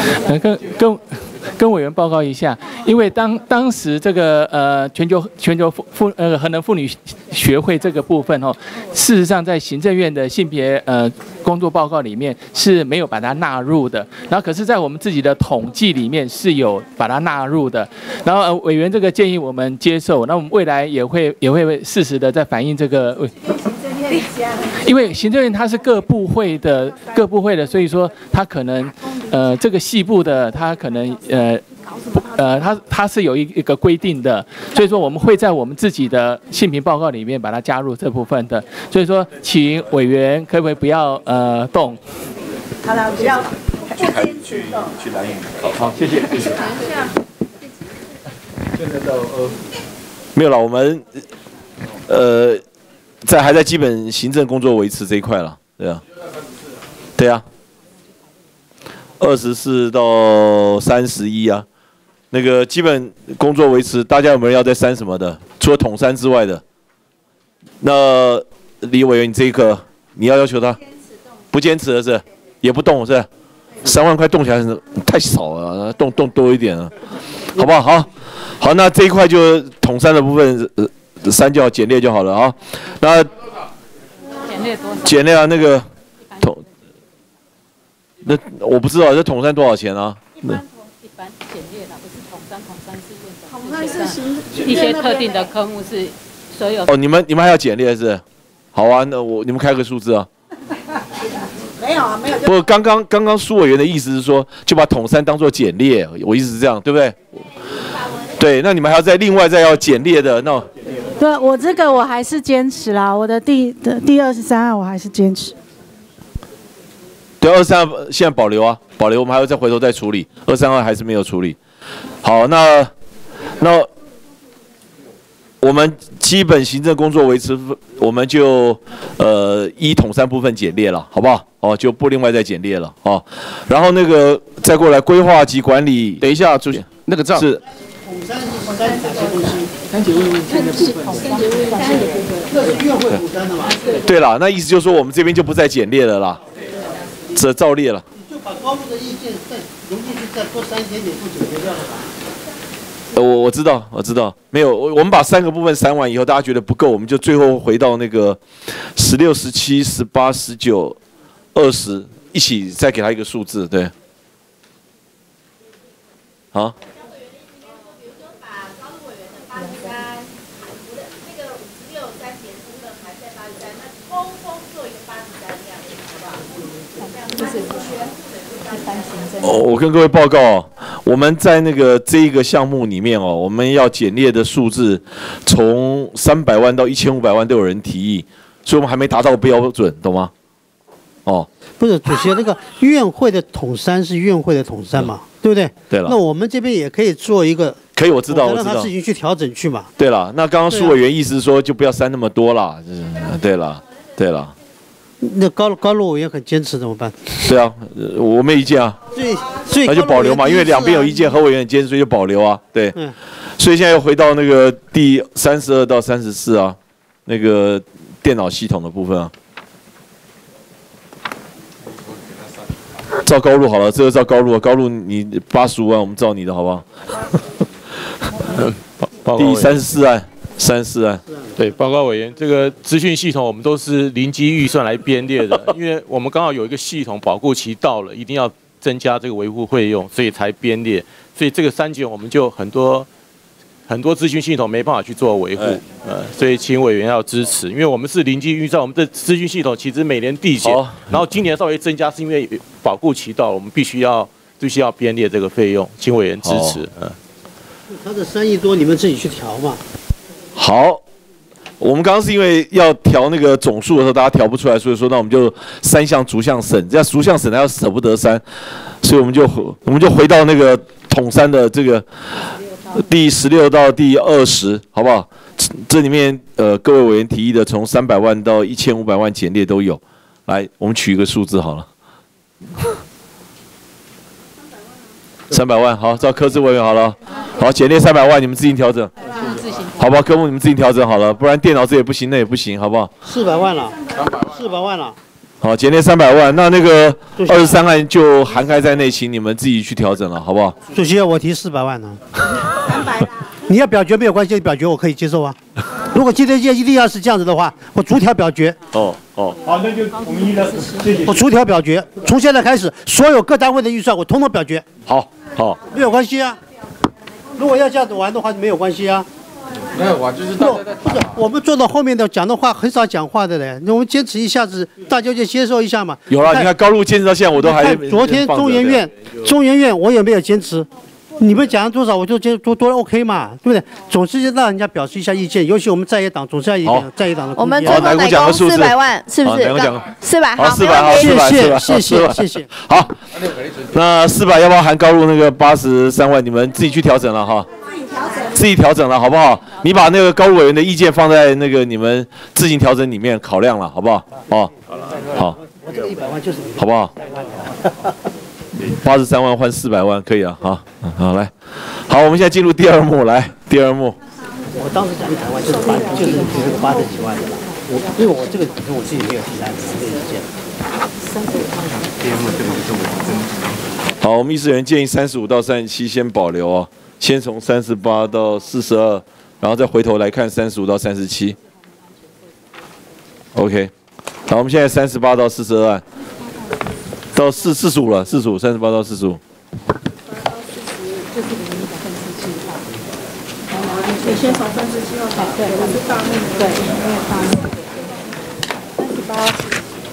跟委员报告一下，因为当时这个全球核能妇女学会这个部分哦，事实上在行政院的性别工作报告里面是没有把它纳入的，然后可是在我们自己的统计里面是有把它纳入的，然后委员这个建议我们接受，那我们未来也会适时的在反映这个。因为行政院它是各部会的，所以说它可能这个细部的它可能它是有一个规定的，所以说我们会在我们自己的性平报告里面把它加入这部分的，所以说请委员可不可以不要动？ 好了，不要去蓝屿。好，谢谢。现在到没有了，我们还在基本行政工作维持这一块了，对啊，24到31啊，那个基本工作维持，大家有没有人要再删什么的？除了统删之外的，那李委员，你这一个你要求他不坚持的是，也不动是，3万块动起来太少了，动多一点啊，好不好？好，那这一块就统删的部分。删掉减列就好了啊。那减列啊，那个那我不知道这统删多少钱啊？一般减列的不是统删是一些特定的科目是所有。 哦，你们还要减列是？好啊，那你们开个数字啊。 没有。 不，刚刚苏委员的意思是说，就把统删当做减列，我意思是这样，对不对？对，那你们还要另外要减列的那。 对，我这个我还是坚持啦，我的第23案我还是坚持。 对，23案现在保留啊，我们还要再回头再处理，23案还是没有处理。好，那我们基本行政工作维持，我们就依统删部分减列了，好不好？哦，就不另外再减列了哦。然后那个再过来规划及管理，等一下主席，那个账是。统删是删哪些东西？删节位问题的部分，这是院会统删的嘛？对了，那意思就是说我们这边就不再简列了啦，这照列了。你就把高度的意见再融进去，再多删一点点，就解决掉了吧？我知道，没有，我们把3个部分删完以后，大家觉得不够，我们就最后回到那个16、17、18、19、20一起再给他一个数字，对。好。我跟各位报告，我们在这一个项目里面我们要减列的数字从300万到1500万都有人提议，所以我们还没达到标准，懂吗？ 不是主席，那个院会的统删是院会的统删嘛，对不对？对了。那我们这边也可以做一个。可以，我知道，让他自己去调整去嘛。对了，那刚刚苏委员意思是说就不要删那么多啦。对了。那高路委员很坚持怎么办？对啊，我没意见啊。所以那就保留嘛，因为两边有意见，何委员很坚持，所以就保留啊。对。所以现在又回到那个第32到34啊，那个电脑系统的部分啊。照高路好了，这个照高路啊，高路你85万，我们照你的好不好？第34案， 对，报告委员，这个资讯系统我们都是零基预算来编列的，因为我们刚好有一个系统保固期到了，一定要增加这个维护费用，所以才编列。所以这个3件我们就很多资讯系统没办法去做维护，所以请委员要支持，因为我们是零基预算，我们的资讯系统其实每年递减，然后今年稍微增加是因为保固期到了，我们必须要编列这个费用，请委员支持。 他的3亿多，你们自己去调嘛。 好，我们刚刚是因为要调那个总数的时候，大家调不出来，所以说那我们就3项逐项审，这样逐项审他要舍不得删，所以我们就回到那个统删的这个第16到第20，好不好？这里面各位委员提议的从300万到1500万减列都有，来，我们取一个数字好了。300万，好，照科资委员好了，好，减列300万，你们自行调整，好不好？科目你们自行调整好了，不然电脑这也不行，那也不行，好不好？400万了，400万了。 好，减列300万，那个23案就涵盖在内，请你们自己去调整了，好不好？ 主席，我提400万呢。你要表决没有关系，表决我可以接受啊。如果今天一定要是这样子的话，我逐条表决。 好， 那就统一了，谢谢。我逐条表决，从现在开始，所有各单位的预算我统统表决。 好， 没有关系啊。如果要这样子玩的话，没有关系啊。 没有，我就是不是我们做到后面的讲的话很少讲话的嘞，我们坚持一下子，大家就接受一下嘛。 有了，你看高路坚持到现在，我都还。 昨天中研院我也没有坚持，你们讲多少我就多 OK 嘛，对不对？总是让人家表示一下意见，尤其我们在野党总是要一点在野党的。 我们最后乃公400万，是不是？400，好 ，400，谢谢。好，那400要不要含高路那个83万？你们自己去调整了哈。自己调整了，好不好？你把那个高路委员的意见放在那个你们自行调整里面考量了，好不好？哦，好。 我这个100万就是好不好？83万换400万，可以啊，好，来，好，我们现在进入第二幕，来，第二幕。 我当时讲100万就是80几万的啦，因为我这个本身我自己没有其他的意见。 好，我们议事人建议35到37先保留啊。先从38到42，然后再回头来看35到37。OK， 好，我们现在38到42案，到45了，45，38到45。 你先从37号开始，对，我是大内，对，没有大内。38。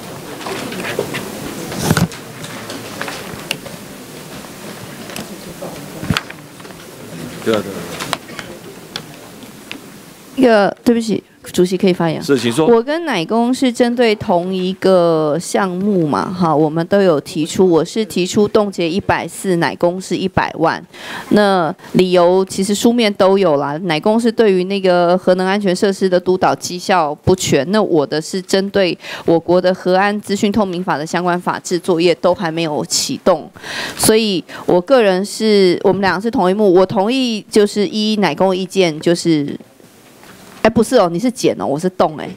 对不起，主席可以发言。 是，请说。 我跟乃公是针对同一个项目嘛，哈，我们都有提出，我是提出冻结140，乃公是100万。那理由其实书面都有啦，乃公是对于那个核能安全设施的督导绩效不全，那我的是针对我国的核安资讯透明法的相关法制作业都还没有启动，所以我个人是我们两个是同一幕，我同意就是依乃公意见就是。不是哦，你是减哦，我是动哎。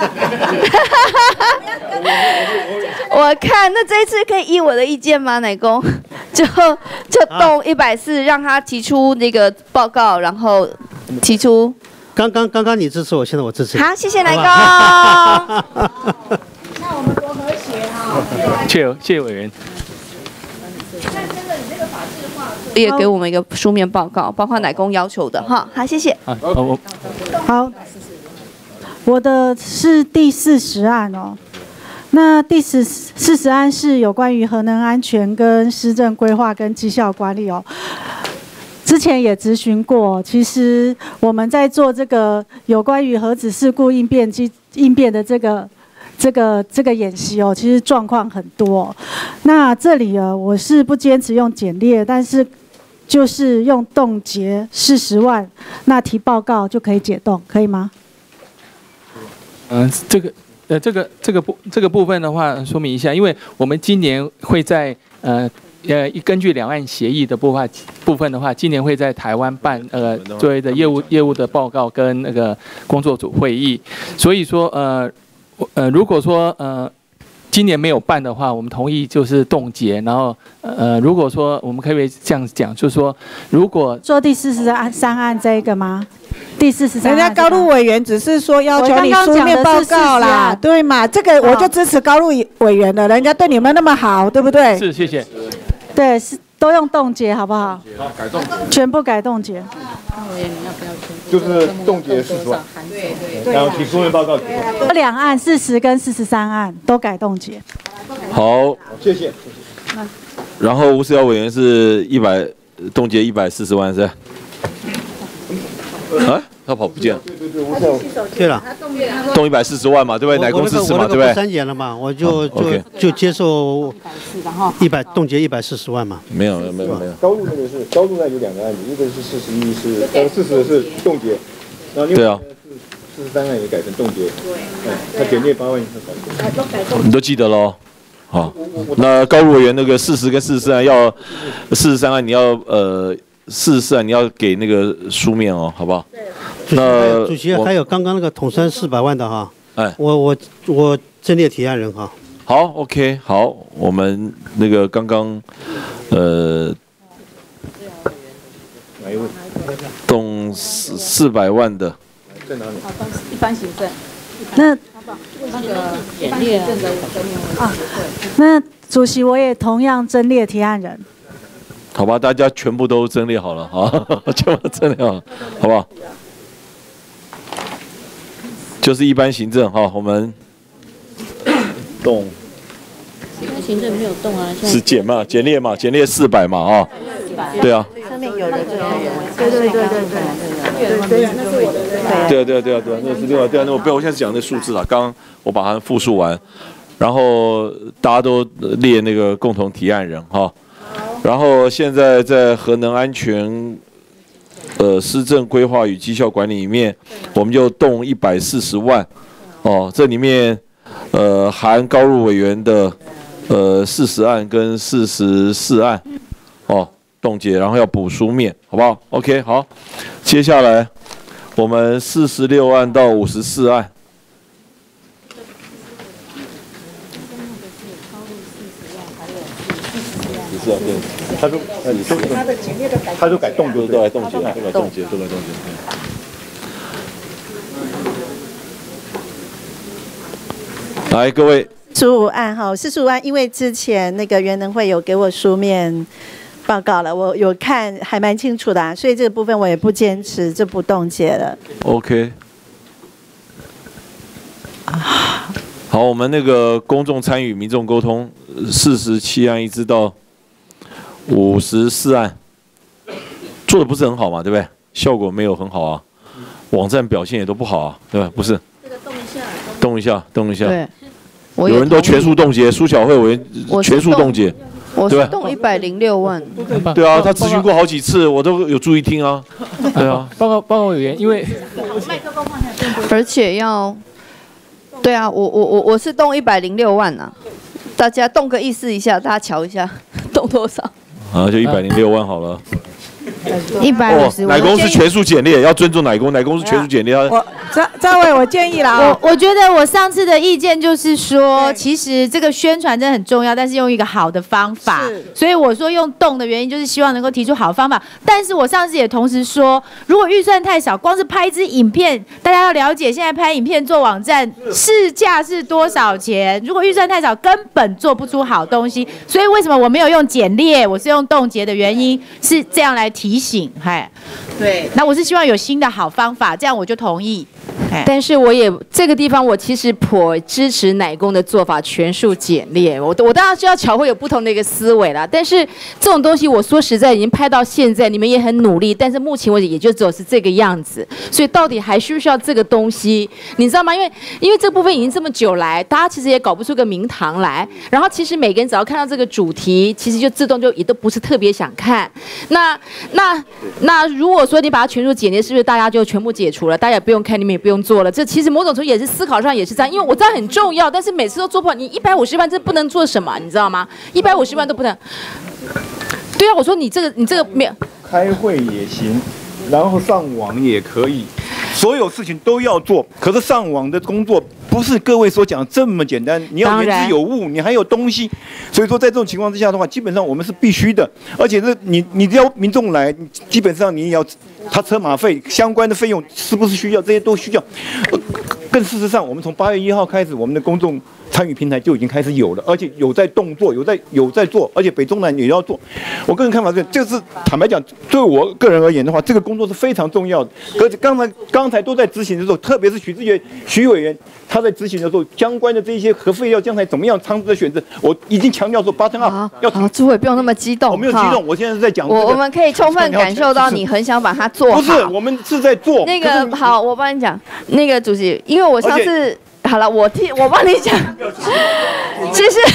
我看那这一次可以依我的意见吗？乃公就动140，让他提出那个报告，然后提出。 刚刚你支持我，现在我支持你。 好，谢谢乃公。 那我们多和谐哈。 谢谢委员。 也给我们一个书面报告，包括乃公要求的哈。好，谢谢。 好，我的是第40案哦。那第40案是有关于核能安全跟施政规划跟绩效管理哦。之前也咨询过，其实我们在做这个有关于核子事故应变的这个演习哦，其实状况很多。那这里我是不坚持用简列，但是就是用冻结40万，那提报告就可以解冻，可以吗？ 这个部分的话，说明一下，因为我们今年会在根据两岸协议的部分的话，今年会在台湾办作为的业务的报告跟那个工作组会议，所以说如果说今年没有办的话，我们同意就是冻结。然后如果说我们可以这样讲，就是说如果做第43案这个吗？第43案， 人家高路委员只是说要求你书面报告啦，对嘛？这个我就支持高路委员了，人家对你们那么好，对不对？ 是，谢谢。 对，是都用冻结，好不好？ 好，改冻结， 全部改冻结。 就是冻结40万，对，然后提书面报告给我。 两案40跟43案都改冻结。 好， 谢谢。 然后吴思瑶委员是冻结140万是？啊，他跑不见了。 对了， 动140万嘛，对不对？乃公支持嘛，对不对？ 删减了嘛，我就接受冻结140万嘛。 没有。 高路那个是高路那有2个案子，一个是41是40是冻结，然后另外是43案也改成冻结。对，他减列8万你都记得喽。好，那高路委员那个40跟44案要43案你要44案你要给那个书面哦，好不好？ 主席还有刚刚那个统删400万的哈，我阵列提案人哈。 好 ，OK， 好，我们那个刚刚动400万的， 在哪里？一般行政。 那个简列啊， 那主席我也同样增列提案人。 好吧，大家全部都增列好了啊，全部增列好了，好不好？就是一般行政哈，我们动。 一般行政没有动啊， 是简嘛，简列嘛，简列400嘛啊，对啊。 上面有的这个， 对， 对，那是另外对啊，那我现在讲那数字了，刚刚我把它复述完，然后大家都列那个共同提案人哈，然后现在在核能安全施政规划与绩效管理里面，我们就动140万，哦，这里面含高入委员的40案跟44案，哦。冻结，然后要补书面，好不好 ？OK， 好。接下来我们46案到54案，对， 他都改动就都来冻结，都来冻结。来，各位 ，45案哈，45案，因为之前那个原能会有给我书面报告了，我有看，还蛮清楚的啊，所以这个部分我也不坚持，就不冻结了。 OK。好，我们那个公众参与、民众沟通，47案一直到54案，做的不是很好嘛，对不对？效果没有很好啊，网站表现也都不好啊，对吧？不是。这个动一下。对。有人都全数冻结，苏巧慧委员全数冻结。 我是动106万。 对啊，他咨询过好几次，我都有注意听啊。对啊， 报告委员，因为而且要，对啊，我是动106万啊，大家动个意思一下，大家瞧一下，动多少？ 啊，就106万好了。 150。 乃公是全数简列，要尊重乃公，乃公是全数简列。 赵伟，我建议啦， 我觉得我上次的意见就是说，其实这个宣传真的很重要，但是用一个好的方法。所以我说用动的原因，就是希望能够提出好方法。但是我上次也同时说，如果预算太少，光是拍一支影片，大家要了解现在拍影片做网站市价是多少钱。如果预算太少，根本做不出好东西。所以为什么我没有用简列，我是用冻结的原因是这样来提醒。对，那我是希望有新的好方法，这样我就同意。 但是我也这个地方，我其实颇支持乃公的做法，全数简列。我当然知道巧慧有不同的一个思维啦，但是这种东西我说实在已经拍到现在，你们也很努力，但是目前为止也就只有是这个样子，所以到底还需不需要这个东西，你知道吗？因为这部分已经这么久来，大家其实也搞不出个名堂来。然后其实每个人只要看到这个主题，其实就自动就也都不是特别想看。那如果说你把它全数简列，是不是大家就全部解除了？大家也不用看，你们也不用做了。这其实某种程度也是思考上也是这样，因为我知道很重要，但是每次都做不好。你150万这不能做什么，你知道吗？150万都不能。对啊，我说你这个没有。 开会也行，然后上网也可以，所有事情都要做。可是上网的工作不是各位所讲这么简单，你要言之有物，你还有东西。所以说在这种情况之下的话，基本上我们是必须的，而且是你只要民众来，基本上你也要他车马费相关的费用是不是需要，这些都需要。更事实上，我们从8月1号开始，我们的公众参与平台就已经开始有了，而且有在动作，有在做，而且北中南也要做。我个人看法是，就是坦白讲，对我个人而言的话，这个工作是非常重要的。而且刚才都在执行的时候，特别是徐委员他在执行的时候，相关的这些核废料将来怎么样仓促的选择，我已经强调说bottom up要。 好，朱委不用那么激动， 我没有激动，我现在是在讲。 我们可以充分感受到你很想把它做好。 不是，我们是在做。 那个好，我帮你讲。那个主席，因为我上次。好了，我帮你讲。其实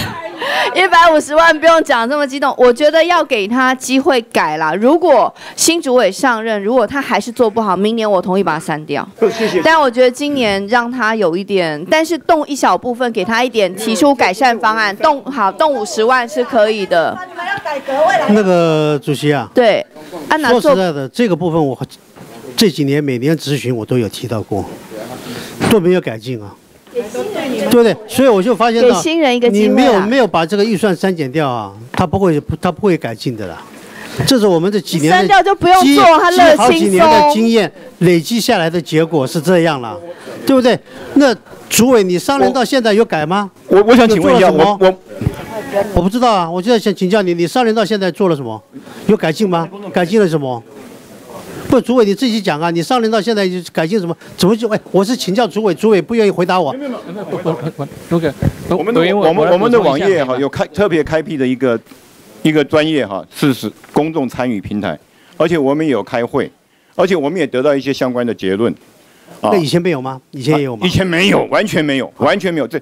150万不用讲这么激动，我觉得要给他机会改啦。如果新主委上任，如果他还是做不好，明年我同意把它删掉。 谢谢。 但我觉得今年让他有一点，但是动一小部分，给他一点提出改善方案，动50万是可以的。 那个主席啊， 对， 说实在的，这个部分我这几年每年质询我都有提到过，都没有改进啊。 对不对？所以我就发现给新人一个机会你没有把这个预算删减掉啊，他不会改进的啦。这是我们这几年删掉就不用做，他乐好几轻年的松。 经验累积下来的结果是这样了，对不对？那主委，你商量到现在有改吗？ 我想请问一下， 我不知道啊，我就想请教你，你商量到现在做了什么？有改进吗？改进了什么？不，主委你自己讲啊，你商量到现在改进什么？怎么就我是请教主委，主委不愿意回答我。 我们的网页哈有特别开辟的一个专业哈，是公众参与平台，而且我们也有开会，而且我们也得到一些相关的结论。 那以前没有吗？以前也有吗？ 以前没有，完全没有，完全没有。这，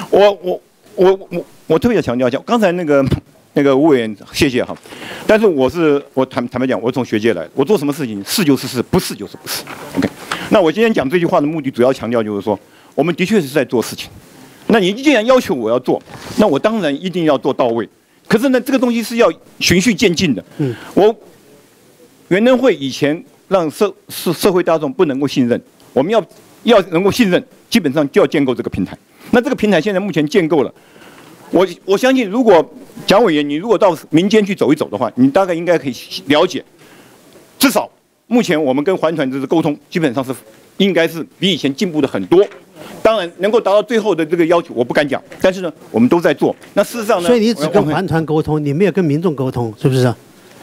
我特别强调一下，刚才那个吴委员，谢谢哈。但是我坦白讲，我从学界来，我做什么事情是就是是，不是就是不是。OK， 那我今天讲这句话的目的，主要强调就是说，我们的确是在做事情。那你既然要求我要做，那我当然一定要做到位。可是呢，这个东西是要循序渐进的。我原能会以前让社会大众不能够信任，我们要能够信任，基本上就要建构这个平台。那这个平台现在目前建构了，我相信，如果蒋委员你如果到民间去走一走的话，你大概应该可以了解，至少目前我们跟环团的沟通基本上是应该是比以前进步的很多。当然能够达到最后的这个要求，我不敢讲，但是呢，我们都在做。那事实上呢？ 所以你只跟环团沟通，你没有跟民众沟通，是不是？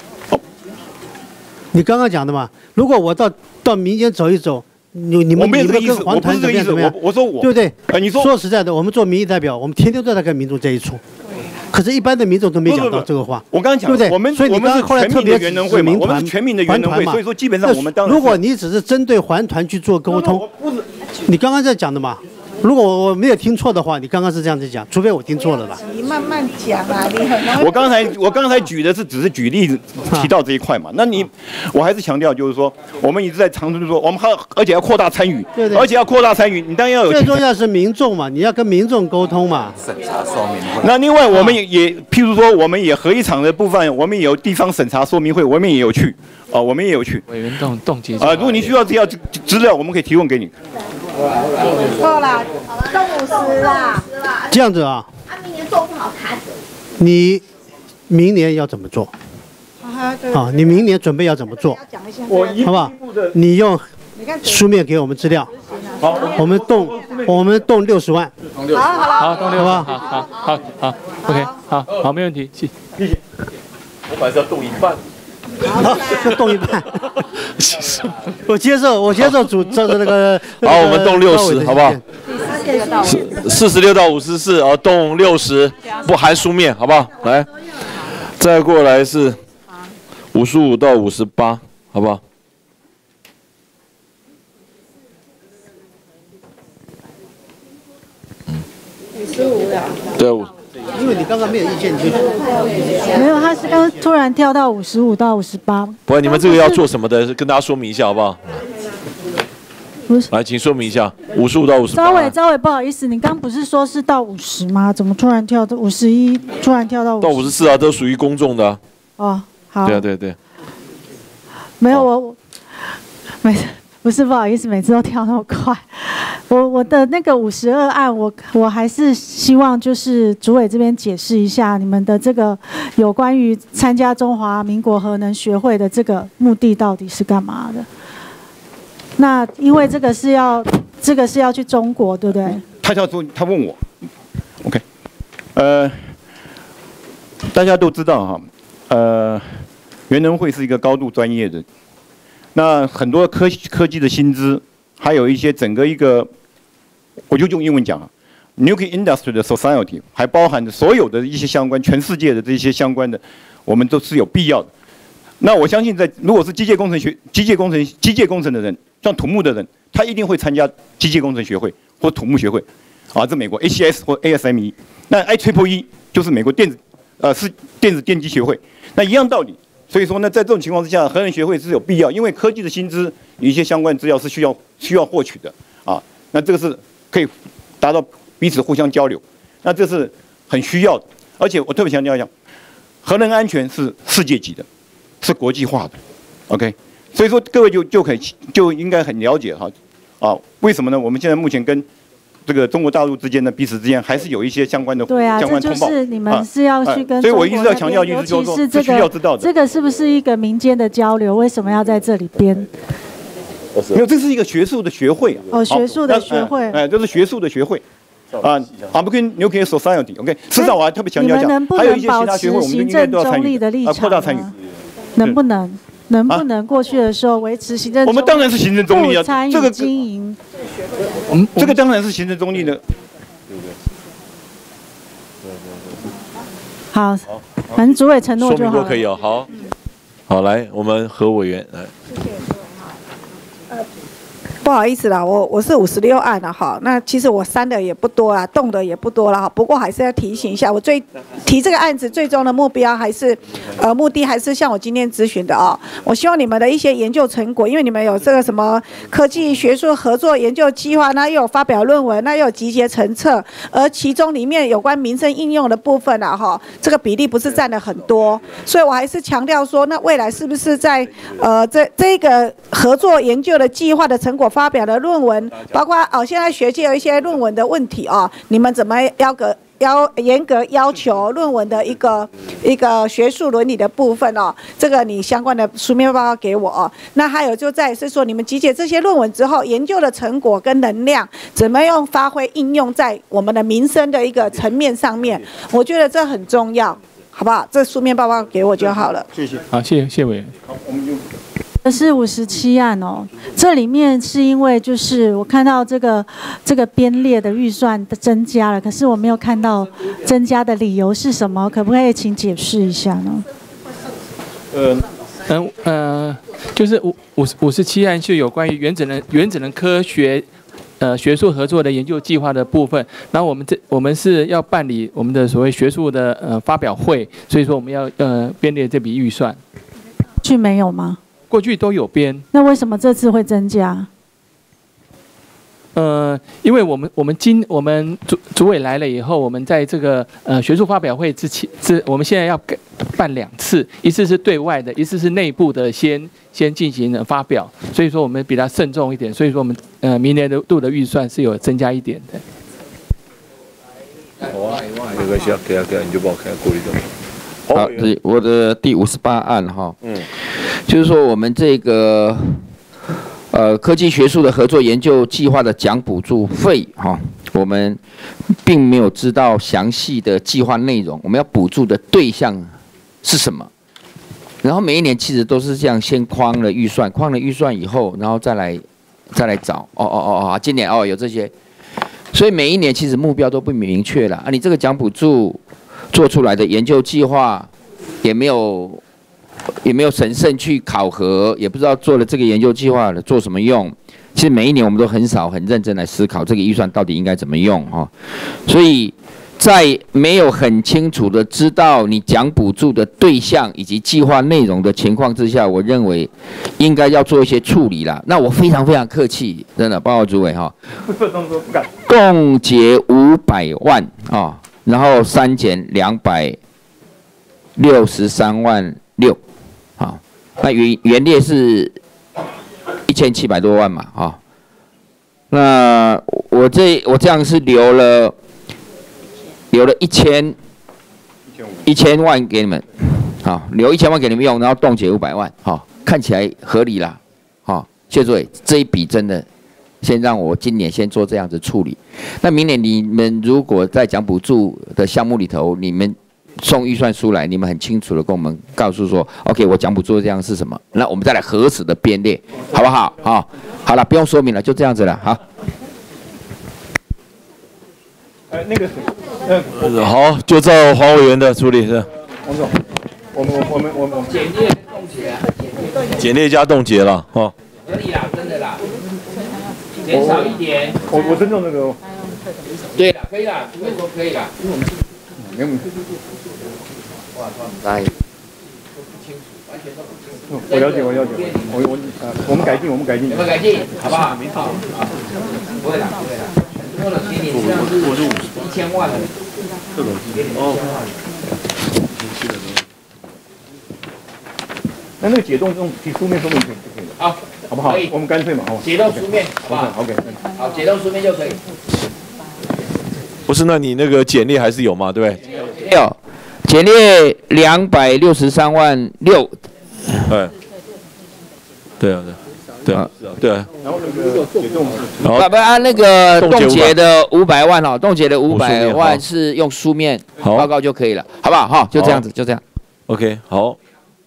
你刚刚讲的嘛，如果我到民间走一走，你们跟环团怎么样？ 我说我对不对？ 你说实在的，我们做民意代表，我们天天都在跟民众在一处，可是一般的民众都没讲到这个话。 我刚刚讲， 对不对？ 所以你刚刚后来特别指民团， 全民的原能会，所以说基本上我们当然。 如果你只是针对环团去做沟通，你刚刚在讲的嘛。如果我没有听错的话，你刚刚是这样子讲，除非我听错了吧？ 你慢慢讲啊，你很容易。 我刚才举的只是举例子提到这一块嘛。那我还是强调就是说，我们一直在长春说，我们而且要扩大参与， 对， 而且要扩大参与，你当然要有。 最重要是民众嘛，你要跟民众沟通嘛。 审查说明会。那另外我们也譬如说，我们也合一场的部分，我们也有地方审查说明会，我们也有去。我们也有去。 委员冻结。 如果你需要这样资料，我们可以提供给你。 够了，到50啦。 这样子啊。 明年做不好卡死。 你明年要怎么做？啊，你明年准备要怎么做？好不好？你用书面给我们资料。 好， 我们动60万。 好，动60万。好 ，OK， 好，没问题，谢谢。 我本来是要动1半。 好，就动1半。我接受主这个那个。 好，我们动60，好不好？46到54，动60，不含书面，好不好？来，再过来是55到58，好不好 ？55了。 对。 因为你刚刚没有意见，你就没有，他是刚突然跳到55到58。 不然你们这个要做什么的，跟大家说明一下好不好？来，请说明一下，55到58。 招委，不好意思，你刚不是说是到50吗？怎么突然跳到51？突然跳到50？ 到54啊，都属于公众的啊。 哦，好。 对。 没有我，不是不好意思，每次都跳那么快。我的那个52案，我还是希望就是主委这边解释一下，你们的这个有关于参加中华民国核能学会的这个目的到底是干嘛的？那因为这个是要去中国，对不对？ 他问我 ，OK， 大家都知道哈，原能会是一个高度专业的，那很多科技的薪资。还有一些整个一个，我就用英文讲啊 ，Nuclear Industry 的 Society， 还包含着所有的一些相关，全世界的这些相关的，我们都是有必要的。那我相信，如果是机械工程的人，像土木的人，他一定会参加机械工程学会或土木学会，这美国 ACS 或 ASME。那 IEEE 就是美国是电子电机学会，那一样道理。所以说呢，在这种情况之下，核能学会是有必要，因为科技的薪资有一些相关资料是需要获取的那这个是可以达到彼此互相交流，那这是很需要的。而且我特别强调一下，核能安全是世界级的，是国际化的 ，OK。所以说各位就应该很了解为什么呢？我们现在目前跟这个中国大陆之间的彼此之间还是有一些相关的对啊， 相关通报。 这就是你们是要去跟所以我一直中国在强调， 尤意思就是说其是这是需要知道的。 个这个是不是一个民间的交流？为什么要在这里编？ 没有，这是一个学术的学会。 哦，学术的学会。 这是学术的学会。American Nuclear Society，OK，事实上我还特别强调一下，还有一些其他学会，我们应该都要参与，扩大参与。 能不能过去的时候维持行政？ 我们当然是行政中立啊， 这个经营， 这个当然是行政中立的。 好，反正主委承诺就好了。 说明都可以哦，好，好，来，我们何委员来。 不好意思啦，我是56案了哈，那其实我删的也不多啦，动的也不多啦哈，不过还是要提醒一下，我提这个案子最终的目标还是，目的还是像我今天咨询的哦，我希望你们的一些研究成果，因为你们有这个什么科技学术合作研究计划，那又有发表论文，那又有集结成册，而其中里面有关民生应用的部分啊哈，这个比例不是占了很多，所以我还是强调说，那未来是不是在这个合作研究的计划的成果发表的论文，包括现在学界有一些论文的问题哦，你们怎么严格要求论文的一个学术伦理的部分哦？这个你相关的书面报告给我哦。那还有就在是说，你们集结这些论文之后，研究的成果跟能量怎么样发挥应用在我们的民生的一个层面上面？我觉得这很重要，好不好？这书面报告给我就好了。 谢谢。 好，谢谢委员。 好，我们就。 这是57案哦，这里面是因为就是我看到这个编列的预算的增加了，可是我没有看到增加的理由是什么，可不可以请解释一下呢？ 就是57案是有关于原子能科学学术合作的研究计划的部分，然后我们是要办理我们的所谓学术的发表会，所以说我们要编列这笔预算。 去没有吗？ 过去都有编， 那为什么这次会增加？ 因为我们主委来了以后，我们在这个学术发表会之前，我们现在要办2次，一次是对外的，一次是内部的先进行发表，所以说我们比较慎重一点，所以说我们明年度的预算是有增加一点的。 好啊，没关系啊，给你就帮我看过滤掉。 好，我的第58案哈，就是说我们这个科技学术的合作研究计划的奖补助费哈，我们并没有知道详细的计划内容，我们要补助的对象是什么？然后每一年其实都是这样，先框了预算以后，然后再来找今年有这些，所以每一年其实目标都不明确了啊，你这个奖补助做出来的研究计划也没有审慎去考核，也不知道做了这个研究计划了做什么用。其实每一年我们都很少很认真来思考这个预算到底应该怎么用哈。所以在没有很清楚的知道你奖补助的对象以及计划内容的情况之下，我认为应该要做一些处理啦。那我非常非常客气，真的，报告主委哈，共结500万啊。然后删减263万6，好，那原列是1700多万嘛，啊，那我这样是留了1000万给你们，好，留1000万给你们用，然后冻结500万，好，看起来合理啦，好，谢主委，这一笔真的。先让我今年先做这样子处理，那明年你们如果在奖补助的项目里头，你们送预算书来，你们很清楚的跟我们告诉说 ，OK， 我奖补助这样是什么，那我们再来核实的编列，好不好？好了，不用说明了，就这样子了，好。 好，就照黄委员的处理是。 王总，我们简略冻结， 简略加冻结了，哦。 合理啦，真的啦。减少一点， 我尊重那个。 对了，可以啦，不会说可以啦，因为我们没有。 来， 我了解，我们改进，有没有改进， 好不好？好，不会啦。过了今年这样是1000万了， 那个解冻这种提书面说明就可以了。好不好？我们干脆嘛，好吧？ 解冻书面，好不好？ OK。 好，解冻书面就可以。 不是，那你那个减列还是有嘛，对不对？ 有，减列263万6。 对啊，对啊。 然后不按那个冻结的500万哈，冻结的500万是用书面报告就可以了，好不好哈？就这样子，就这样。 OK， 好。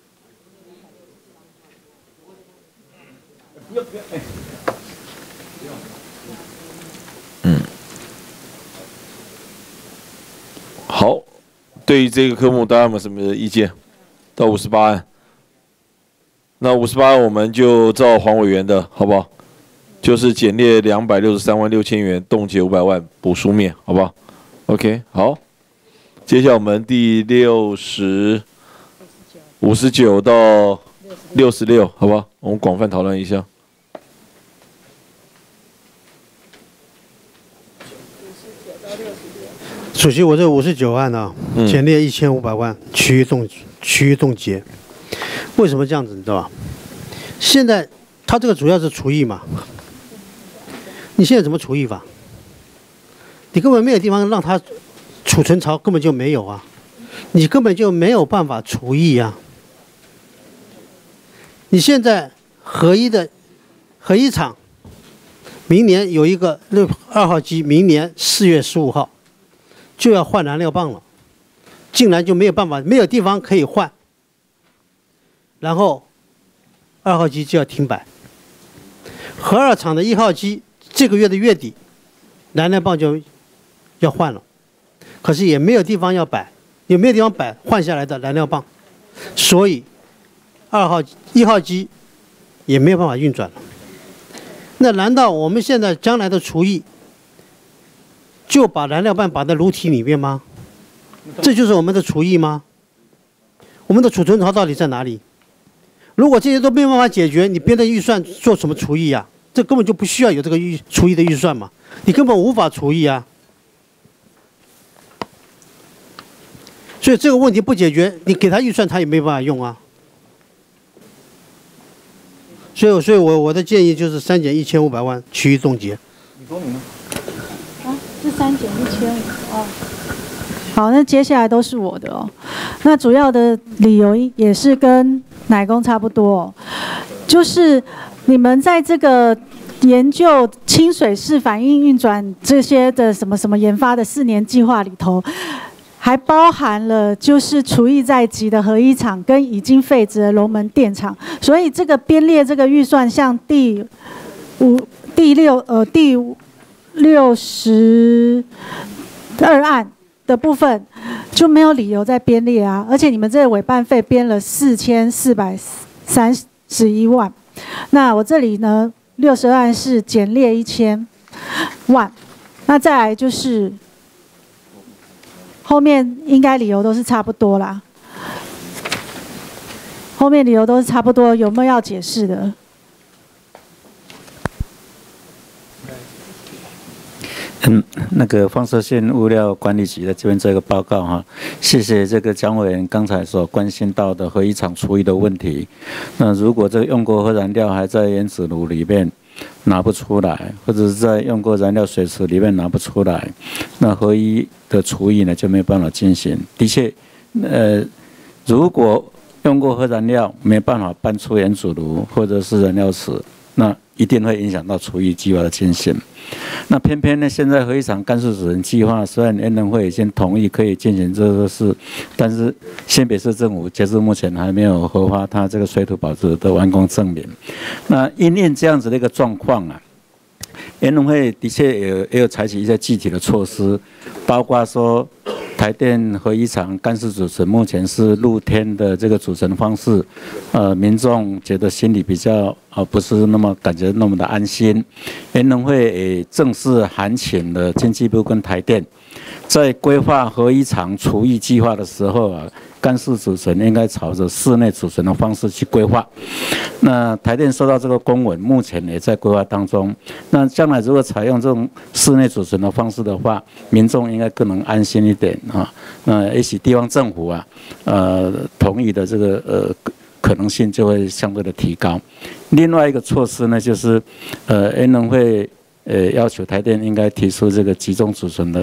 好，对于这个科目，大家有没有什么意见？到58案，那58案我们就照黄委员的，好不好？就是减列263万6千元，冻结500万，补书面，好不好 ？OK， 好。接下来我们第59到66，好不好？我们广泛讨论一下。 主席，我这59案啊，减列1500万，区域冻结。为什么这样子？你知道吧？现在他这个主要是除役嘛，你现在怎么除役法？你根本没有地方让他储存槽，根本就没有啊，你根本就没有办法除役啊。你现在合一厂，明年有一个2号机，明年4月15号就要换燃料棒了，竟然就没有办法，没有地方可以换，然后2号机就要停摆。核2厂的1号机这个月的月底，燃料棒就要换了，可是也没有地方要摆，也没有地方摆换下来的燃料棒，所以1号机也没有办法运转了。那难道我们现在将来的除役就把燃料棒绑在炉体里面吗？这就是我们的除役吗？我们的储存槽到底在哪里？如果这些都没有办法解决，你别的预算做什么除役啊？这根本就不需要有这个除役的预算嘛，你根本无法除役啊。所以这个问题不解决，你给他预算他也没办法用啊。所以我的建议就是3减1500万，区域冻结。 你说你呢？ 是3减1500哦。好，那接下来都是我的哦。那主要的理由也是跟乃公差不多哦，就是你们在这个研究清水式反应运转这些的什么研发的4年计划里头，还包含了就是除役在即的核一厂跟已经废止的龙门电厂，所以这个编列这个预算，像第62案的部分就没有理由再编列啊，而且你们这个委办费编了4431万，那我这里呢62案是减列1000万，那再来就是后面应该理由都是差不多啦，后面理由都是差不多，有没有要解释的？ 那个放射线物料管理局的这边这个报告哈，谢谢这个蒋委员刚才所关心到的核一厂除役的问题。那如果这个用过核燃料还在原子炉里面拿不出来，或者是在用过燃料水池里面拿不出来，那核一的除役呢就没有办法进行。的确，如果用过核燃料没办法搬出原子炉或者是燃料池，那一定会影响到除役计划的进行。那偏偏呢，现在核一厂干式储存计划虽然联能会已经同意可以进行这个事，但是新北市政府截至目前还没有核发它这个水土保持的完工证明。那因应这样子的一个状况啊，联能会的确也有采取一些具体的措施，包括说台电核一厂干式储存目前是露天的这个储存方式，民众觉得心里比较不是那么感觉那么的安心。联能会也正式函请了经济部跟台电，在规划核一厂除役计划的时候啊，干式储存应该朝着室内储存的方式去规划。那台电收到这个公文，目前也在规划当中。那将来如果采用这种室内储存的方式的话，民众应该更能安心一点啊。那也许地方政府啊，同意的这个可能性就会相对的提高。另外一个措施呢，就是联能会要求台电应该提出这个集中储存的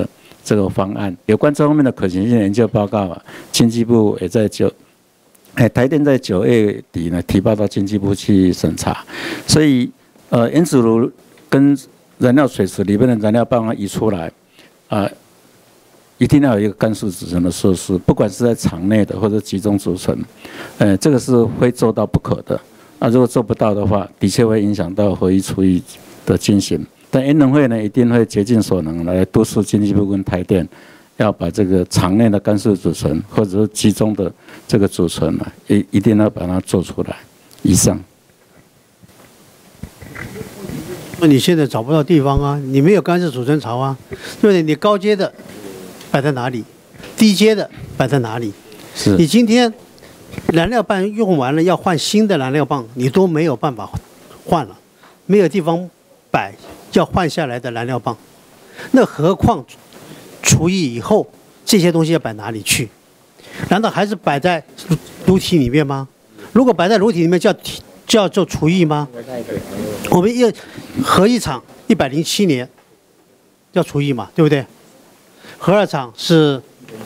这个方案。有关这方面的可行性研究报告啊，经济部也在台电在9月底呢提报到经济部去审查，所以原子炉跟燃料水池里面的燃料棒移出来，一定要有一个干式储存的设施，不管是在厂内的或者集中储存，这个是会做到不可的。如果做不到的话，的确会影响到合一处理的进行。但原能会呢，一定会竭尽所能来督促经济部跟台电，要把这个厂内的干式储存或者是集中的这个储存呢，一定要把它做出来。以上。 那你现在找不到地方啊，你没有干式储存槽啊，对不对？你高阶的摆在哪里？低阶的摆在哪里？ 是你今天燃料棒用完了，要换新的燃料棒，你都没有办法换了，没有地方摆要换下来的燃料棒，那何况除役以后这些东西要摆哪里去？难道还是摆在炉体里面吗？如果摆在炉体里面叫做除役吗？我们核一厂107年要除役嘛，对不对？核二厂是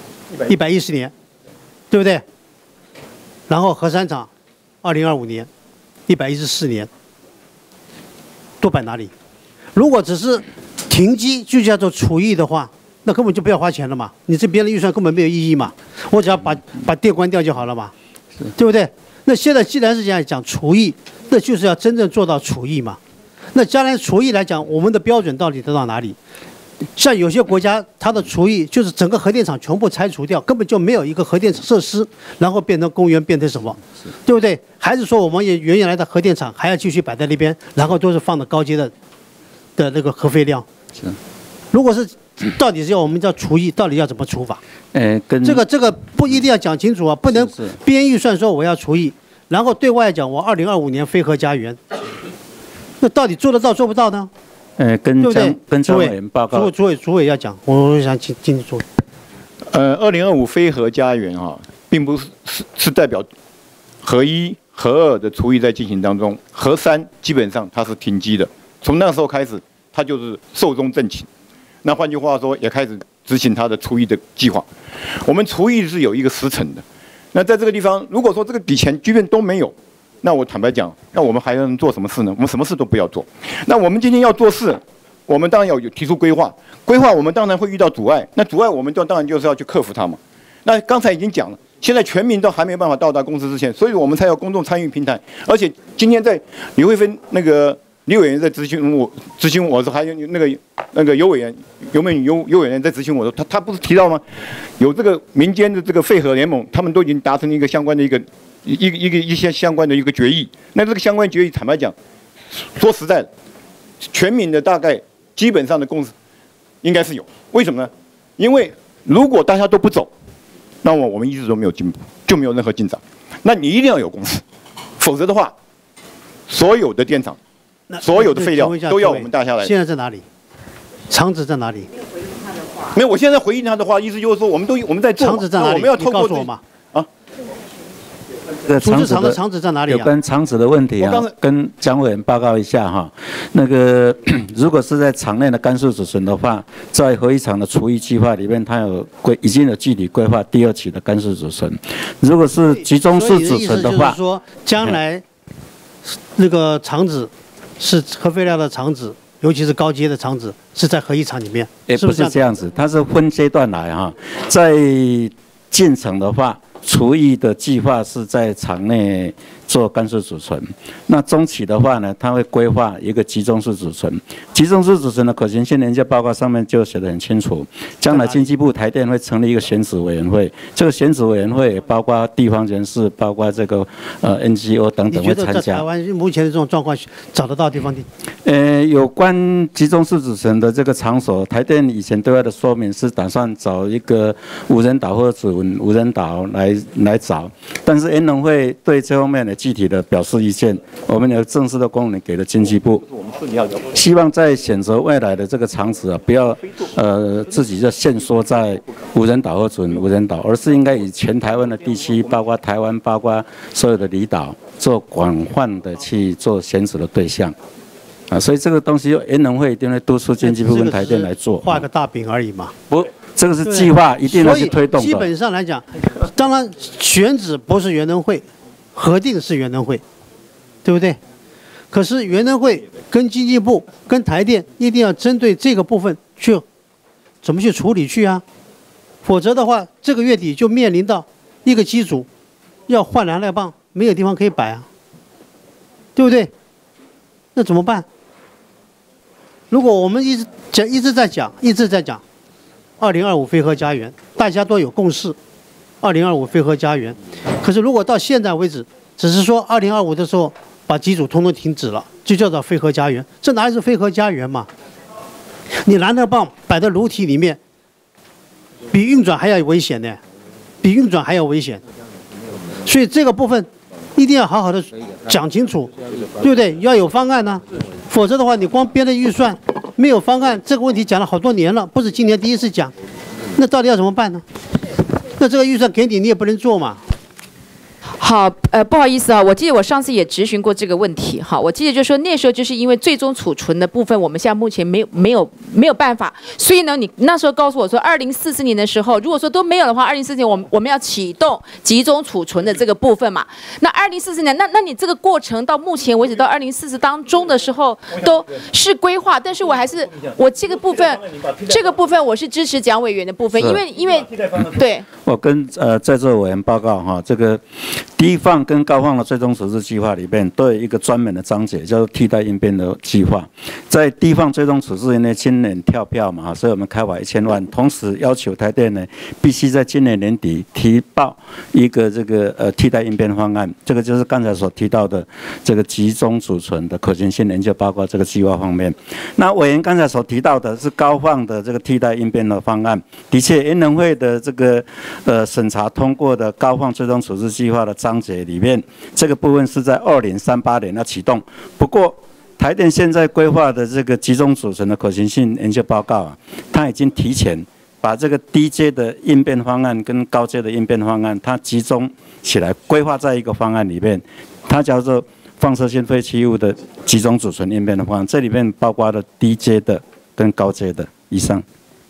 110年，对不对？然后核三厂2025年114年，都摆哪里？如果只是停机就叫做除役的话，那根本就不要花钱了嘛，你这边的预算根本没有意义嘛，我只要把电关掉就好了嘛，对不对？那现在既然是这样讲除役，那就是要真正做到除役嘛。那将来除役来讲，我们的标准到底得到哪里？像有些国家，它的除役就是整个核电厂全部拆除掉，根本就没有一个核电设施，然后变成公园，变成什么，对不对？还是说我们原来的核电厂还要继续摆在那边，然后都是放的高阶的那个核废料？是。如果是到底是要我们叫除役，到底要怎么除法？这个不一定要讲清楚啊，不能编预算说我要除役，然后对外讲我2025年非核家园，那到底做得到做不到呢？跟张委员报告，主委要讲，我想请主委。 2025非核家园并不是代表核一、核二的除役在进行当中，核三基本上它是停机的，从那时候开始，它就是寿终正寝。那换句话说，也开始执行它的除役的计划。我们除役是有一个时程的。那在这个地方，如果说这个笔钱即便都没有，那我坦白讲，那我们还能做什么事呢？我们什么事都不要做。那我们今天要做事，我们当然要有提出规划。规划我们当然会遇到阻碍，那阻碍我们当然就是要去克服它嘛。那刚才已经讲了，现在全民都还没办法到达公司之前，所以我们才有公众参与平台。而且今天在李慧芬李委员在咨询我说还有那个尤委员在咨询我说他不是提到吗？有这个民间的这个废核联盟，他们都已经达成一个相关的一些相关的一个决议。那这个相关决议，坦白讲，说实在的，全民的大概基本上的共识应该是有。为什么呢？因为如果大家都不走，那么我们一直都没有进步，就没有任何进展。那你一定要有共识，否则的话，所有的电厂。所有的废料都要我们带下来。 现在在哪里？厂址在哪里？ 没有，我现在回应他的话，意思就是说，我们在做。 厂址在哪里？ 我们要透过告诉我嘛。 这个厂址在哪里？ 有关厂址的问题跟蒋委员报告一下哈。如果是在厂内的干式储存的话，在核一厂的除役计划里面，它已经有具体规划第2期的干式储存。如果是集中式储存的话， 就是说将来那个厂址。是核废料的厂址，尤其是高阶的厂址，是在核一厂里面。 不是这样子，它是分阶段来在进程的话，除役的计划是在厂内做干式储存。那中期的话呢，它会规划一个集中式储存。集中式储存的可行性研究报告上面就写得很清楚，将来经济部台电会成立一个选址委员会，这个选址委员会也包括地方人士，包括这个NGO 等等会参加。 你觉得在台湾目前的这种状况找得到地方？ 有关集中式储存的这个场所，台电以前对外的说明是打算找一个无人岛或准无人岛来找，但是原能会对这方面的具体的表示意见，我们有正式的公文给了经济部，希望在选择未来的这个场址不要自己就限缩在无人岛或准无人岛，而是应该以全台湾的地区，包括台湾，包括所有的离岛，做广泛的去做选址的对象。所以这个东西原能会一定会督促经济部跟台电来做， 画个大饼而已嘛。 不， 这个是计划一定要去推动的。 基本上来讲，当然选址不是原能会，核定是原能会，对不对？可是原能会跟经济部、跟台电一定要针对这个部分去怎么去处理去啊？否则的话，这个月底就面临到一个机组要换燃料棒，没有地方可以摆啊，对不对？那怎么办？如果我们一直在讲2025非核家园，大家都有共识，2025非核家园。可是如果到现在为止，只是说2025的时候把机组通通停止了，就叫做非核家园，这哪里是非核家园嘛？你燃料棒摆在炉体里面，比运转还要危险呢，比运转还要危险。所以这个部分一定要好好的讲清楚，对不对？要有方案呢，否则的话，你光编的预算没有方案，这个问题讲了好多年了，不是今年第一次讲，那到底要怎么办呢？那这个预算给你，你也不能做嘛。 好，不好意思啊，我记得我上次也质询过这个问题。好，我记得就说那时候就是因为最终储存的部分，我们现在目前没有办法，所以呢，你那时候告诉我说，2044年的时候，如果说都没有的话，2044年我们要启动集中储存的这个部分嘛。那2044年，那你这个过程到目前为止到2044当中的时候都是规划，但是我这个部分我是支持蒋委员的部分，因为对。 我跟在座委员报告哈，这个低放跟高放的最终处置计划里面都有一个专门的章节，叫做替代应变的计划。在低放最终处置因为今年跳票嘛，所以我们开发1000万，同时要求台电呢必须在今年年底提报一个这个替代应变方案，这个就是刚才所提到的这个集中储存的可行性研究报告这个计划方面。那委员刚才所提到的是高放的这个替代应变的方案，的确原能会的这个审查通过的高放最终处置计划的章节里面，这个部分是在2038年要启动。不过，台电现在规划的这个集中储存的可行性研究报告啊，它已经提前把这个低阶的应变方案跟高阶的应变方案，它集中起来规划在一个方案里面，它叫做放射性废弃物的集中储存应变的方案，这里面包括了低阶的跟高阶的以上。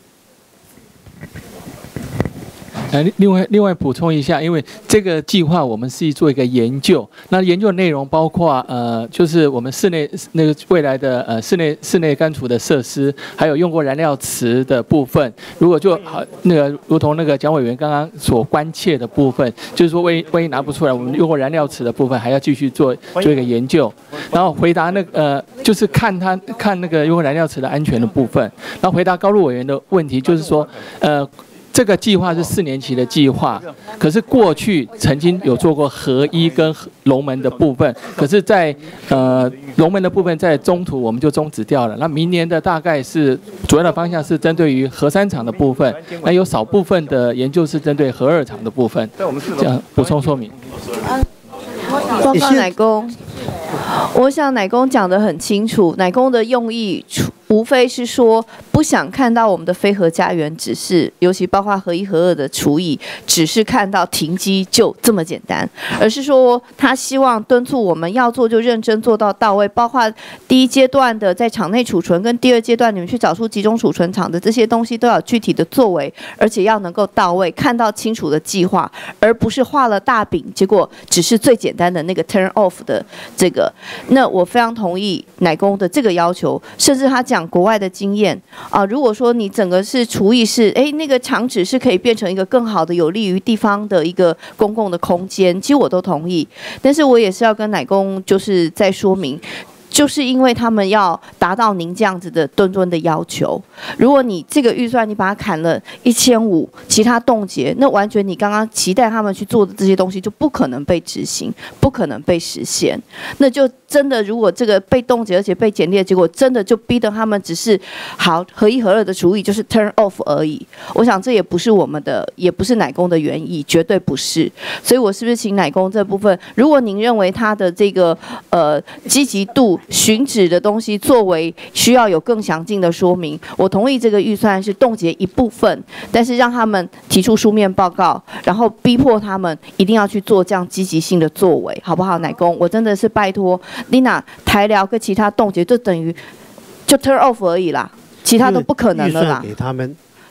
另外补充一下，因为这个计划我们是做一个研究，那研究内容包括就是我们室内那个未来的室内干储的设施，还有用过燃料池的部分。如果就好那个如同那个蒋委员刚刚所关切的部分，就是说万一拿不出来，我们用过燃料池的部分还要继续做一个研究，然后回答就是看那个用过燃料池的安全的部分，然后回答高路委员的问题，就是说这个计划是4年期的计划，可是过去曾经有做过核一跟龙门的部分，可是在龙门的部分在中途我们就终止掉了。那明年的大概是主要的方向是针对于核3厂的部分，那有少部分的研究是针对核2厂的部分。这样补充说明。 报告乃公，我想乃公讲得很清楚，乃公的用意无非是说不想看到我们的非核家园只是，尤其包括核1、核2的除以，只是看到停机就这么简单，而是说他希望敦促我们要做就认真做到位，包括第一阶段的在场内储存跟第2阶段你们去找出集中储存厂的这些东西都要具体的作为，而且要能够到位，看到清楚的计划，而不是画了大饼，结果只是最简单的那个 turn off 的这个。那我非常同意乃公的这个要求，甚至他讲国外的经验如果说你整个是除以是那个厂址是可以变成一个更好的有利于地方的一个公共的空间，其实我都同意，但是我也是要跟乃公就是再说明，就是因为他们要达到您这样子的吨的要求，如果你这个预算你把它砍了1500，其他冻结，那完全你刚刚期待他们去做的这些东西就不可能被执行，不可能被实现，那就真的如果这个被冻结而且被减列，结果真的就逼得他们只是好核1、核2的除以就是 turn off 而已。我想这也不是我们的，也不是乃公的原意，绝对不是。所以我是不是请乃公这部分，如果您认为他的这个积极度寻址的东西作为需要有更详尽的说明，我同意这个预算是冻结一部分，但是让他们提出书面报告，然后逼迫他们一定要去做这样积极性的作为，好不好？乃公，我真的是拜托Lina台寮跟其他冻结就等于就 turn off 而已啦，其他都不可能了啦。 预算给他们，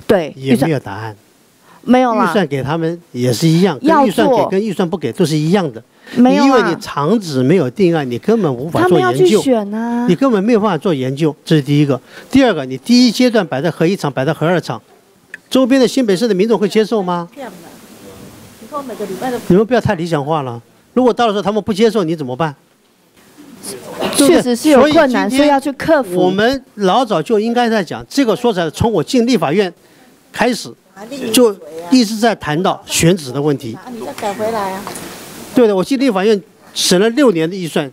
对， 也没有答案。 没有啦。 预算给他们也是一样，跟预算给跟预算不给都是一样的。 没有啊。 因为你场址没有定案，你根本无法做研究。 他们要去选啊。 你根本没有办法做研究，这是第一个。第二个，你第一阶段摆在核一厂，摆在核二厂，周边的新北市的民众会接受吗？你们不要太理想化了。如果到的时候他们不接受，你怎么办？ 确实是有困难，所以要去克服。 我们老早就应该在讲这个，说起来，从我进立法院开始，就一直在谈到选址的问题。 你再改回来啊？ 对的，我进立法院审了6年的预算，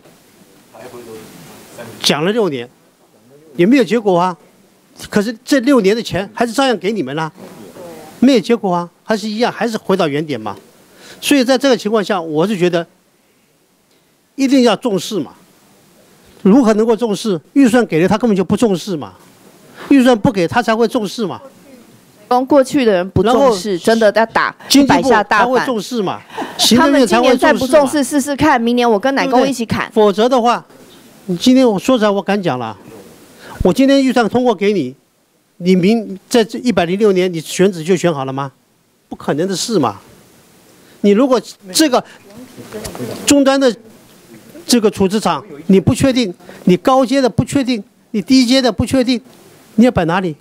讲了6年，也没有结果啊。可是这6年的钱还是照样给你们啦，没有结果啊，还是一样，还是回到原点嘛。所以在这个情况下，我是觉得一定要重视嘛。如何能够重视？预算给了他根本就不重视嘛，预算不给他才会重视嘛。 过去的人不重视，真的要打100下大板。 他会重视嘛？ 他们今年再不重视，试试看，明年我跟奶公一起砍。 否则的话，你今天我说实在，我敢讲了，我今天预算通过给你，你在这106年你选址就选好了吗？不可能的事嘛。你如果这个终端的这个处置厂你不确定，你高阶的不确定，你低阶的不确定，你要摆哪里？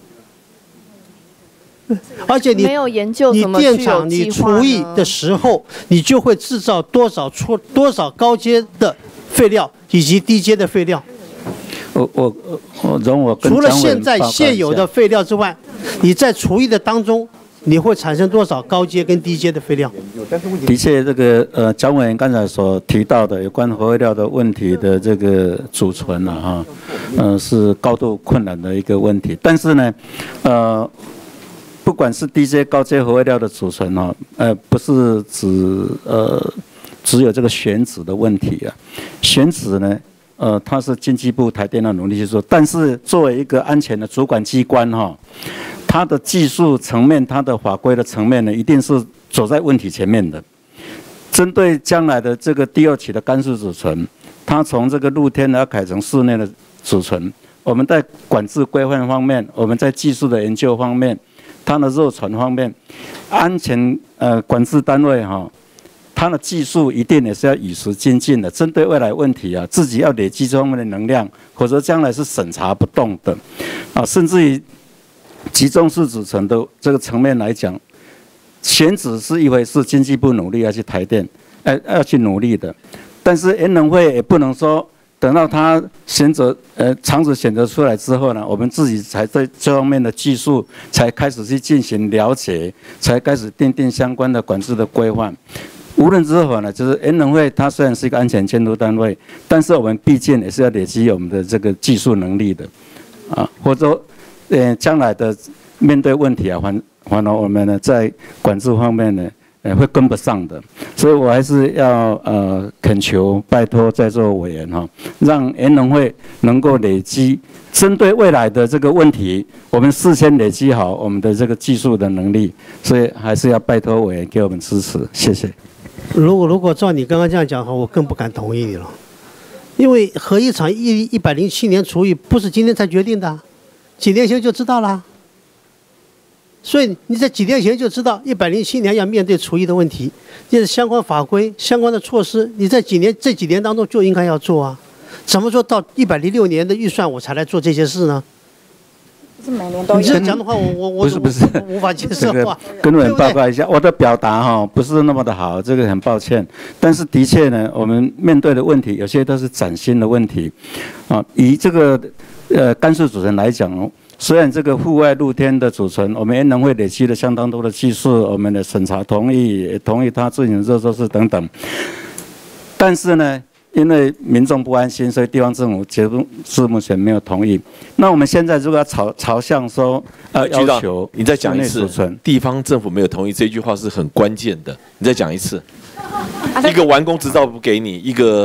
而且你没有研究怎么你电厂你除役的时候，你就会制造多少高阶的废料以及低阶的废料。 我跟除了现在现有的废料之外，你在除役的当中，你会产生多少高阶跟低阶的废料？ 的确，这个蒋委员刚才所提到的有关核废料的问题的这个储存啊，是高度困难的一个问题。但是呢，不管是低阶、高阶核废料的储存啊，不是只有这个选址的问题啊，选址呢。它是经济部台电的努力去做，但是作为一个安全的主管机关哈，它的技术层面、它的法规的层面呢，一定是走在问题前面的。针对将来的这个第2期的干式储存，它从这个露天要改成室内的储存，我们在管制规范方面，我们在技术的研究方面，它的热传方面，安全管制单位哈。它的技术一定也是要与时俱进的，针对未来问题啊，自己要累积这方面的能量，否则将来是审查不动的，甚至于集中式储存的这个层面来讲，选址是一回事，经济部努力要去台电，要去努力的，但是研能会也不能说等到他场址选择出来之后呢，我们自己才在这方面的技术才开始去进行了解，才开始订定相关的管制的规范。无论如何呢，就是研能会它虽然是一个安全监督单位，但是我们毕竟也是要累积我们的这个技术能力的，或者说，将来的面对问题啊，反而我们呢在管制方面呢，会跟不上的，所以我还是要恳求拜托在座委员哈，让研能会能够累积针对未来的这个问题，我们事先累积好我们的这个技术的能力，所以还是要拜托委员给我们支持，谢谢。 如果照你刚刚这样讲的话，我更不敢同意你了，因为核一厂107年除役不是今天才决定的，几年前就知道了。所以你在几年前就知道107年要面对除役的问题，这是相关法规、相关的措施，你在这几年当中就应该要做啊。怎么说到106年的预算我才来做这些事呢？ 是每年都有。 你这样讲的话，我不是无法接受啊。 跟委员报告一下，我的表达哈不是那么的好，这个很抱歉。但是的确呢，我们面对的问题有些都是崭新的问题，以这个干式储存来讲，虽然这个户外露天的储存，我们研能会累积了相当多的技术，我们的审查同意，也同意它进行热测试等等，但是呢。因为民众不安心，所以地方政府截至目前没有同意。那我们现在如果要朝向说要求， 你再讲一次，地方政府没有同意这句话是很关键的，你再讲一次。一个完工执照不给你，一个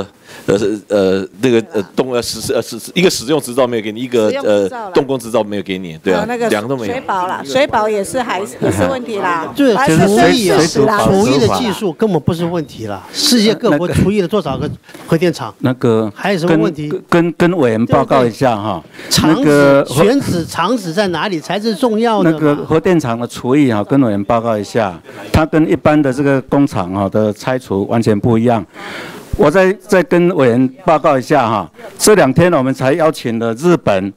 一个使用执照没有给你，一个动工执照没有给你，对啊，两个都没有。 水保啦，水保也是问题啦。 对，所以除役的技术根本不是问题啦。世界各国除役了多少个核电厂？ 那个还有什么问题？ 跟委员报告一下哈。 厂址在哪里才是重要的？ 那个核电厂的除役哈，跟委员报告一下，它跟一般的这个工厂哈的拆除完全不一样。我再跟委员报告一下哈，这2天我们才邀请了日本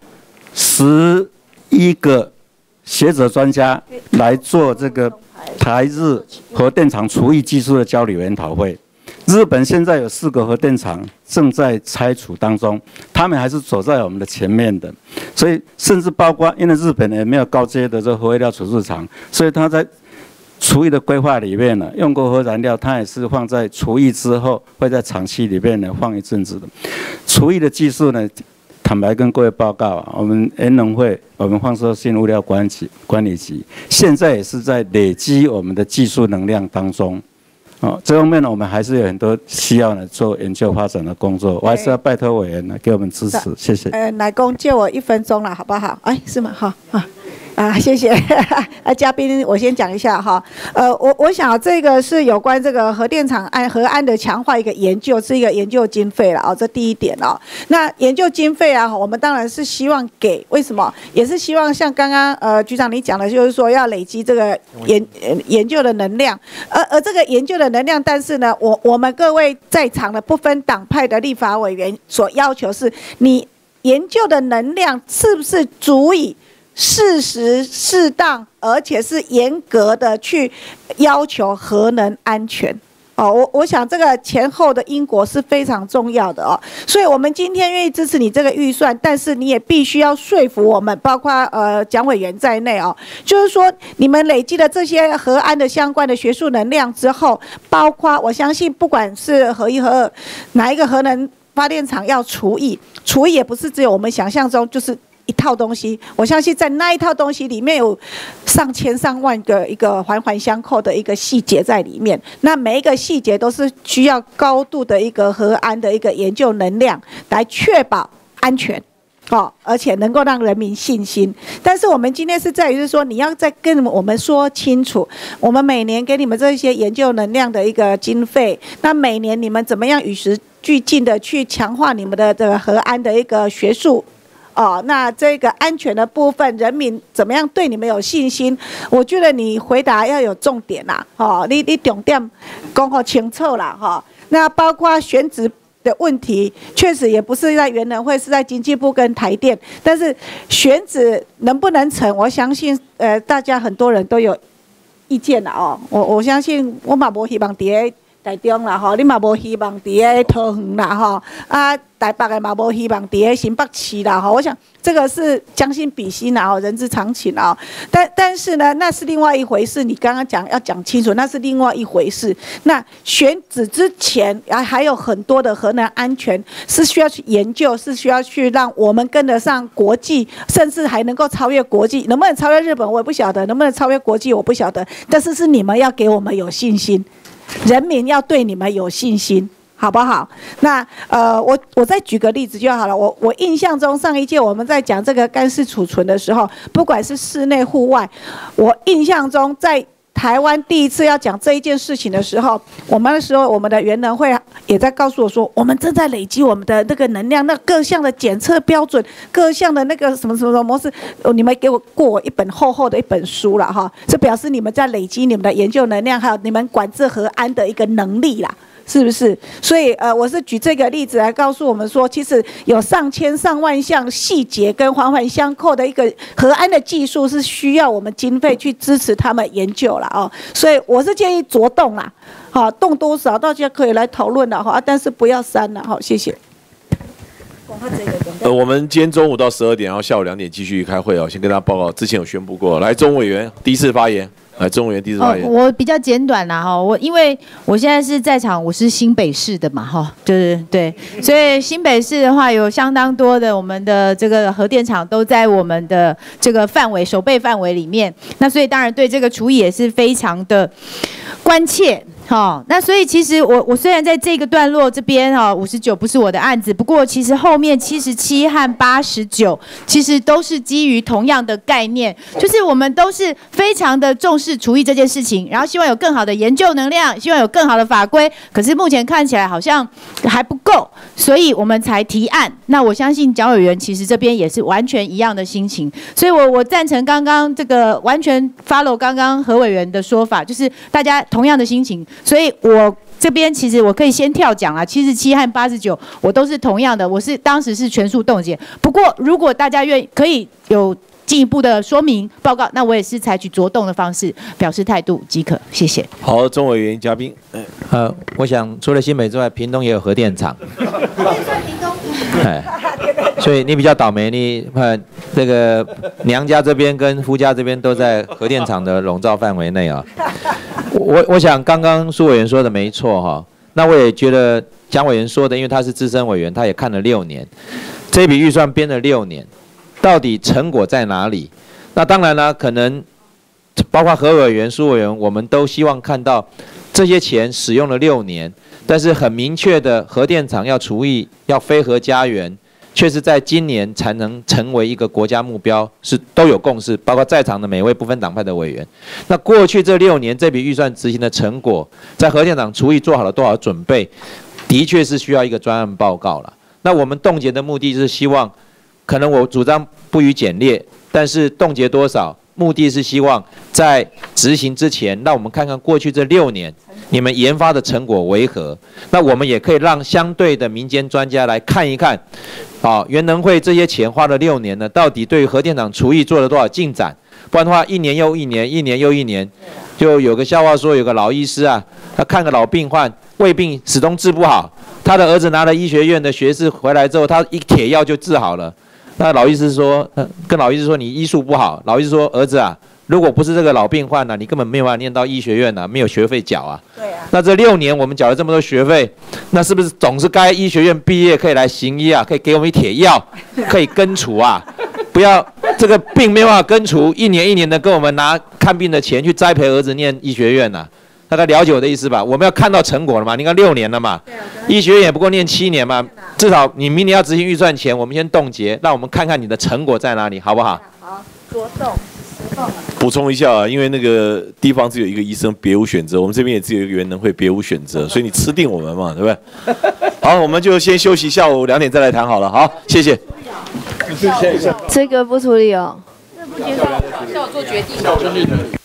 11个学者专家来做这个台日核电厂除役技术的交流研讨会。日本现在有4个核电厂正在拆除当中，他们还是走在我们的前面的，所以甚至包括因为日本也没有高阶的这核废料处置厂，所以他在除役的规划里面呢，用过核燃料，它也是放在除役之后会在厂区里面呢放一阵子的。除役的技术呢，坦白跟各位报告啊，我们研能会，我们放射性物料管理局，现在也是在累积我们的技术能量当中。这方面呢，我们还是有很多需要呢做研究发展的工作，我还是要拜托委员呢给我们支持，谢谢。 乃公借我1分钟了，好不好？哎，是吗？好啊，谢谢。嘉宾，我先讲一下哈。我想这个是有关这个核电厂核安的强化一个研究，是一个研究经费了啊，这第一点哦。那研究经费啊，我们当然是希望给，为什么？也是希望像刚刚局长你讲的，就是说要累积这个研究的能量，而这个研究的能量，但是呢，我们各位在场的不分党派的立法委员所要求是，你研究的能量是不是足以适时适当，而且是严格的去要求核能安全哦。我想这个前后的因果是非常重要的哦。所以我们今天愿意支持你这个预算，但是你也必须要说服我们，包括蒋委员在内哦，就是说你们累积了这些核安的相关的学术能量之后，包括我相信不管是核1、核2，哪一个核能发电厂要除役也不是只有我们想象中就是一套东西，我相信在那一套东西里面有上千上万个一个环环相扣的一个细节在里面，那每一个细节都是需要高度的一个核安的一个研究能量来确保安全而且能够让人民信心。但是我们今天是在于是说，你要再跟我们说清楚，我们每年给你们这些研究能量的一个经费，那每年你们怎么样与时俱进的去强化你们的这个核安的一个学术那这个安全的部分，人民怎么样对你们有信心？我觉得你回答要有重点啦，你重点讲好清楚啦，那包括选址的问题，确实也不是在原能会，是在经济部跟台电，但是选址能不能成，我相信大家很多人都有意见啦我相信我嘛无希望伫台中啦你嘛无希望伫桃园啦台北的嘛无希望伫新北市啦我想这个是将心比心啦人之常情啦但是呢，那是另外一回事。你刚刚讲要讲清楚，那是另外一回事。那选址之前还有很多的核能安全是需要去研究，是需要去让我们跟得上国际，甚至还能够超越国际。能不能超越日本我也不晓得，能不能超越国际我不晓得，但是是你们要给我们有信心，人民要对你们有信心，好不好？那我再举个例子就好了。我印象中上一届我们在讲这个干式储存的时候，不管是室内户外，我印象中在台湾第一次要讲这一件事情的时候，我们那时候我们的原能会也在告诉我说，我们正在累积我们的那个能量，那各项的检测标准，各项的那个什么什么模式，你们给我过我一本厚厚的一本书了这表示你们在累积你们的研究能量，还有你们管制核安的一个能力啦。是不是？所以我是举这个例子来告诉我们说，其实有上千上万项细节跟环环相扣的一个核安的技术，是需要我们经费去支持他们研究啦所以我是建议着动啦，动多少大家可以来讨论啦但是不要删了谢谢。 我们今天中午到12点，然后下午2点继续开会先跟大家报告，之前有宣布过。来，钟委员第一次发言。来，钟委员第一次发言。 我比较简短啦因为我现在是在场，我是新北市的嘛就是对，所以新北市的话有相当多的我们的这个核电厂都在我们的这个范围守备范围里面，那所以当然对这个除役也是非常的关切。 好，那所以其实我虽然在这个段落这边59不是我的案子，不过其实后面77和89其实都是基于同样的概念，就是我们都是非常的重视厨艺这件事情，然后希望有更好的研究能量，希望有更好的法规，可是目前看起来好像还不够，所以我们才提案。那我相信蒋委员其实这边也是完全一样的心情，所以我赞成刚刚这个完全 follow 刚刚何委员的说法，就是大家同样的心情。所以我这边其实我可以先跳讲啦，77和89我都是同样的，我是当时是全数冻结。不过如果大家可以有进一步的说明报告，那我也是采取着动的方式表示态度即可。谢谢。 好，钟委员嘉宾。 我想除了新北之外，屏东也有核电厂。所以你比较倒霉，你这个娘家这边跟夫家这边都在核电厂的笼罩范围内啊。我想刚刚苏委员说的没错哈，那我也觉得蒋委员说的，因为他是资深委员，他也看了6年，这笔预算编了6年，到底成果在哪里？那当然了，可能包括何委员、苏委员，我们都希望看到这些钱使用了6年，但是很明确的核电厂要除役，要非核家园。确实在今年才能成为一个国家目标，是都有共识，包括在场的每位不分党派的委员。那过去这6年这笔预算执行的成果，在核电厂除役做好了多少准备，的确是需要一个专案报告了。那我们冻结的目的是希望，可能我主张不予简略，但是冻结多少，目的是希望在执行之前，让我们看看过去这6年你们研发的成果为何。那我们也可以让相对的民间专家来看一看。原能会这些钱花了6年呢，到底对于核电厂除役做了多少进展？不然的话，1年又1年，1年又1年，就有个笑话说，有个老医师啊，他看个老病患，胃病始终治不好，他的儿子拿了医学院的学士回来之后，他一铁药就治好了。那老医师说，跟老医师说你医术不好，老医师说儿子啊，如果不是这个老病患呢，你根本没有办法念到医学院啊，没有学费缴啊。对啊。那这6年我们缴了这么多学费，那是不是总是该医学院毕业可以来行医啊？可以给我们一帖药，可以根除啊？不要这个病没有办法根除，1年1年的跟我们拿看病的钱去栽培儿子念医学院啊。大概了解我的意思吧？我们要看到成果了嘛？你看6年了嘛，医学院也不过念7年嘛，至少你明年要执行预算前，我们先冻结，让我们看看你的成果在哪里，好不好？好， 着动。 补充一下啊，因为那个地方只有一个医生，别无选择。我们这边也只有一个原能会，别无选择，所以你吃定我们嘛，对不对？好，我们就先休息，下午2点再来谈好了。好，谢谢。 这个不处理哦。 这不接受，是要做决定。